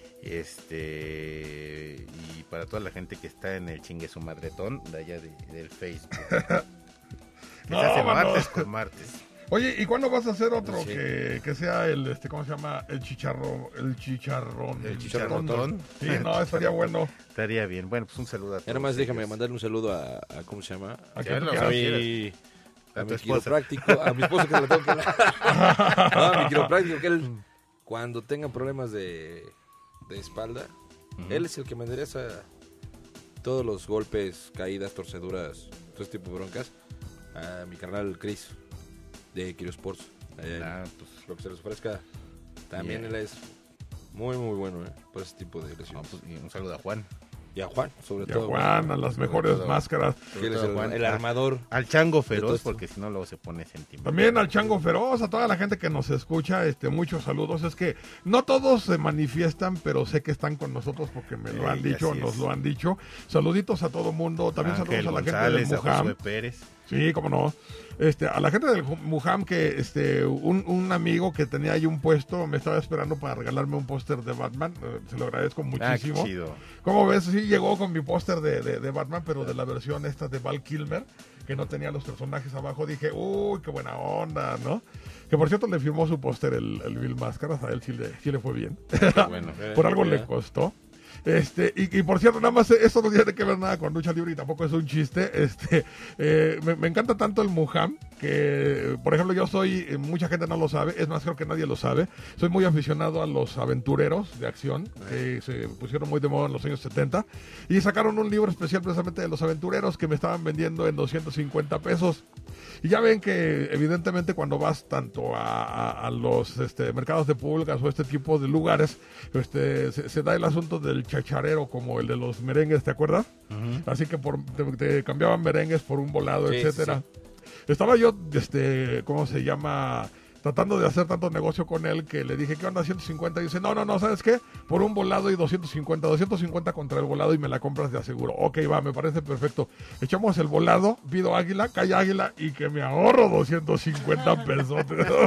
este y para toda la gente que está en el chingue su madretón de allá de- del Facebook. Que No, se hace mano. martes con martes. Oye, ¿y cuándo vas a hacer otro Sí. que, que sea el, este, ¿cómo se llama? El chicharrón, el chicharrón. El chicharrotón. Sí, no, estaría bueno. Estaría bien. Bueno, pues un saludo a todos. Y además déjame ellos. mandarle un saludo a, a ¿cómo se llama? ¿A Sí, qué lo tú que A quieras? mi, A a tu mi esposa. quiropráctico, a mi esposo que se lo tengo que dar. No, a mi quiropráctico, que él, cuando tenga problemas de, de espalda, Ujú. él es el que me endereza todos los golpes, caídas, torceduras, todo este tipo de broncas. A mi carnal Chris, de Quiriosports. Ah, pues, Lo que se les ofrezca. También Yeah. él es muy, muy bueno, ¿eh? Por ese tipo de no, lesiones. pues, y un saludo a Juan. Y a Juan, sobre Y a todo. Juan, a las mejores todo. máscaras. Que él es el, Juan. el armador. Al Chango todo Feroz, esto. porque si no luego se pone sentimental. También al Chango Feroz, a toda la gente que nos escucha, este, muchos saludos. Es que no todos se manifiestan, pero sé que están con nosotros porque me lo Sí, han dicho, así nos es. lo han dicho. Saluditos a todo mundo. También Ángel saludos a la González, gente a del Mujam. Josué Pérez. Sí, cómo no. Este, a la gente del Ju- Mujam, que este, un, un amigo que tenía ahí un puesto me estaba esperando para regalarme un póster de Batman. Eh, se lo agradezco Ah, qué muchísimo. chido. Como ves, sí llegó con mi póster de, de, de Batman, pero de la versión esta de Val Kilmer, que no tenía los personajes abajo. Dije, uy, qué buena onda, ¿no? Que por cierto le firmó su póster el, el Bill Máscaras, a él sí le, sí le fue bien. Qué bueno. Por algo le costó. Este, y, y por cierto, nada más, esto no tiene que ver nada con lucha libre y tampoco es un chiste. Este, eh, me, me encanta tanto el Mujam que, por ejemplo, yo soy, eh, mucha gente no lo sabe, es más, creo que nadie lo sabe. Soy muy aficionado a los aventureros de acción que se pusieron muy de moda en los años setenta y sacaron un libro especial precisamente de los aventureros que me estaban vendiendo en doscientos cincuenta pesos. Y ya ven que evidentemente cuando vas tanto a, a- a los este, mercados de pulgas o este tipo de lugares, este, se, se da el asunto del chacharero como el de los merengues, ¿te acuerdas? Ujú. Así que por, te, te cambiaban merengues por un volado, Sí, etcétera. Estaba yo, este, ¿cómo se llama? Tratando de hacer tanto negocio con él que le dije, ¿qué onda? ciento cincuenta. Y dice, no, no, no, ¿sabes qué? Por un volado y doscientos cincuenta. doscientos cincuenta contra el volado y me la compras de aseguro. Ok, va, me parece perfecto. Echamos el volado, pido águila, cae águila y que me ahorro doscientos cincuenta pesos.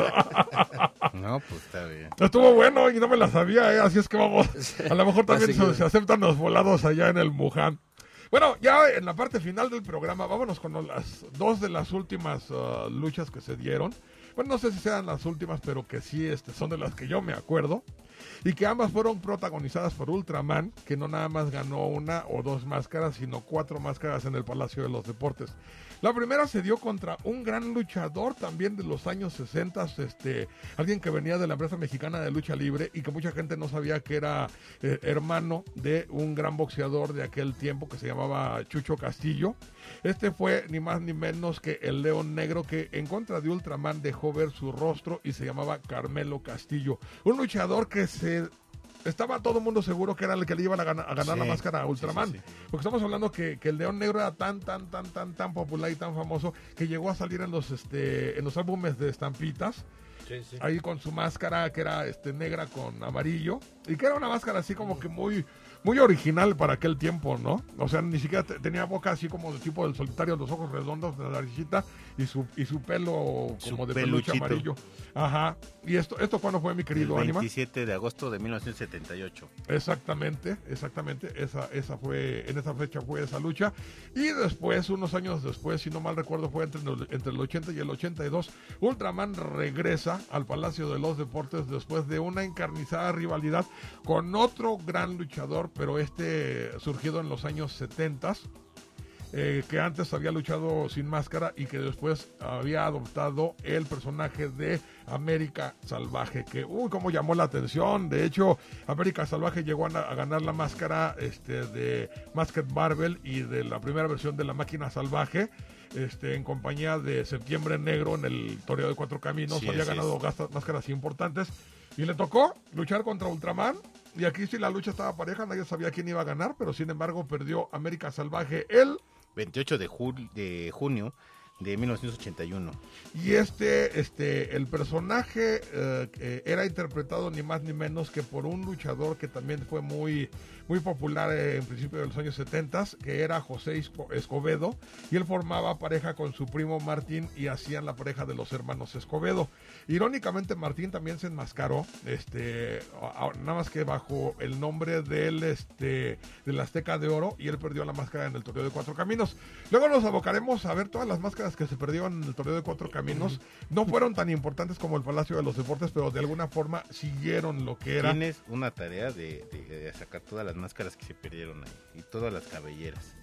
No, pues está bien. Estuvo bueno y no me la sabía, ¿eh? Así es que vamos. A lo mejor también Así se, que- se aceptan los volados allá en el Mujam. Bueno, ya en la parte final del programa, vámonos con las dos de las últimas uh, luchas que se dieron. Bueno, no sé si sean las últimas, pero que sí este, son de las que yo me acuerdo. Y que ambas fueron protagonizadas por Ultraman, que no nada más ganó una o dos máscaras, sino cuatro máscaras en el Palacio de los Deportes. La primera se dio contra un gran luchador también de los años sesenta, este, alguien que venía de la empresa mexicana de lucha libre y que mucha gente no sabía que era eh, hermano de un gran boxeador de aquel tiempo que se llamaba Chucho Castillo. Este fue ni más ni menos que el León Negro, que en contra de Ultraman dejó ver su rostro y se llamaba Carmelo Castillo. Un luchador que se... Estaba todo el mundo seguro que era el que le iba a ganar, a ganar sí, la máscara a Ultraman. Sí, sí, sí. Porque estamos hablando que, que el León Negro era tan, tan, tan, tan, tan popular y tan famoso que llegó a salir en los, este, en los álbumes de estampitas. Sí, sí. Ahí con su máscara que era este, negra con amarillo. Y que era una máscara así como que muy... muy original para aquel tiempo, ¿no? O sea, ni siquiera te, tenía boca así como de tipo del solitario, los ojos redondos, de la naricita y su y su pelo como su de peluche amarillo. Ajá. ¿Y esto esto cuándo fue, mi querido Anima? El veintisiete de agosto de mil novecientos setenta y ocho. Exactamente, exactamente. Esa esa fue en esa fecha fue esa lucha. Y después, unos años después, si no mal recuerdo, fue entre el, entre el ochenta y el ochenta y dos, Ultraman regresa al Palacio de los Deportes después de una encarnizada rivalidad con otro gran luchador, pero este surgido en los años setenta, eh, que antes había luchado sin máscara y que después había adoptado el personaje de América Salvaje, que uy, cómo llamó la atención. De hecho, América Salvaje llegó a, a ganar la máscara este, de Masked Marvel y de la primera versión de la Máquina Salvaje, este, en compañía de Septiembre Negro en el Torneo de Cuatro Caminos. Sí, había ganado gastas, máscaras importantes y le tocó luchar contra Ultraman. Y aquí sí la lucha estaba pareja, nadie sabía quién iba a ganar, pero sin embargo perdió América Salvaje el veintiocho de, ju- de junio de mil novecientos ochenta y uno. Y este, este, el personaje eh, eh, era interpretado ni más ni menos que por un luchador que también fue muy, muy popular eh, en principio de los años setenta, que era José Escobedo, y él formaba pareja con su primo Martín y hacían la pareja de los hermanos Escobedo. Irónicamente, Martín también se enmascaró, este, a, a, nada más que bajo el nombre del, este, del Azteca de Oro, y él perdió la máscara en el Torneo de Cuatro Caminos. Luego nos abocaremos a ver todas las máscaras que se perdieron en el Torneo de Cuatro Caminos. No fueron tan importantes como el Palacio de los Deportes, pero de alguna forma siguieron lo que era. Tienes una tarea de, de, de sacar todas las máscaras que se perdieron ahí y todas las cabelleras.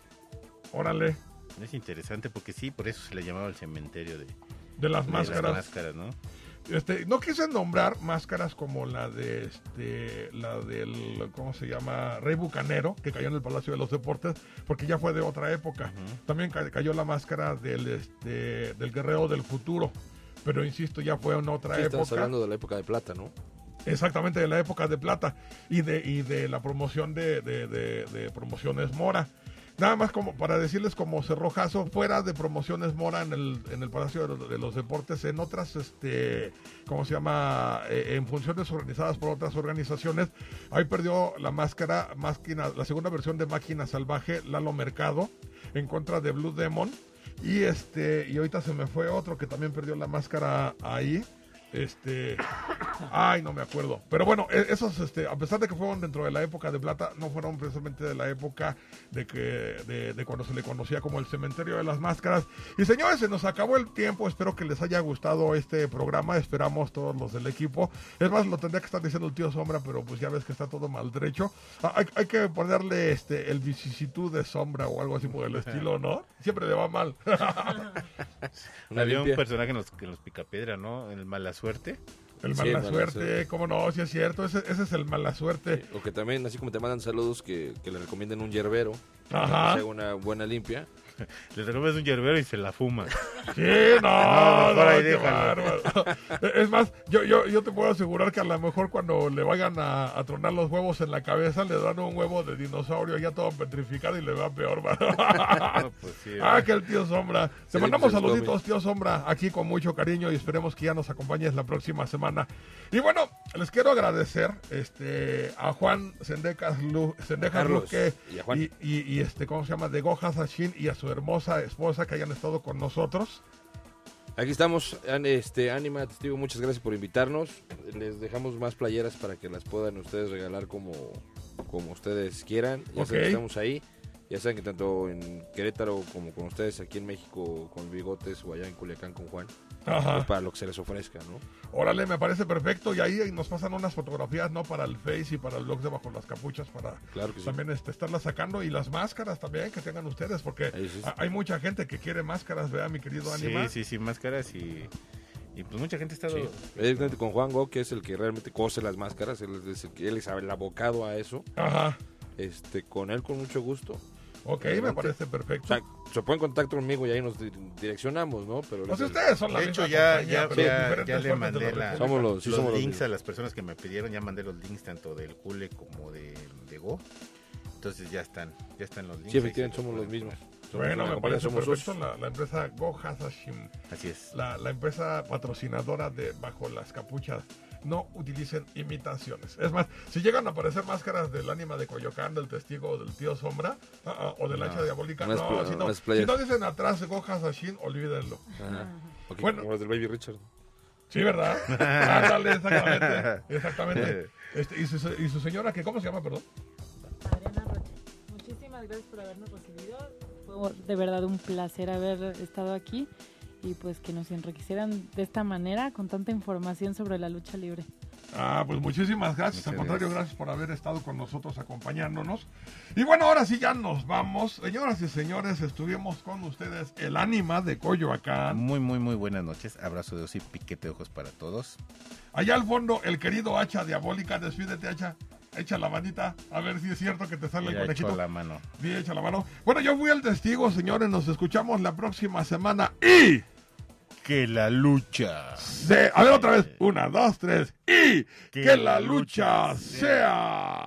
Órale. Es interesante porque sí, por eso se le llamaba el cementerio de, de las de máscaras. Las máscaras, ¿no? Este, no quise nombrar máscaras como la de este, la del, ¿cómo se llama? Rey Bucanero, que cayó en el Palacio de los Deportes, porque ya fue de otra época. Uh-huh. También ca- cayó la máscara del, este, del Guerrero del Futuro, pero insisto, ya fue en otra sí, época. Estamos hablando de la época de plata, ¿no? Exactamente, de la época de plata y de, y de la promoción de, de, de, de Promociones Mora. Nada más como para decirles como cerrojazo, fuera de Promociones Mora en el, en el Palacio de los, de los Deportes, en otras, este, ¿cómo se llama? Eh, en funciones organizadas por otras organizaciones, ahí perdió la máscara, máquina, la segunda versión de Máquina Salvaje, Lalo Mercado, en contra de Blue Demon, y este, y ahorita se me fue otro que también perdió la máscara ahí. Este, ay, no me acuerdo. Pero bueno, esos, este, a pesar de que fueron dentro de la época de plata, no fueron precisamente de la época de que, de, de cuando se le conocía como el cementerio de las máscaras. Y señores, se nos acabó el tiempo. Espero que les haya gustado este programa. Esperamos todos los del equipo. Es más, lo tendría que estar diciendo el tío Sombra, pero pues ya ves que está todo maltrecho. Ah, hay, hay que ponerle este el vicisitud de Sombra o algo así por el estilo, ¿no? Siempre le va mal. Había un personaje en los, en los Picapiedra, ¿no? El Mala Suerte. El sí, mala, mala suerte, suerte, cómo no, sí es cierto, ese, ese es el Mala Suerte. Sí, o que también, así como te mandan saludos, que, que le recomienden un yerbero. Ajá. Para que se haga una buena limpia. Le recomiendas un yerbero y se la fuma. Sí, no, no, no qué bárbaro. Es más, yo, yo, yo te puedo asegurar que a lo mejor cuando le vayan a, a tronar los huevos en la cabeza, le dan un huevo de dinosaurio ya todo petrificado y le va peor. No, pues sí, ah, que el tío Sombra. Te sí, mandamos pues saluditos, tío Sombra, aquí con mucho cariño y esperemos que ya nos acompañes la próxima semana. Y bueno, les quiero agradecer este a Juan Sendejas Luque y, y, y, y este, ¿cómo se llama? De Goja Sashin y a su hermosa esposa que hayan estado con nosotros. Aquí estamos, este, Anima, Testigo, muchas gracias por invitarnos. Les dejamos más playeras para que las puedan ustedes regalar como, como ustedes quieran. Ya okay. Estamos ahí. Ya saben que tanto en Querétaro como con ustedes aquí en México con Bigotes o allá en Culiacán con Juan, Ajá. pues para lo que se les ofrezca, ¿no? Órale, me parece perfecto. Y ahí nos pasan unas fotografías, ¿no? Para el Face y para el blog de Bajo las Capuchas, para Claro que sí. también este, estarlas sacando. Y las máscaras también que tengan ustedes, porque Ahí sí. a- hay mucha gente que quiere máscaras, ¿verdad, mi querido Sí, Anima? sí, sí, máscaras y, y pues mucha gente ha estado... Sí. Directamente con Juan Go, que es el que realmente cose las máscaras, él es el, que- él es el abocado a eso. Ajá. Este, con él con mucho gusto. Ok, me Adelante. parece O perfecto. sea, se ponen en contacto conmigo y ahí nos di- direccionamos, ¿no? Pero Pues les- ustedes son la De hecho, misma ya, compañía, ya, pero ya, diferentes ya le partes mandé de la la- República. Somos los- sí, los somos los links mismos. a las personas que me pidieron, ya mandé los links tanto del Cule como de, de Go. Entonces ya están, ya están los links. Sí, ahí efectivamente se los somos los pueden mismos. poner. Somos Bueno, una me compañía, parece somos perfecto. socios. La, la empresa Go Hasashim, Así es. la, la empresa patrocinadora de Bajo las Capuchas. No utilicen imitaciones. Es más, si llegan a aparecer máscaras del Ánima de Coyoacán, del Testigo o del Tío Sombra, uh, uh, o del No, Hacha Diabólica, no es no, pla- si, no no, es si playas. no dicen atrás Go Hasashim, olvídenlo. Ajá. Ok, Bueno. como los del Baby Richard. Sí, ¿verdad? Ándale, exactamente. Exactamente. Este, y, su, y su señora, que ¿cómo se llama, perdón? Adriana Rocha, muchísimas gracias por habernos recibido. Fue de verdad un placer haber estado aquí y pues que nos enriquecieran de esta manera con tanta información sobre la lucha libre. Ah, pues muchísimas gracias. Muchas Al contrario, gracias. gracias por haber estado con nosotros acompañándonos. Y bueno, ahora sí ya nos vamos. Señoras y señores, estuvimos con ustedes el Ánima de Coyoacán. Muy, muy, muy buenas noches. Abrazo de oso y piquete de ojos para todos. Allá al fondo, el querido Hacha Diabólica. Despídete, Hacha. Echa la manita. A ver si es cierto que te sale el Ya conejito. echó la mano. Sí, echa la mano. Bueno, yo fui el testigo, señores. Nos escuchamos la próxima semana. Y... Que la lucha. Se... A ver otra vez. Una, dos, tres. Y... Que Que la la lucha lucha sea...